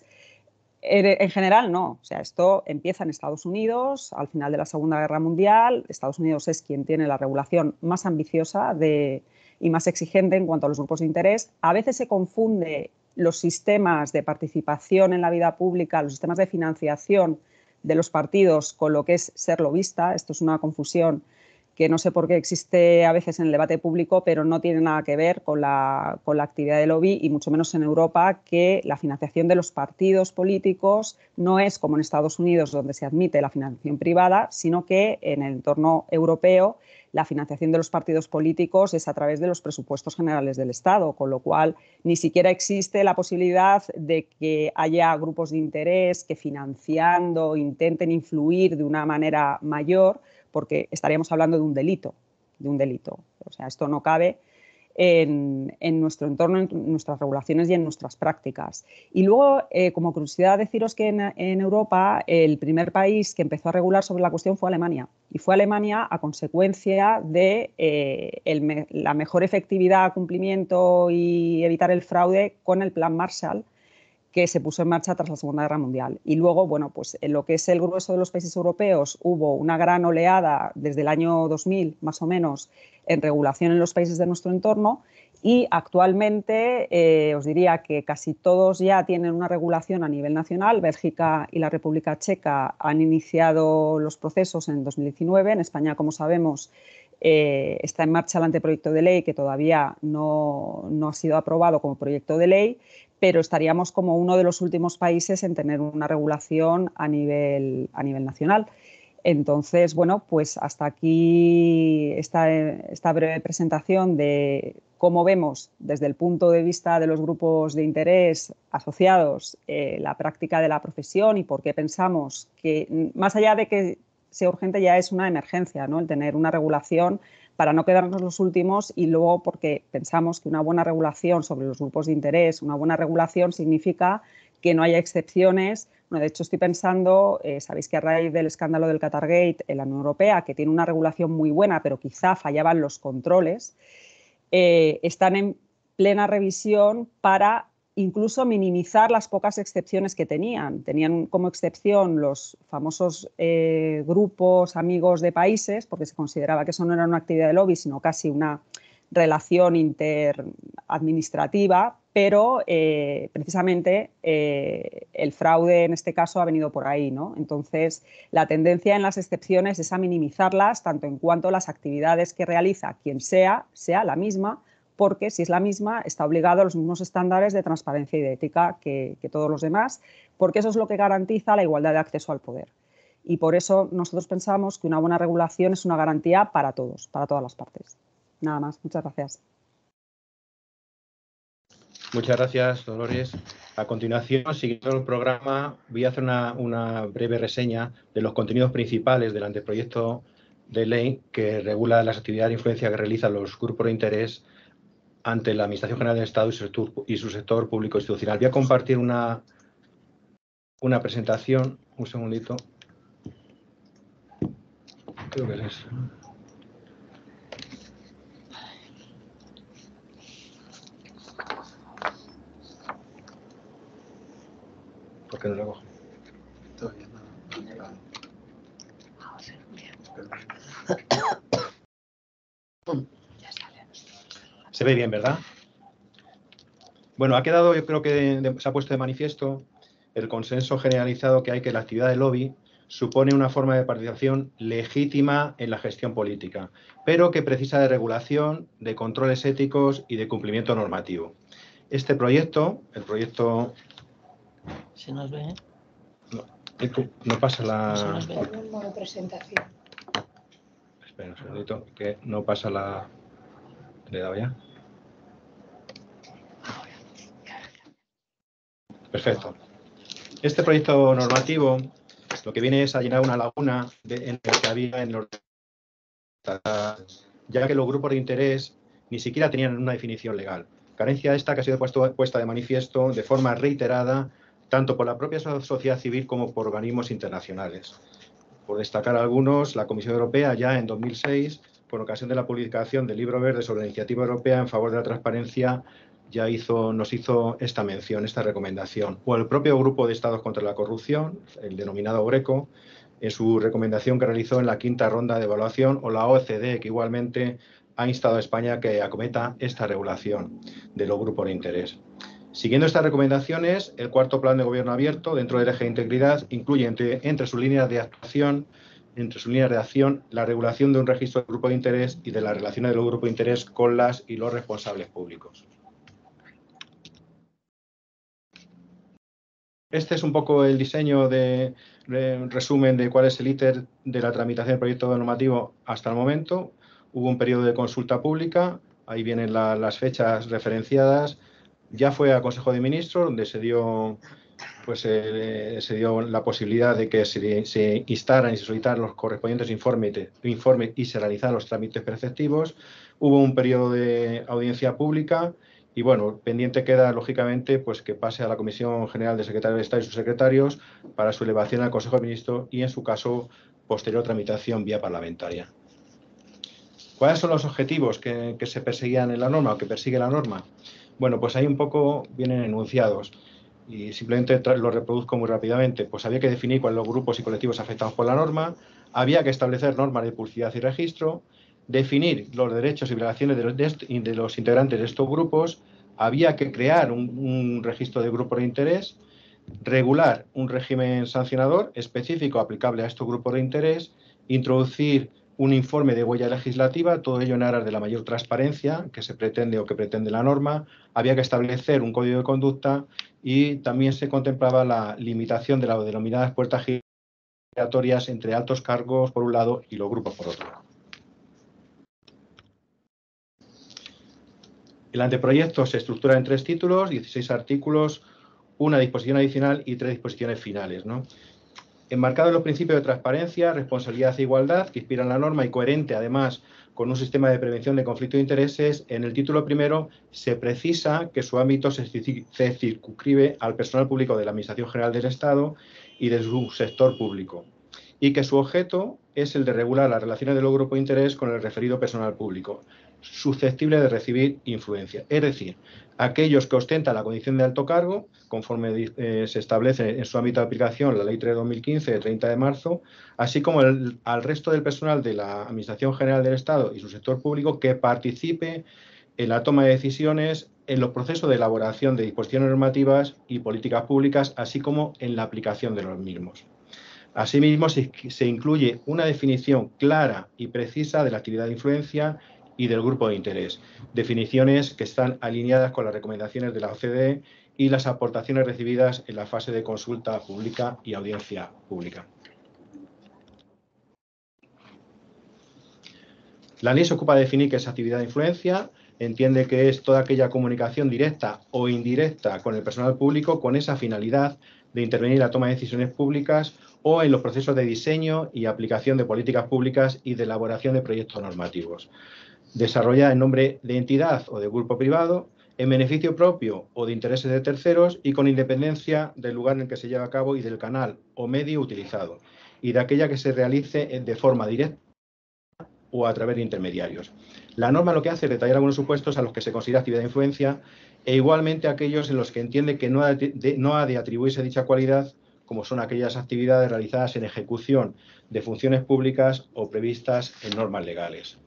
en general no, o sea, esto empieza en Estados Unidos al final de la Segunda Guerra Mundial. Estados Unidos es quien tiene la regulación más ambiciosa de, y más exigente en cuanto a los grupos de interés. A veces se confunde los sistemas de participación en la vida pública, los sistemas de financiación de los partidos con lo que es ser lobista. Esto es una confusión que no sé por qué existe a veces en el debate público, pero no tiene nada que ver con la, con la actividad de lobby y mucho menos en Europa, que la financiación de los partidos políticos no es como en Estados Unidos, donde se admite la financiación privada, sino que en el entorno europeo la financiación de los partidos políticos es a través de los presupuestos generales del Estado, con lo cual ni siquiera existe la posibilidad de que haya grupos de interés que financiando intenten influir de una manera mayor, porque estaríamos hablando de un delito, de un delito. O sea, esto no cabe en, en nuestro entorno, en nuestras regulaciones y en nuestras prácticas. Y luego, eh, como curiosidad, deciros que en, en Europa el primer país que empezó a regular sobre la cuestión fue Alemania. Y fue Alemania a consecuencia de eh, el, la mejor efectividad, cumplimiento y evitar el fraude con el Plan Marshall, que se puso en marcha tras la Segunda Guerra Mundial. Y luego, bueno, pues en lo que es el grueso de los países europeos hubo una gran oleada desde el año dos mil, más o menos, en regulación en los países de nuestro entorno y actualmente eh, os diría que casi todos ya tienen una regulación a nivel nacional. Bélgica y la República Checa han iniciado los procesos en dos mil diecinueve. En España, como sabemos, eh, está en marcha el anteproyecto de ley que todavía no, no ha sido aprobado como proyecto de ley, pero estaríamos como uno de los últimos países en tener una regulación a nivel, a nivel nacional. Entonces, bueno, pues hasta aquí esta, esta breve presentación de cómo vemos desde el punto de vista de los grupos de interés asociados eh, la práctica de la profesión y por qué pensamos que, más allá de que sea urgente, ya es una emergencia, ¿no? El tener una regulación para no quedarnos los últimos, y luego porque pensamos que una buena regulación sobre los grupos de interés, una buena regulación significa que no haya excepciones. Bueno, de hecho, estoy pensando, eh, sabéis que a raíz del escándalo del Qatargate en la Unión Europea, que tiene una regulación muy buena, pero quizá fallaban los controles, eh, están en plena revisión para incluso minimizar las pocas excepciones que tenían. Tenían como excepción los famosos eh, grupos amigos de países, porque se consideraba que eso no era una actividad de lobby, sino casi una relación interadministrativa, pero eh, precisamente eh, el fraude en este caso ha venido por ahí, ¿no? Entonces, la tendencia en las excepciones es a minimizarlas, tanto en cuanto a las actividades que realiza quien sea, sea la misma, porque si es la misma está obligado a los mismos estándares de transparencia y de ética que, que todos los demás, porque eso es lo que garantiza la igualdad de acceso al poder. Y por eso nosotros pensamos que una buena regulación es una garantía para todos, para todas las partes. Nada más, muchas gracias. Muchas gracias, Dolores. A continuación, siguiendo el programa, voy a hacer una, una breve reseña de los contenidos principales del anteproyecto de ley que regula las actividades de influencia que realizan los grupos de interés ante la Administración General del Estado y su sector, y su sector público institucional. Voy a compartir una, una presentación. Un segundito. Creo que es eso. ¿Por qué no lo cojo? Todavía no. Se ve bien, ¿verdad? Bueno, ha quedado, yo creo que de, de, se ha puesto de manifiesto el consenso generalizado que hay que la actividad de lobby supone una forma de participación legítima en la gestión política, pero que precisa de regulación, de controles éticos y de cumplimiento normativo. Este proyecto, el proyecto... ¿Se nos ve? No, no pasa la... Se nos ve en modo presentación. Espera un segundito, que no pasa la... ¿Le he dado ya? Perfecto. Este proyecto normativo lo que viene es a llenar una laguna de, en la que había en los, ya que los grupos de interés ni siquiera tenían una definición legal. Carencia esta que ha sido puesto, puesta de manifiesto de forma reiterada tanto por la propia sociedad civil como por organismos internacionales. Por destacar algunos, la Comisión Europea ya en dos mil seis, por ocasión de la publicación del Libro Verde sobre la Iniciativa Europea en favor de la transparencia, ya hizo, nos hizo esta mención, esta recomendación. O el propio Grupo de Estados contra la Corrupción, el denominado GRECO, en su recomendación que realizó en la quinta ronda de evaluación, o la O E C D, que igualmente ha instado a España a que acometa esta regulación de los grupos de interés. Siguiendo estas recomendaciones, el cuarto Plan de Gobierno Abierto, dentro del eje de integridad, incluye entre, entre sus líneas de actuación, entre sus líneas de acción, la regulación de un registro de grupo de interés y de las relaciones de los grupos de interés con las y los responsables públicos. Este es un poco el diseño de, de resumen de cuál es el íter de la tramitación del proyecto normativo hasta el momento. Hubo un periodo de consulta pública, ahí vienen la, las fechas referenciadas. Ya fue a Consejo de Ministros, donde se dio, pues, eh, se dio la posibilidad de que se, se instaran y se solicitaran los correspondientes informes, informes y se realizaran los trámites preceptivos. Hubo un periodo de audiencia pública. Y bueno, pendiente queda, lógicamente, pues que pase a la Comisión General de Secretarios de Estado y sus secretarios para su elevación al Consejo de Ministros y, en su caso, posterior tramitación vía parlamentaria. ¿Cuáles son los objetivos que, que se perseguían en la norma o que persigue la norma? Bueno, pues ahí un poco vienen enunciados y simplemente lo reproduzco muy rápidamente. Pues había que definir cuáles son los grupos y colectivos afectados por la norma, había que establecer normas de publicidad y registro, definir los derechos y obligaciones de los, de, de los integrantes de estos grupos, había que crear un, un registro de grupos de interés, regular un régimen sancionador específico aplicable a estos grupos de interés, introducir un informe de huella legislativa, todo ello en aras de la mayor transparencia que se pretende o que pretende la norma, había que establecer un código de conducta y también se contemplaba la limitación de las denominadas puertas giratorias entre altos cargos por un lado y los grupos por otro. El anteproyecto se estructura en tres títulos, dieciséis artículos, una disposición adicional y tres disposiciones finales, ¿no? Enmarcado en los principios de transparencia, responsabilidad e igualdad que inspiran la norma y coherente, además, con un sistema de prevención de conflicto de intereses, en el título primero se precisa que su ámbito se, se circunscribe al personal público de la Administración General del Estado y de su sector público, y que su objeto es el de regular las relaciones de los grupos de interés con el referido personal público, susceptible de recibir influencia. Es decir, aquellos que ostentan la condición de alto cargo, conforme eh, se establece en su ámbito de aplicación la Ley tres de dos mil quince, de treinta de marzo, así como el, al resto del personal de la Administración General del Estado y su sector público que participe en la toma de decisiones, en los procesos de elaboración de disposiciones normativas y políticas públicas, así como en la aplicación de los mismos. Asimismo, se, se incluye una definición clara y precisa de la actividad de influencia y del grupo de interés, definiciones que están alineadas con las recomendaciones de la O C D E y las aportaciones recibidas en la fase de consulta pública y audiencia pública. La ley se ocupa de definir qué es actividad de influencia, entiende que es toda aquella comunicación directa o indirecta con el personal público con esa finalidad de intervenir en la toma de decisiones públicas o en los procesos de diseño y aplicación de políticas públicas y de elaboración de proyectos normativos. Desarrollada en nombre de entidad o de grupo privado, en beneficio propio o de intereses de terceros y con independencia del lugar en el que se lleva a cabo y del canal o medio utilizado, y de aquella que se realice de forma directa o a través de intermediarios. La norma lo que hace es detallar algunos supuestos a los que se considera actividad de influencia e igualmente aquellos en los que entiende que no ha de, no ha de atribuirse dicha cualidad, como son aquellas actividades realizadas en ejecución de funciones públicas o previstas en normas legales.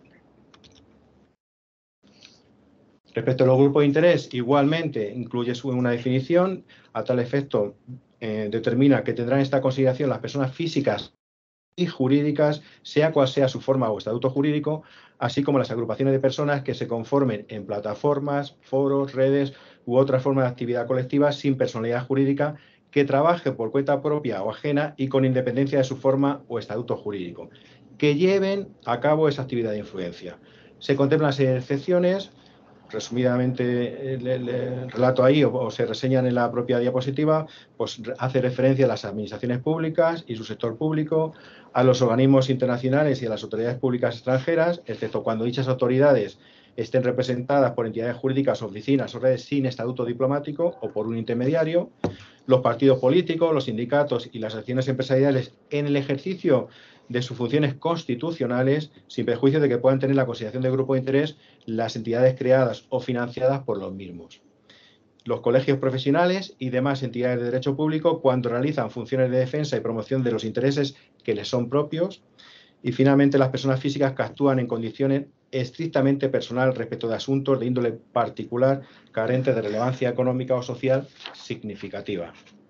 Respecto a los grupos de interés, igualmente incluye una definición, a tal efecto eh, determina que tendrán esta consideración las personas físicas y jurídicas, sea cual sea su forma o estatuto jurídico, así como las agrupaciones de personas que se conformen en plataformas, foros, redes u otra forma de actividad colectiva sin personalidad jurídica que trabaje por cuenta propia o ajena y con independencia de su forma o estatuto jurídico, que lleven a cabo esa actividad de influencia. Se contemplan las excepciones resumidamente le, le relato ahí o, o se reseñan en la propia diapositiva, pues hace referencia a las administraciones públicas y su sector público, a los organismos internacionales y a las autoridades públicas extranjeras, excepto cuando dichas autoridades estén representadas por entidades jurídicas, oficinas o redes sin estatuto diplomático o por un intermediario, los partidos políticos, los sindicatos y las acciones empresariales en el ejercicio de sus funciones constitucionales, sin perjuicio de que puedan tener la consideración de grupo de interés las entidades creadas o financiadas por los mismos. Los colegios profesionales y demás entidades de derecho público cuando realizan funciones de defensa y promoción de los intereses que les son propios. Y finalmente las personas físicas que actúan en condiciones estrictamente personal respecto de asuntos de índole particular carentes de relevancia económica o social significativa.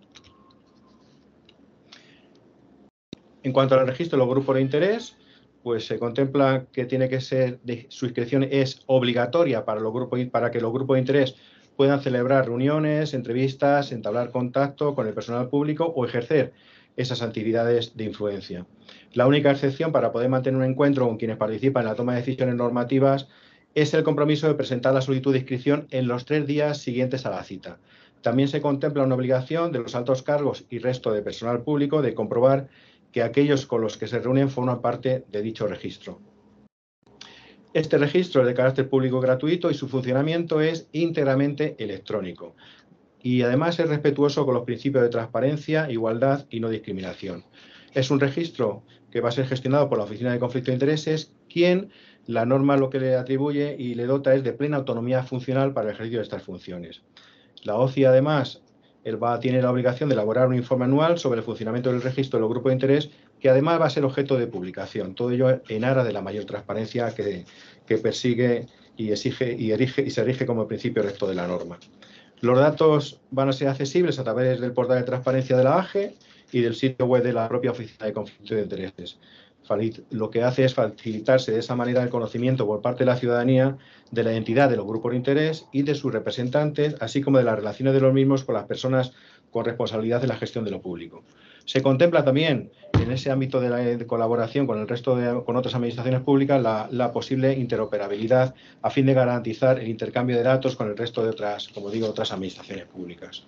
En cuanto al registro de los grupos de interés, pues se contempla que tiene que ser, de, su inscripción es obligatoria para, los grupos, para que los grupos de interés puedan celebrar reuniones, entrevistas, entablar contacto con el personal público o ejercer esas actividades de influencia. La única excepción para poder mantener un encuentro con quienes participan en la toma de decisiones normativas es el compromiso de presentar la solicitud de inscripción en los tres días siguientes a la cita. También se contempla una obligación de los altos cargos y resto de personal público de comprobar que aquellos con los que se reúnen forman parte de dicho registro. Este registro es de carácter público gratuito y su funcionamiento es íntegramente electrónico. Y además es respetuoso con los principios de transparencia, igualdad y no discriminación. Es un registro que va a ser gestionado por la Oficina de Conflicto de Intereses, quien la norma lo que le atribuye y le dota es de plena autonomía funcional para el ejercicio de estas funciones. La O C I, además, él va, tiene la obligación de elaborar un informe anual sobre el funcionamiento del registro de los grupos de interés, que además va a ser objeto de publicación. Todo ello en aras de la mayor transparencia que, que persigue y, exige, y, erige, y se erige como principio recto de la norma. Los datos van a ser accesibles a través del portal de transparencia de la A G E y del sitio web de la propia Oficina de Conflicto de Intereses. Lo que hace es facilitarse de esa manera el conocimiento por parte de la ciudadanía de la identidad de los grupos de interés y de sus representantes, así como de las relaciones de los mismos con las personas con responsabilidad de la gestión de lo público. Se contempla también en ese ámbito de, la, de colaboración con el resto de con otras administraciones públicas la, la posible interoperabilidad a fin de garantizar el intercambio de datos con el resto de otras, como digo, otras administraciones públicas.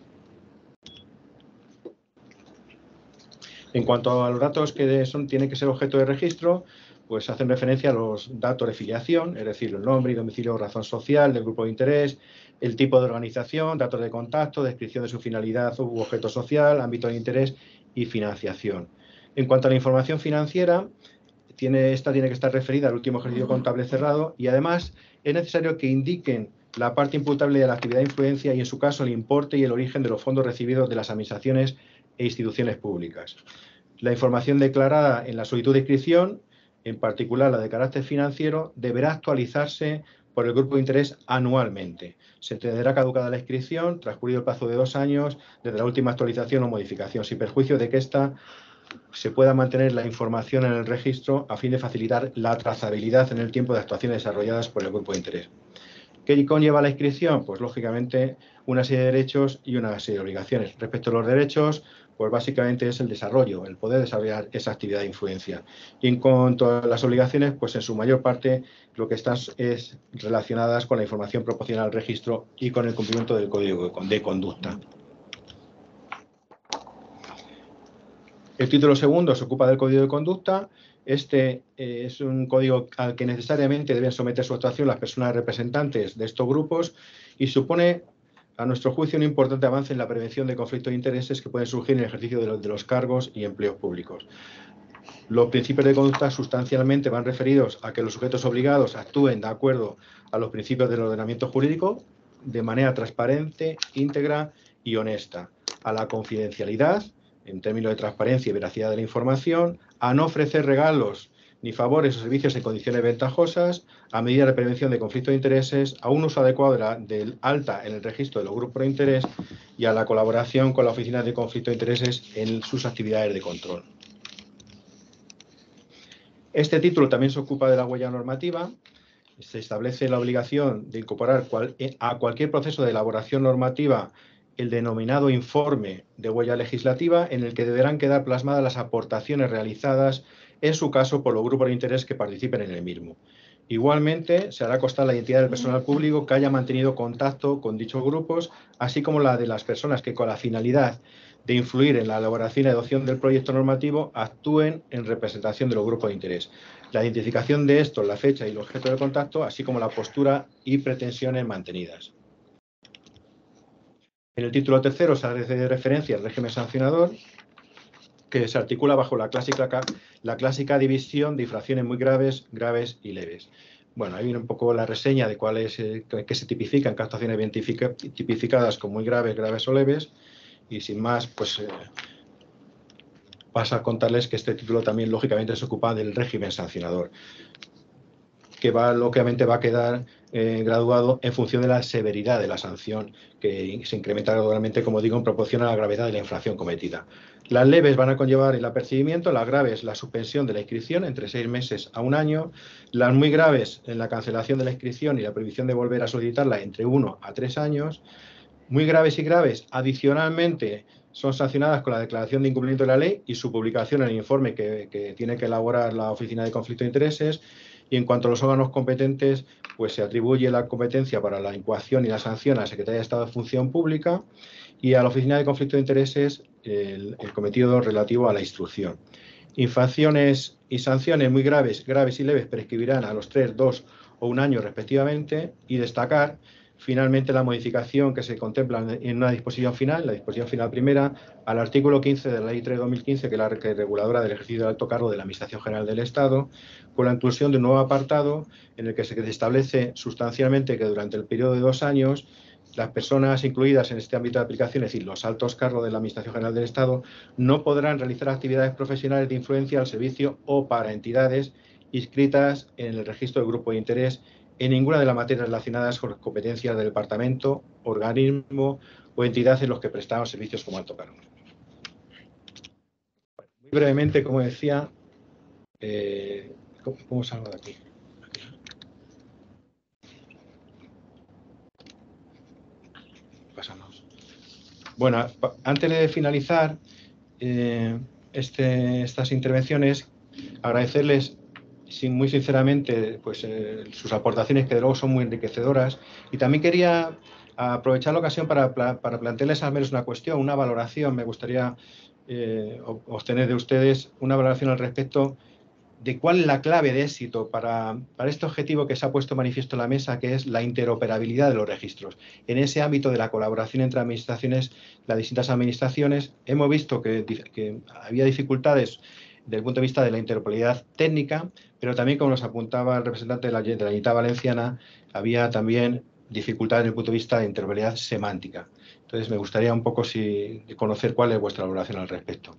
En cuanto a los datos que son, tienen que ser objeto de registro, pues hacen referencia a los datos de filiación, es decir, el nombre y domicilio, razón social del grupo de interés, el tipo de organización, datos de contacto, descripción de su finalidad u objeto social, ámbito de interés y financiación. En cuanto a la información financiera, tiene, esta tiene que estar referida al último ejercicio contable cerrado y además es necesario que indiquen la parte imputable de la actividad de influencia y, en su caso, el importe y el origen de los fondos recibidos de las administraciones e instituciones públicas. La información declarada en la solicitud de inscripción, en particular la de carácter financiero, deberá actualizarse por el grupo de interés anualmente. Se entenderá caducada la inscripción, transcurrido el plazo de dos años desde la última actualización o modificación, sin perjuicio de que ésta se pueda mantener la información en el registro a fin de facilitar la trazabilidad en el tiempo de actuaciones desarrolladas por el grupo de interés. ¿Qué conlleva la inscripción? Pues, lógicamente, una serie de derechos y una serie de obligaciones. Respecto a los derechos, pues básicamente es el desarrollo, el poder desarrollar esa actividad de influencia. Y en cuanto a las obligaciones, pues en su mayor parte lo que están es relacionadas con la información proporcionada al registro y con el cumplimiento del código de conducta. El título segundo se ocupa del código de conducta. Este eh, es un código al que necesariamente deben someter su actuación las personas representantes de estos grupos y supone, a nuestro juicio, un importante avance en la prevención de conflictos de intereses que pueden surgir en el ejercicio de los, de los cargos y empleos públicos. Los principios de conducta sustancialmente van referidos a que los sujetos obligados actúen de acuerdo a los principios del ordenamiento jurídico de manera transparente, íntegra y honesta, a la confidencialidad, en términos de transparencia y veracidad de la información, a no ofrecer regalos ni favores o servicios en condiciones ventajosas, a medidas de prevención de conflictos de intereses, a un uso adecuado de la, del alta en el registro de los grupos de interés y a la colaboración con la Oficina de Conflictos de Intereses en sus actividades de control. Este título también se ocupa de la huella normativa. Se establece la obligación de incorporar cual, a cualquier proceso de elaboración normativa el denominado informe de huella legislativa, en el que deberán quedar plasmadas las aportaciones realizadas, en su caso, por los grupos de interés que participen en el mismo. Igualmente, se hará constar la identidad del personal público que haya mantenido contacto con dichos grupos, así como la de las personas que, con la finalidad de influir en la elaboración y adopción del proyecto normativo, actúen en representación de los grupos de interés. La identificación de estos, la fecha y el objeto de contacto, así como la postura y pretensiones mantenidas. En el título tercero se hace referencia al régimen sancionador, que se articula bajo la clásica, la clásica división de infracciones muy graves, graves y leves. Bueno, ahí viene un poco la reseña de cuáles eh, que se tipifican, qué actuaciones bien tipificadas como muy graves, graves o leves, y sin más, pues eh, pasa a contarles que este título también, lógicamente, se ocupa del régimen sancionador, que va, lógicamente, va a quedar eh, graduado en función de la severidad de la sanción, que se incrementa gradualmente, como digo, en proporción a la gravedad de la infracción cometida. Las leves van a conllevar el apercibimiento, las graves la suspensión de la inscripción entre seis meses a un año, las muy graves en la cancelación de la inscripción y la prohibición de volver a solicitarla entre uno a tres años. Muy graves y graves, adicionalmente, son sancionadas con la declaración de incumplimiento de la ley y su publicación en el informe que, que tiene que elaborar la Oficina de Conflicto de Intereses. Y en cuanto a los órganos competentes, pues se atribuye la competencia para la incoación y la sanción a la Secretaría de Estado de Función Pública y a la Oficina de Conflicto de Intereses el, el cometido relativo a la instrucción. Infracciones y sanciones muy graves, graves y leves prescribirán a los tres, dos o un año respectivamente, y destacar finalmente la modificación que se contempla en una disposición final, la disposición final primera, al artículo quince de la Ley tres de dos mil quince, que es la reguladora del ejercicio del alto cargo de la Administración General del Estado, con la inclusión de un nuevo apartado en el que se establece sustancialmente que durante el periodo de dos años las personas incluidas en este ámbito de aplicación, es decir, los altos cargos de la Administración General del Estado, no podrán realizar actividades profesionales de influencia al servicio o para entidades inscritas en el registro del grupo de interés en ninguna de las materias relacionadas con las competencias del departamento, organismo o entidad en los que prestamos servicios como alto cargo. Muy brevemente, como decía, eh, ¿cómo, ¿cómo salgo de aquí? Pasamos. Bueno, antes de finalizar eh, este, estas intervenciones, agradecerles muy sinceramente pues, eh, sus aportaciones, que de luego son muy enriquecedoras, y también quería aprovechar la ocasión para, para plantearles al menos una cuestión, una valoración. Me gustaría eh, obtener de ustedes una valoración al respecto de cuál es la clave de éxito para, para este objetivo que se ha puesto manifiesto en la mesa, que es la interoperabilidad de los registros. En ese ámbito de la colaboración entre administraciones, las distintas administraciones, hemos visto que, que había dificultades desde el punto de vista de la interoperabilidad técnica, pero también, como nos apuntaba el representante de la, de la Generalitat Valenciana, había también dificultades desde el punto de vista de interoperabilidad semántica. Entonces, me gustaría un poco si, conocer cuál es vuestra valoración al respecto.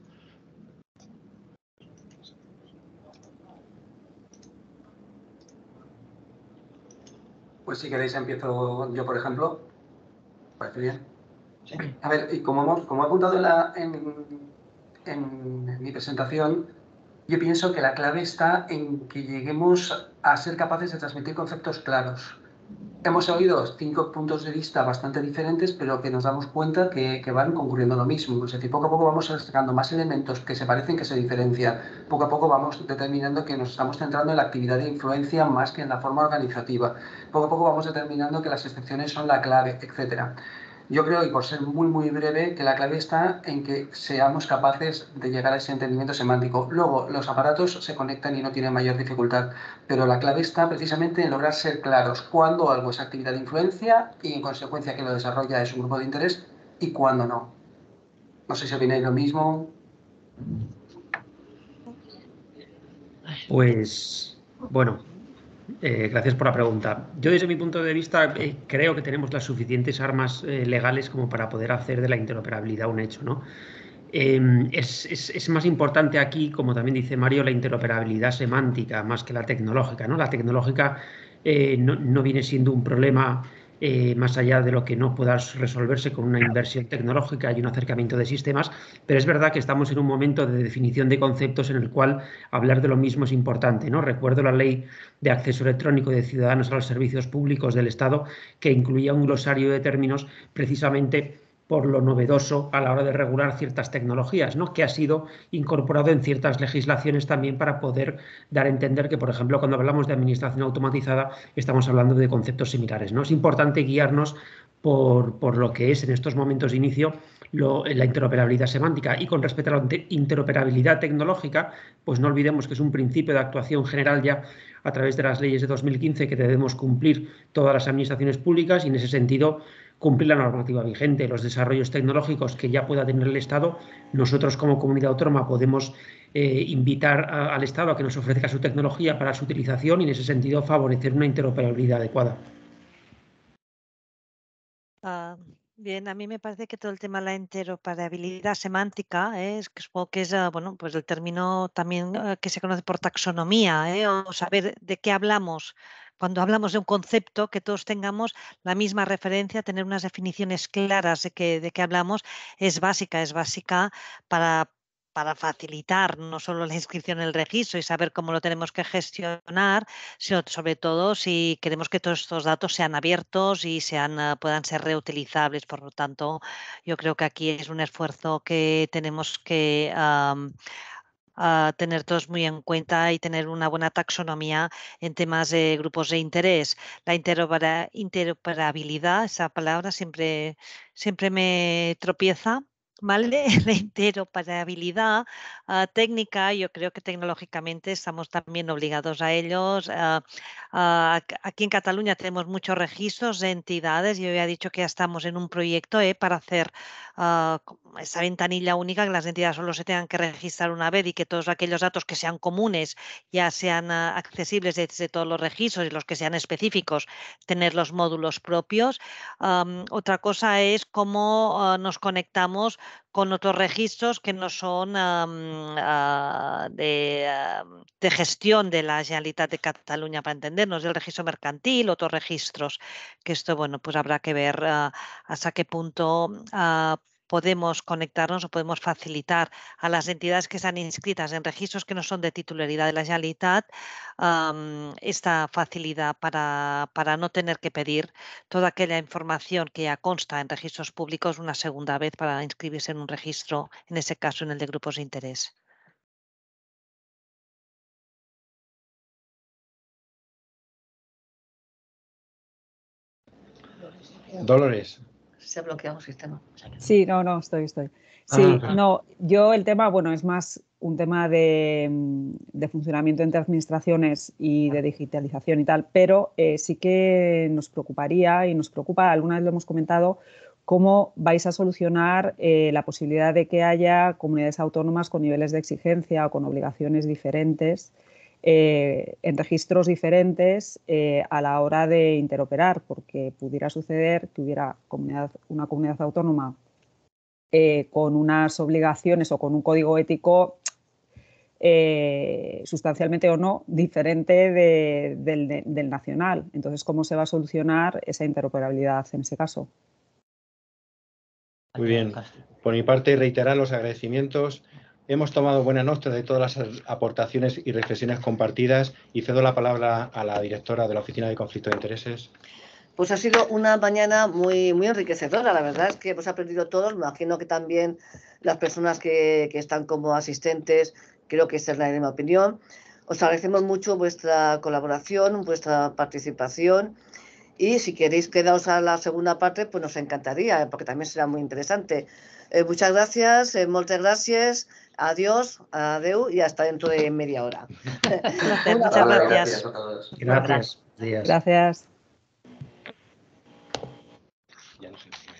Pues si queréis empiezo yo, por ejemplo. Parece bien. Sí. A ver, y como, hemos, como he apuntado en, la, en, en mi presentación, yo pienso que la clave está en que lleguemos a ser capaces de transmitir conceptos claros. Hemos oído cinco puntos de vista bastante diferentes, pero que nos damos cuenta que, que van concurriendo lo mismo. Es decir, poco a poco vamos destacando más elementos que se parecen, que se diferencian. Poco a poco vamos determinando que nos estamos centrando en la actividad de influencia más que en la forma organizativa. Poco a poco vamos determinando que las excepciones son la clave, etcétera. Yo creo, y por ser muy, muy breve, que la clave está en que seamos capaces de llegar a ese entendimiento semántico. Luego, los aparatos se conectan y no tienen mayor dificultad, pero la clave está precisamente en lograr ser claros cuándo algo es actividad de influencia y, en consecuencia, que lo desarrolla es un grupo de interés y cuándo no. No sé si opináis lo mismo. Pues, bueno... Eh, gracias por la pregunta. Yo, desde mi punto de vista, eh, creo que tenemos las suficientes armas eh, legales como para poder hacer de la interoperabilidad un hecho, ¿no? Eh, es, es, es más importante aquí, como también dice Mario, la interoperabilidad semántica más que la tecnológica, ¿no? La tecnológica eh, no, no viene siendo un problema eh, más allá de lo que no pueda resolverse con una inversión tecnológica y un acercamiento de sistemas, pero es verdad que estamos en un momento de definición de conceptos en el cual hablar de lo mismo es importante, ¿no? Recuerdo la Ley de Acceso Electrónico de Ciudadanos a los Servicios Públicos del Estado, que incluía un glosario de términos precisamente por lo novedoso a la hora de regular ciertas tecnologías, ¿no? Que ha sido incorporado en ciertas legislaciones también para poder dar a entender que, por ejemplo, cuando hablamos de administración automatizada, estamos hablando de conceptos similares, ¿no? Es importante guiarnos por, por lo que es en estos momentos de inicio lo, la interoperabilidad semántica. Y con respecto a la interoperabilidad tecnológica, pues no olvidemos que es un principio de actuación general ya a través de las leyes de dos mil quince que debemos cumplir todas las administraciones públicas y en ese sentido cumplir la normativa vigente, los desarrollos tecnológicos que ya pueda tener el Estado. Nosotros como comunidad autónoma podemos eh, invitar a, al Estado a que nos ofrezca su tecnología para su utilización y en ese sentido favorecer una interoperabilidad adecuada. Ah, bien, a mí me parece que todo el tema de la interoperabilidad semántica, ¿eh? Es que supongo que es ah, bueno, pues el término también ah, que se conoce por taxonomía, ¿eh? O saber de qué hablamos. Cuando hablamos de un concepto, que todos tengamos la misma referencia, tener unas definiciones claras de qué, de qué hablamos, es básica, es básica para, para facilitar no solo la inscripción en el registro y saber cómo lo tenemos que gestionar, sino sobre todo si queremos que todos estos datos sean abiertos y sean, ah, puedan ser reutilizables. Por lo tanto, yo creo que aquí es un esfuerzo que tenemos que am, ah, tener todos muy en cuenta y tener una buena taxonomía en temas de grupos de interés. La interopera- interoperabilidad, esa palabra siempre, siempre me tropieza. ¿Vale? La interoperabilidad ah, técnica, yo creo que tecnológicamente estamos también obligados a ellos. ah, ah, ac- aquí en Cataluña tenemos muchos registros de entidades. Yo ya he dicho que ya estamos en un proyecto eh, para hacer ah, como esa ventanilla única, que las entidades solo se tengan que registrar una vez y que todos aquellos datos que sean comunes ya sean ah, accesibles desde todos los registros y los que sean específicos, tener los módulos propios. Am, otra cosa es cómo ah, nos conectamos con otros registros que no son am, ah, de, am, de gestión de la Generalitat de Cataluña, para entendernos, del registro mercantil, otros registros, que esto, bueno, pues habrá que ver ah, hasta qué punto ah, podemos conectarnos o podemos facilitar a las entidades que están inscritas en registros que no son de titularidad de la Generalitat am, esta facilidad para, para no tener que pedir toda aquella información que ya consta en registros públicos una segunda vez para inscribirse en un registro, en ese caso en el de grupos de interés. Dolores. Se ha bloqueado el sistema. Sí, no, no, estoy, estoy. Sí, Ah, no, yo el tema, bueno, es más un tema de, mm, de funcionamiento entre administraciones y de digitalización y tal, pero eh, sí que nos preocuparía y nos preocupa, alguna vez lo hemos comentado, cómo vais a solucionar eh, la posibilidad de que haya comunidades autónomas con niveles de exigencia o con obligaciones diferentes eh, en registros diferentes eh, a la hora de interoperar, porque pudiera suceder que hubiera comunidad, una comunidad autónoma eh, con unas obligaciones o con un código ético eh, sustancialmente o no diferente de, del, de, del nacional. Entonces, ¿cómo se va a solucionar esa interoperabilidad en ese caso? Muy bien. Por mi parte, reiterar los agradecimientos. Hemos tomado buena nota de todas las aportaciones y reflexiones compartidas y cedo la palabra a la directora de la Oficina de Conflicto de Intereses. Pues ha sido una mañana muy, muy enriquecedora, la verdad es que hemos aprendido todos, me imagino que también las personas que, que están como asistentes, creo que esa es la misma opinión. Os agradecemos mucho vuestra colaboración, vuestra participación y si queréis quedaros a la segunda parte, pues nos encantaría, porque también será muy interesante. Eh, muchas gracias, eh, muchas gracias, adiós, adeu y hasta dentro de media hora. Placer, Un muchas Vale, abrazo. gracias. gracias a todos. Gracias. Días. Gracias. Ya no sé.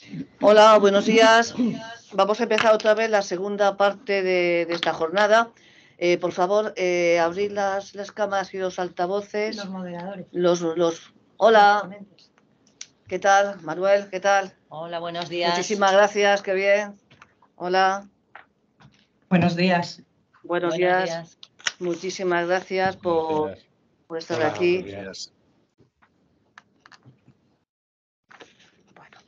Hola, buenos días. Vamos a empezar otra vez la segunda parte de, de esta jornada. Eh, por favor, eh, abrir las, las cámaras y los altavoces. Los moderadores. Los, los... Hola. ¿Qué tal, Manuel? ¿Qué tal? Hola, buenos días. Muchísimas gracias, qué bien. Hola. Buenos días. Buenos, Buenos días. días. Muchísimas gracias por, Buenos días. por estar Hola, aquí. buenos días. Bueno.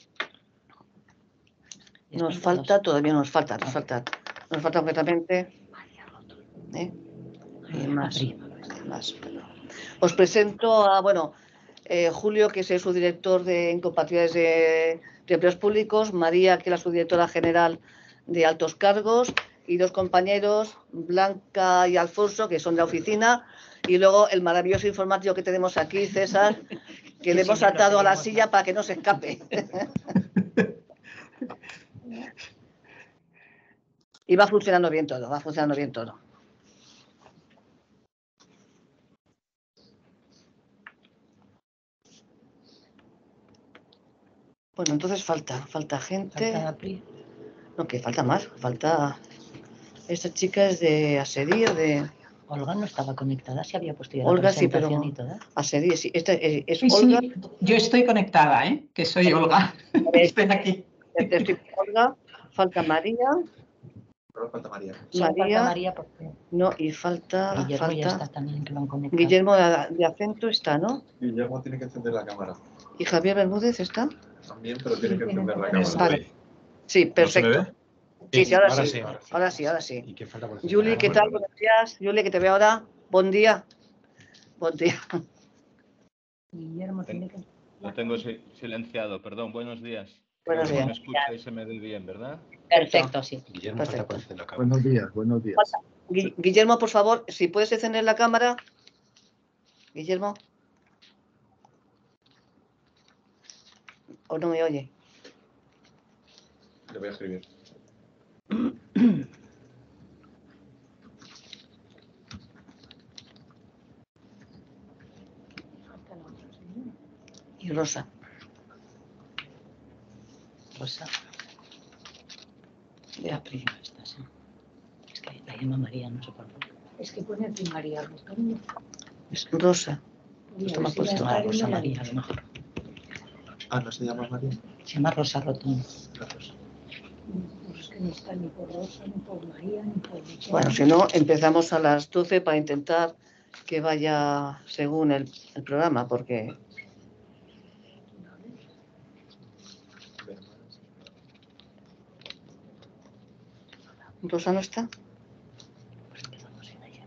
Ya Nos están falta, todos. todavía nos falta, nos falta, nos falta completamente. ¿Eh? Y más, Apri. más. Bueno. Os presento a, bueno, eh, Julio, que es el subdirector de Incompatibilidades de, de Empleos Públicos, María, que es la subdirectora general de Altos Cargos, y dos compañeros, Blanca y Alfonso, que son de la oficina, y luego el maravilloso informático que tenemos aquí, César, que le hemos atado a la silla para que no se escape. Y va funcionando bien todo, va funcionando bien todo. Bueno, entonces falta, falta gente. Falta Apri. No, que falta más, falta... Esta chica es de Asedi o de... Olga no estaba conectada, se había puesto ya Olga, la sí, presentación pero y todo. Asedi, sí. Esta es, es Sí, Olga. sí, yo estoy conectada, ¿eh? Que soy Olga. Estoy aquí. Estoy con Olga. Falta María. Solo falta María. Solo María. falta María porque No, y falta... Guillermo falta... ya está también, que lo han conectado. Guillermo de, de Acento está, ¿no? Guillermo tiene que encender la cámara. ¿Y Javier Bermúdez está? También, pero tiene que Sí, tiene encender la que cámara. encender. Vale. Sí, perfecto. Sí, sí, ahora, sí. Ahora sí, ahora sí. ¿Y qué falta por Juli, ¿qué tal? Buenos días. Juli, que te veo ahora. Buen día. Buen día. Guillermo tiene que... Lo tengo si- silenciado, perdón, buenos días. Buenos Creo que días. me escucha y se me ve bien, ¿verdad? Perfecto, sí. Guillermo, Perfecto. falta por encender la cámara. Buenos días, buenos días. Gui- Guillermo, por favor, si puedes encender la cámara. Guillermo. ¿O no me oye? Le voy a escribir. Y Rosa. Rosa. De Apri. No está, sí. Es que la llama María, no sé por qué. Es que pone aquí María, buscando. Es Rosa. Uy, Esto a me ver ha si la puesto. está Ah, Rosa viendo la María, a luz. lo mejor. Ah, ¿no se llama María? Se llama Rosa Rotundo. Gracias. Pues es que no está ni por Rosa, ni por María, ni por Michelle. Bueno, si no, empezamos a las doce para intentar que vaya según el, el programa, porque... ¿Rosa no está? Pues empezamos sin ella.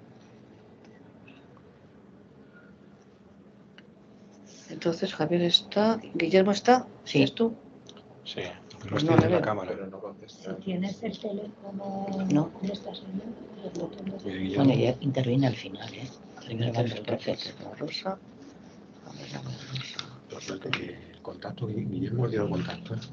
Entonces Javier está... ¿Guillermo está? Sí. ¿Es tú? Sí, no Pues estoy no en le la veo. cámara. Pero no contesta. Si tienes el teléfono No. de esta señora, el botón de... Oye, Guillermo, Bueno, ella interviene al final, ¿eh? Primero va a ser el proceso. Rosa. A ver, a ver, Rosa. Rosa, que el contacto, Guillermo le dio el contacto. ¿eh?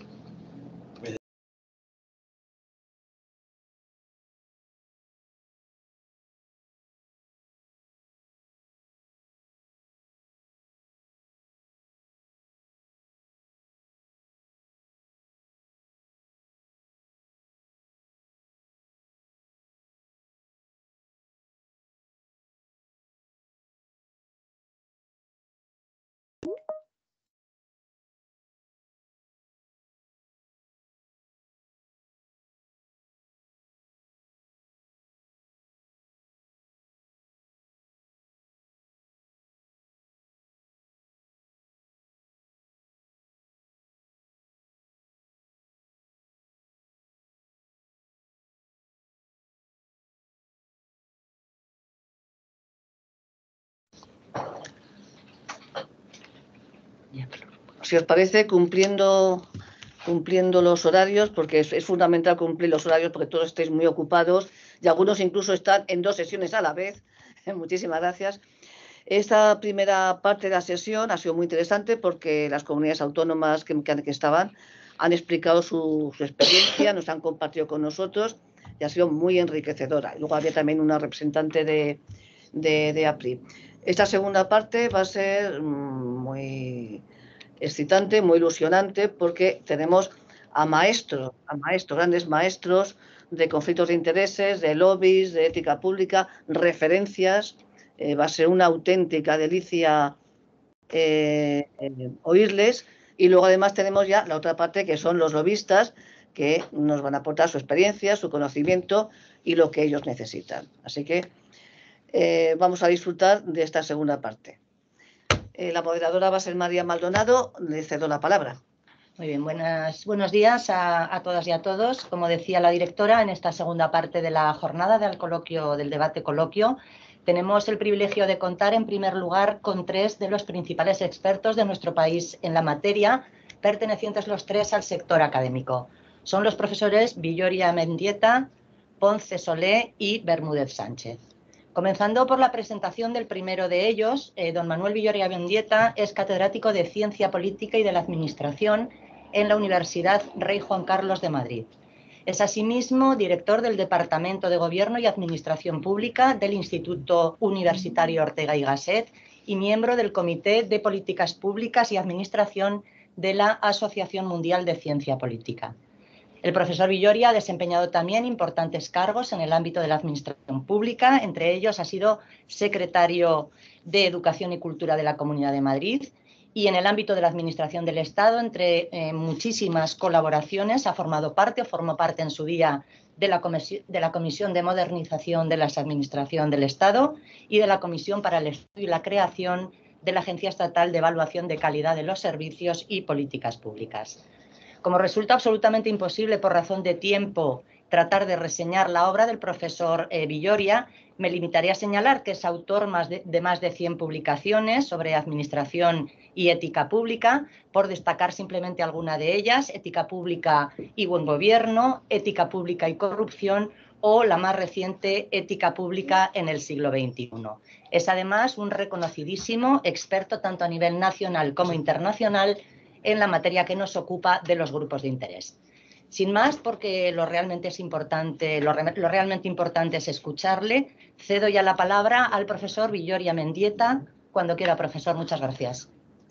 Si os parece, cumpliendo, cumpliendo los horarios, porque es, es fundamental cumplir los horarios porque todos estáis muy ocupados y algunos incluso están en dos sesiones a la vez. Muchísimas gracias. Esta primera parte de la sesión ha sido muy interesante porque las comunidades autónomas que, que estaban han explicado su, su experiencia, nos han compartido con nosotros y ha sido muy enriquecedora. Luego había también una representante de, de, de Apri. Esta segunda parte va a ser muy... excitante, muy ilusionante, porque tenemos a maestros, a maestros, grandes maestros de conflictos de intereses, de lobbies, de ética pública, referencias. Eh, va a ser una auténtica delicia eh, eh, oírles. Y luego además tenemos ya la otra parte, que son los lobistas, que nos van a aportar su experiencia, su conocimiento y lo que ellos necesitan. Así que eh, vamos a disfrutar de esta segunda parte. Eh, la moderadora va a ser María Maldonado. Le cedo la palabra. Muy bien, buenas, buenos días a, a todas y a todos. Como decía la directora, en esta segunda parte de la jornada del coloquio, del debate coloquio, tenemos el privilegio de contar en primer lugar con tres de los principales expertos de nuestro país en la materia, pertenecientes los tres al sector académico. Son los profesores Villoria Mendieta, Ponce Solé y Bermúdez Sánchez. Comenzando por la presentación del primero de ellos, eh, don Manuel Villoria Mendieta es catedrático de Ciencia Política y de la Administración en la Universidad Rey Juan Carlos de Madrid. Es asimismo director del Departamento de Gobierno y Administración Pública del Instituto Universitario Ortega y Gasset y miembro del Comité de Políticas Públicas y Administración de la Asociación Mundial de Ciencia Política. El profesor Villoria ha desempeñado también importantes cargos en el ámbito de la administración pública, entre ellos ha sido secretario de Educación y Cultura de la Comunidad de Madrid y en el ámbito de la administración del Estado, entre eh, muchísimas colaboraciones, ha formado parte o formó parte en su día de la, de la Comisión de Modernización de la Administración del Estado y de la Comisión para el Estudio y la Creación de la Agencia Estatal de Evaluación de Calidad de los Servicios y Políticas Públicas. Como resulta absolutamente imposible por razón de tiempo tratar de reseñar la obra del profesor eh, Villoria, me limitaré a señalar que es autor más de, de más de cien publicaciones sobre administración y ética pública, por destacar simplemente alguna de ellas: Ética Pública y Buen Gobierno, Ética Pública y Corrupción o la más reciente, Ética Pública en el siglo veintiuno. Es además un reconocidísimo experto tanto a nivel nacional como internacional en la materia que nos ocupa de los grupos de interés. Sin más, porque lo realmente, es importante, lo, lo realmente importante es escucharle, cedo ya la palabra al profesor Villoria Mendieta. Cuando quiera, profesor. Muchas gracias.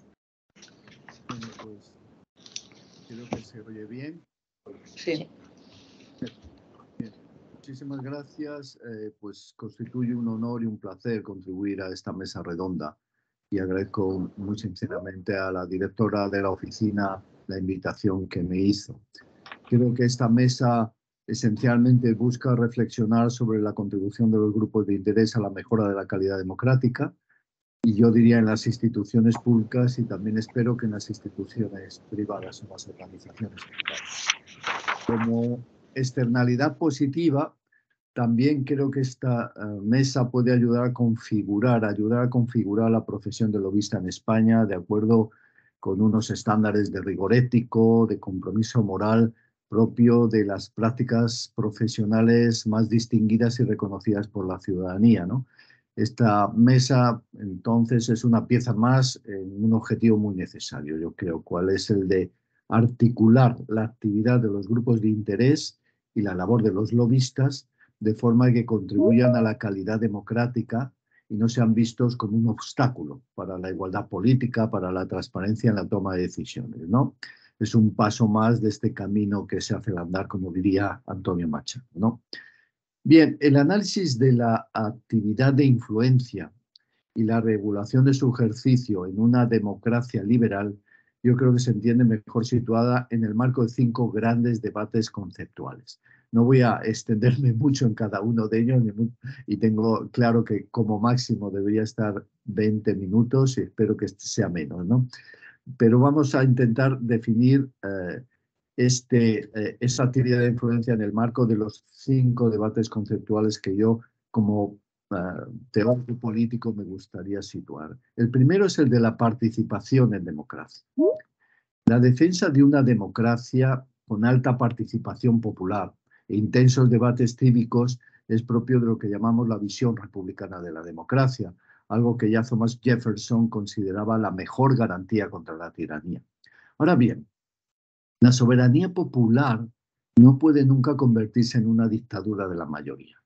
Bueno, pues creo que se oye bien. Sí. Bien. Muchísimas gracias. Eh, pues constituye un honor y un placer contribuir a esta mesa redonda. Y agradezco muy sinceramente a la directora de la oficina la invitación que me hizo. Creo que esta mesa esencialmente busca reflexionar sobre la contribución de los grupos de interés a la mejora de la calidad democrática, y yo diría en las instituciones públicas, y también espero que en las instituciones privadas o las organizaciones privadas. Como externalidad positiva, también creo que esta uh, mesa puede ayudar a configurar, ayudar a configurar la profesión de lobista en España de acuerdo con unos estándares de rigor ético, de compromiso moral propio de las prácticas profesionales más distinguidas y reconocidas por la ciudadanía, ¿no? Esta mesa, entonces, es una pieza más en un objetivo muy necesario, yo creo, cuál es el de articular la actividad de los grupos de interés y la labor de los lobistas de forma que contribuyan a la calidad democrática y no sean vistos como un obstáculo para la igualdad política, para la transparencia en la toma de decisiones, ¿no? Es un paso más de este camino que se hace al andar, como diría Antonio Machado, ¿no? Bien, el análisis de la actividad de influencia y la regulación de su ejercicio en una democracia liberal, yo creo que se entiende mejor situada en el marco de cinco grandes debates conceptuales. No voy a extenderme mucho en cada uno de ellos y tengo claro que como máximo debería estar veinte minutos y espero que este sea menos, ¿no? Pero vamos a intentar definir eh, este, eh, esa actividad de influencia en el marco de los cinco debates conceptuales que yo como eh, teórico político me gustaría situar. El primero es el de la participación en democracia. La defensa de una democracia con alta participación popular e intensos debates cívicos es propio de lo que llamamos la visión republicana de la democracia, algo que ya Thomas Jefferson consideraba la mejor garantía contra la tiranía. Ahora bien, la soberanía popular no puede nunca convertirse en una dictadura de la mayoría.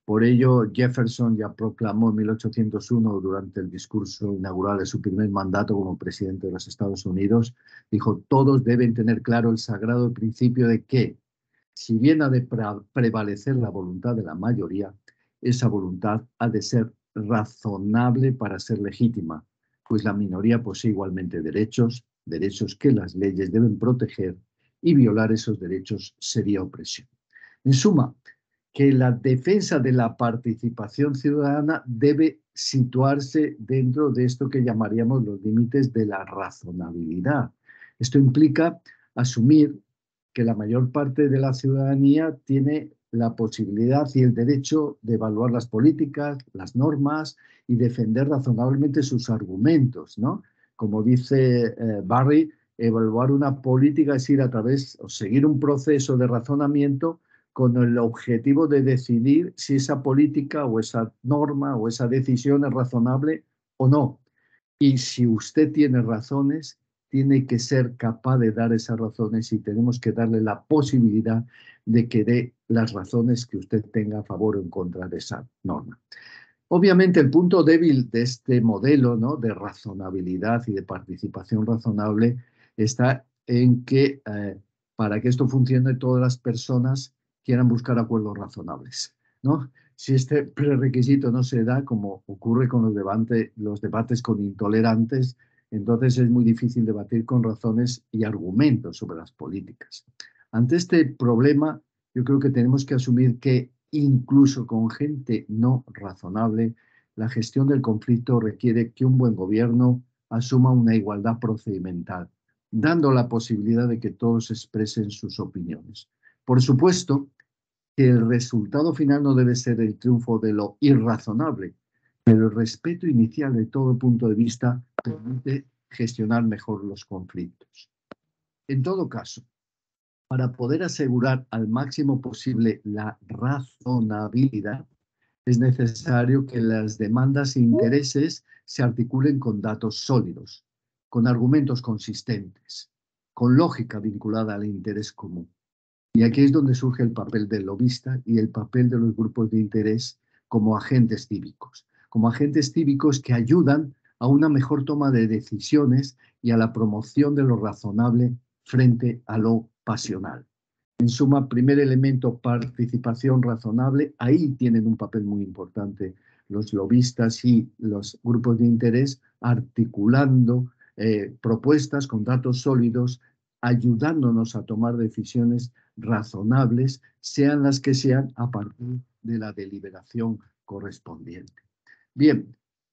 Por ello, Jefferson ya proclamó en mil ochocientos uno, durante el discurso inaugural de su primer mandato como presidente de los Estados Unidos, dijo: todos deben tener claro el sagrado principio de que, si bien ha de prevalecer la voluntad de la mayoría, esa voluntad ha de ser razonable para ser legítima, pues la minoría posee igualmente derechos, derechos que las leyes deben proteger, y violar esos derechos sería opresión. En suma, que la defensa de la participación ciudadana debe situarse dentro de esto que llamaríamos los límites de la razonabilidad. Esto implica asumir que la mayor parte de la ciudadanía tiene la posibilidad y el derecho de evaluar las políticas, las normas y defender razonablemente sus argumentos, ¿no? Como dice eh, Barry, evaluar una política es ir a través o seguir un proceso de razonamiento con el objetivo de decidir si esa política o esa norma o esa decisión es razonable o no. Y si usted tiene razones, tiene que ser capaz de dar esas razones, y tenemos que darle la posibilidad de que dé las razones que usted tenga a favor o en contra de esa norma. Obviamente, el punto débil de este modelo, ¿no?, de razonabilidad y de participación razonable está en que eh, para que esto funcione, todas las personas quieran buscar acuerdos razonables, ¿no? Si este prerequisito no se da, como ocurre con los, debate, los debates con intolerantes, entonces es muy difícil debatir con razones y argumentos sobre las políticas. Ante este problema, yo creo que tenemos que asumir que incluso con gente no razonable, la gestión del conflicto requiere que un buen gobierno asuma una igualdad procedimental, dando la posibilidad de que todos expresen sus opiniones. Por supuesto que el resultado final no debe ser el triunfo de lo irrazonable, pero el respeto inicial de todo punto de vista permite gestionar mejor los conflictos. En todo caso, para poder asegurar al máximo posible la razonabilidad, es necesario que las demandas e intereses se articulen con datos sólidos, con argumentos consistentes, con lógica vinculada al interés común. Y aquí es donde surge el papel del lobista y el papel de los grupos de interés como agentes cívicos, como agentes cívicos que ayudan a una mejor toma de decisiones y a la promoción de lo razonable frente a lo pasional. En suma, primer elemento, participación razonable. Ahí tienen un papel muy importante los lobistas y los grupos de interés, articulando eh, propuestas con datos sólidos, ayudándonos a tomar decisiones razonables, sean las que sean, a partir de la deliberación correspondiente. Bien,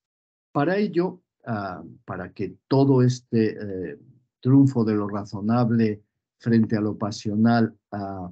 para ello, uh, para que todo este eh, triunfo de lo razonable frente a lo pasional uh,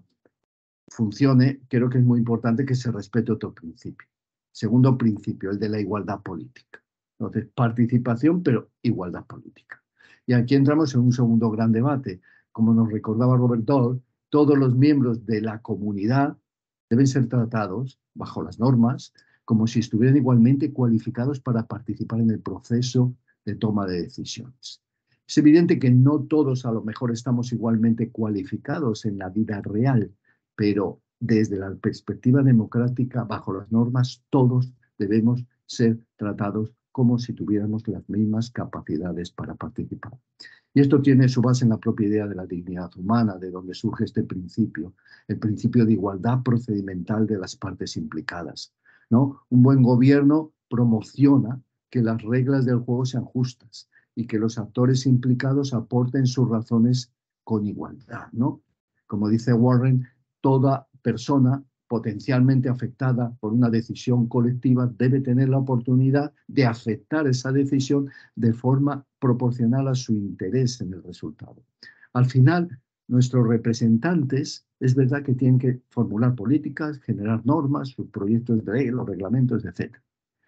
funcione, creo que es muy importante que se respete otro principio. Segundo principio, el de la igualdad política. Entonces, participación, pero igualdad política. Y aquí entramos en un segundo gran debate. Como nos recordaba Robert Dahl, todos los miembros de la comunidad deben ser tratados bajo las normas como si estuvieran igualmente cualificados para participar en el proceso de toma de decisiones. Es evidente que no todos a lo mejor estamos igualmente cualificados en la vida real, pero desde la perspectiva democrática, bajo las normas, todos debemos ser tratados como si tuviéramos las mismas capacidades para participar. Y esto tiene su base en la propia idea de la dignidad humana, de donde surge este principio, el principio de igualdad procedimental de las partes implicadas, ¿no? Un buen gobierno promociona que las reglas del juego sean justas y que los actores implicados aporten sus razones con igualdad, ¿no? Como dice Warren, toda persona potencialmente afectada por una decisión colectiva debe tener la oportunidad de afectar esa decisión de forma proporcional a su interés en el resultado. Al final, nuestros representantes, es verdad que tienen que formular políticas, generar normas, sus proyectos de ley, los reglamentos, etcétera.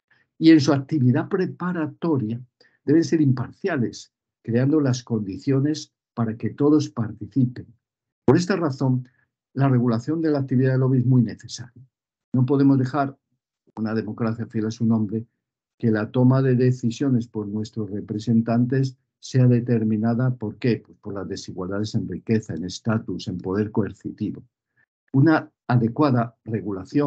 Y en su actividad preparatoria deben ser imparciales, creando las condiciones para que todos participen. Por esta razón, la regulación de la actividad de lobby es muy necesaria. No podemos dejar, una democracia fiel a su nombre, que la toma de decisiones por nuestros representantes sea determinada, ¿por qué? Pues por las desigualdades en riqueza, en estatus, en poder coercitivo. Una adecuada regulación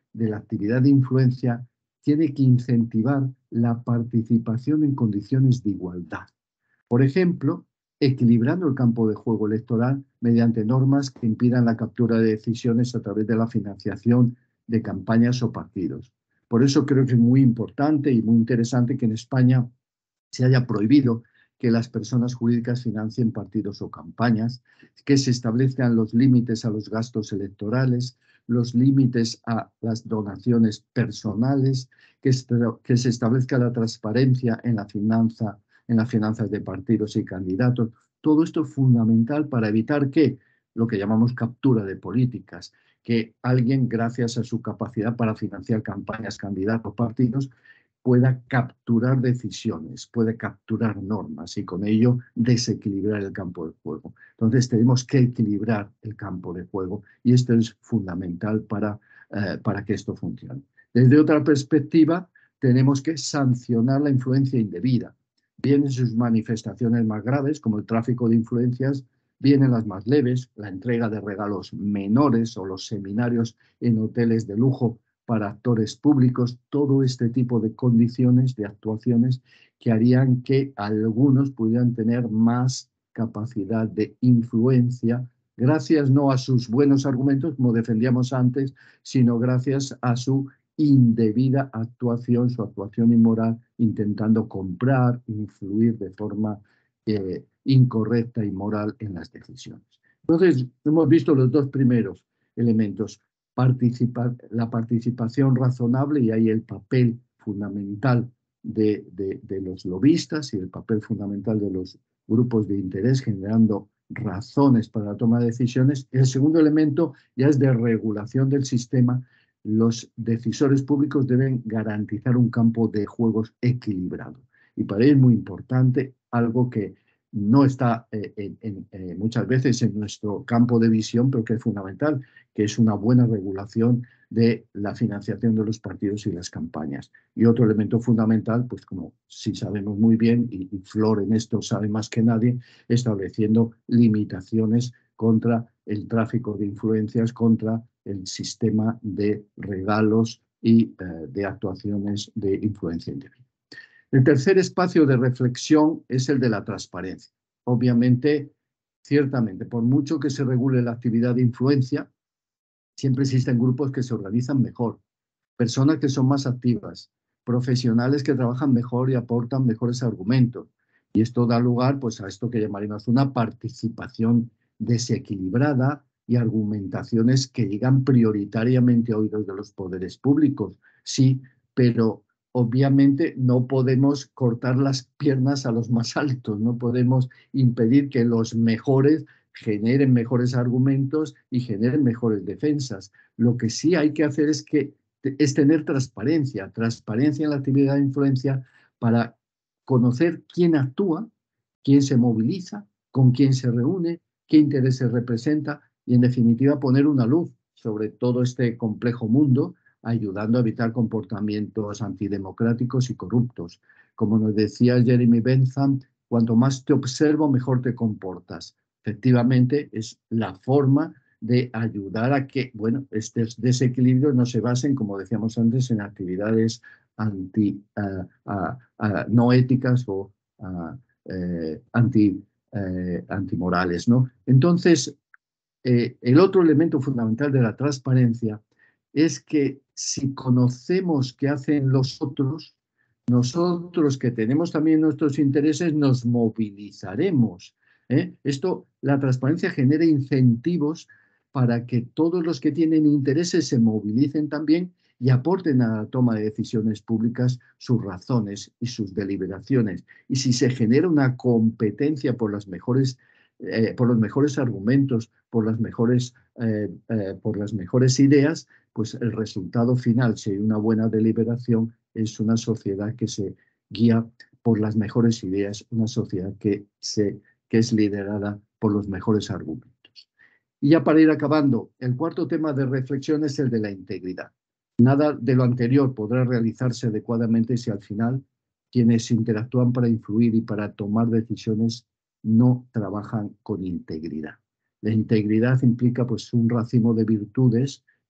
de la actividad de influencia tiene que incentivar la participación en condiciones de igualdad. Por ejemplo, equilibrando el campo de juego electoral mediante normas que impidan la captura de decisiones a través de la financiación de campañas o partidos. Por eso creo que es muy importante y muy interesante que en España se haya prohibido que las personas jurídicas financien partidos o campañas, que se establezcan los límites a los gastos electorales, los límites a las donaciones personales, que, que se establezca la transparencia en la finanza, en las finanzas de partidos y candidatos. Todo esto es fundamental para evitar que lo que llamamos captura de políticas, que alguien, gracias a su capacidad para financiar campañas, candidatos, partidos, pueda capturar decisiones, puede capturar normas y con ello desequilibrar el campo de juego. Entonces tenemos que equilibrar el campo de juego y esto es fundamental para, eh, para que esto funcione. Desde otra perspectiva, tenemos que sancionar la influencia indebida, bien en sus manifestaciones más graves, como el tráfico de influencias, bien en las más leves, la entrega de regalos menores o los seminarios en hoteles de lujo para actores públicos, todo este tipo de condiciones, de actuaciones que harían que algunos pudieran tener más capacidad de influencia, gracias no a sus buenos argumentos, como defendíamos antes, sino gracias a su indebida actuación, su actuación inmoral, intentando comprar, influir de forma eh, incorrecta y moral en las decisiones. Entonces, hemos visto los dos primeros elementos. Participa, la participación razonable y ahí el papel fundamental de, de, de los lobistas y el papel fundamental de los grupos de interés generando razones para la toma de decisiones. El segundo elemento ya es de regulación del sistema. Los decisores públicos deben garantizar un campo de juegos equilibrado y para ello es muy importante algo que no está eh, en, en, eh, muchas veces en nuestro campo de visión, pero que es fundamental, que es una buena regulación de la financiación de los partidos y las campañas. Y otro elemento fundamental, pues como sí sabemos muy bien, y, y Flor en esto sabe más que nadie, estableciendo limitaciones contra el tráfico de influencias, contra el sistema de regalos y eh, de actuaciones de influencia indebida. El tercer espacio de reflexión es el de la transparencia. Obviamente, ciertamente, por mucho que se regule la actividad de influencia, siempre existen grupos que se organizan mejor, personas que son más activas, profesionales que trabajan mejor y aportan mejores argumentos. Y esto da lugar pues, a esto que llamaríamos una participación desequilibrada y argumentaciones que llegan prioritariamente a oídos de los poderes públicos. Sí, pero obviamente no podemos cortar las piernas a los más altos, no podemos impedir que los mejores generen mejores argumentos y generen mejores defensas. Lo que sí hay que hacer es, que, es tener transparencia, transparencia en la actividad de influencia para conocer quién actúa, quién se moviliza, con quién se reúne, qué intereses representa y, en definitiva, poner una luz sobre todo este complejo mundo, ayudando a evitar comportamientos antidemocráticos y corruptos. Como nos decía Jeremy Bentham, cuanto más te observo, mejor te comportas. Efectivamente, es la forma de ayudar a que, bueno, estos desequilibrios no se basen, como decíamos antes, en actividades anti, uh, uh, uh, no éticas o uh, eh, anti, eh, antimorales, ¿no? Entonces, eh, el otro elemento fundamental de la transparencia es que si conocemos qué hacen los otros, nosotros que tenemos también nuestros intereses nos movilizaremos. ¿eh? Esto, la transparencia genera incentivos para que todos los que tienen intereses se movilicen también y aporten a la toma de decisiones públicas sus razones y sus deliberaciones. Y si se genera una competencia por las mejores Eh, por los mejores argumentos, por las mejores, eh, eh, por las mejores ideas, pues el resultado final, si hay una buena deliberación, es una sociedad que se guía por las mejores ideas, una sociedad que, se, que es liderada por los mejores argumentos. Y ya para ir acabando, el cuarto tema de reflexión es el de la integridad. Nada de lo anterior podrá realizarse adecuadamente si al final quienes interactúan para influir y para tomar decisiones no trabajan con integridad. La integridad implica pues, un racimo de virtudes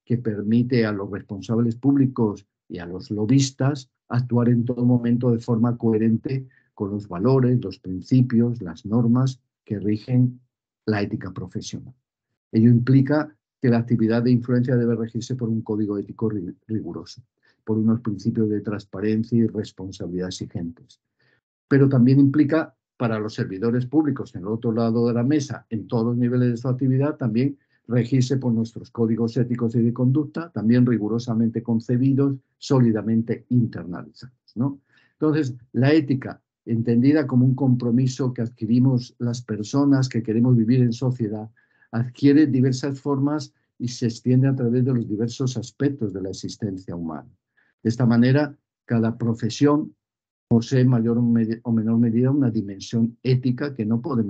que permite a los responsables públicos y a los lobistas actuar en todo momento de forma coherente con los valores, los principios, las normas que rigen la ética profesional. Ello implica que la actividad de influencia debe regirse por un código ético riguroso, por unos principios de transparencia y responsabilidad exigentes. Pero también implica para los servidores públicos en el otro lado de la mesa, en todos los niveles de su actividad, también regirse por nuestros códigos éticos y de conducta, también rigurosamente concebidos, sólidamente internalizados, ¿no? Entonces, la ética, entendida como un compromiso que adquirimos las personas que queremos vivir en sociedad, adquiere diversas formas y se extiende a través de los diversos aspectos de la existencia humana. De esta manera, cada profesión posee en mayor o menor medida una dimensión ética que no podemos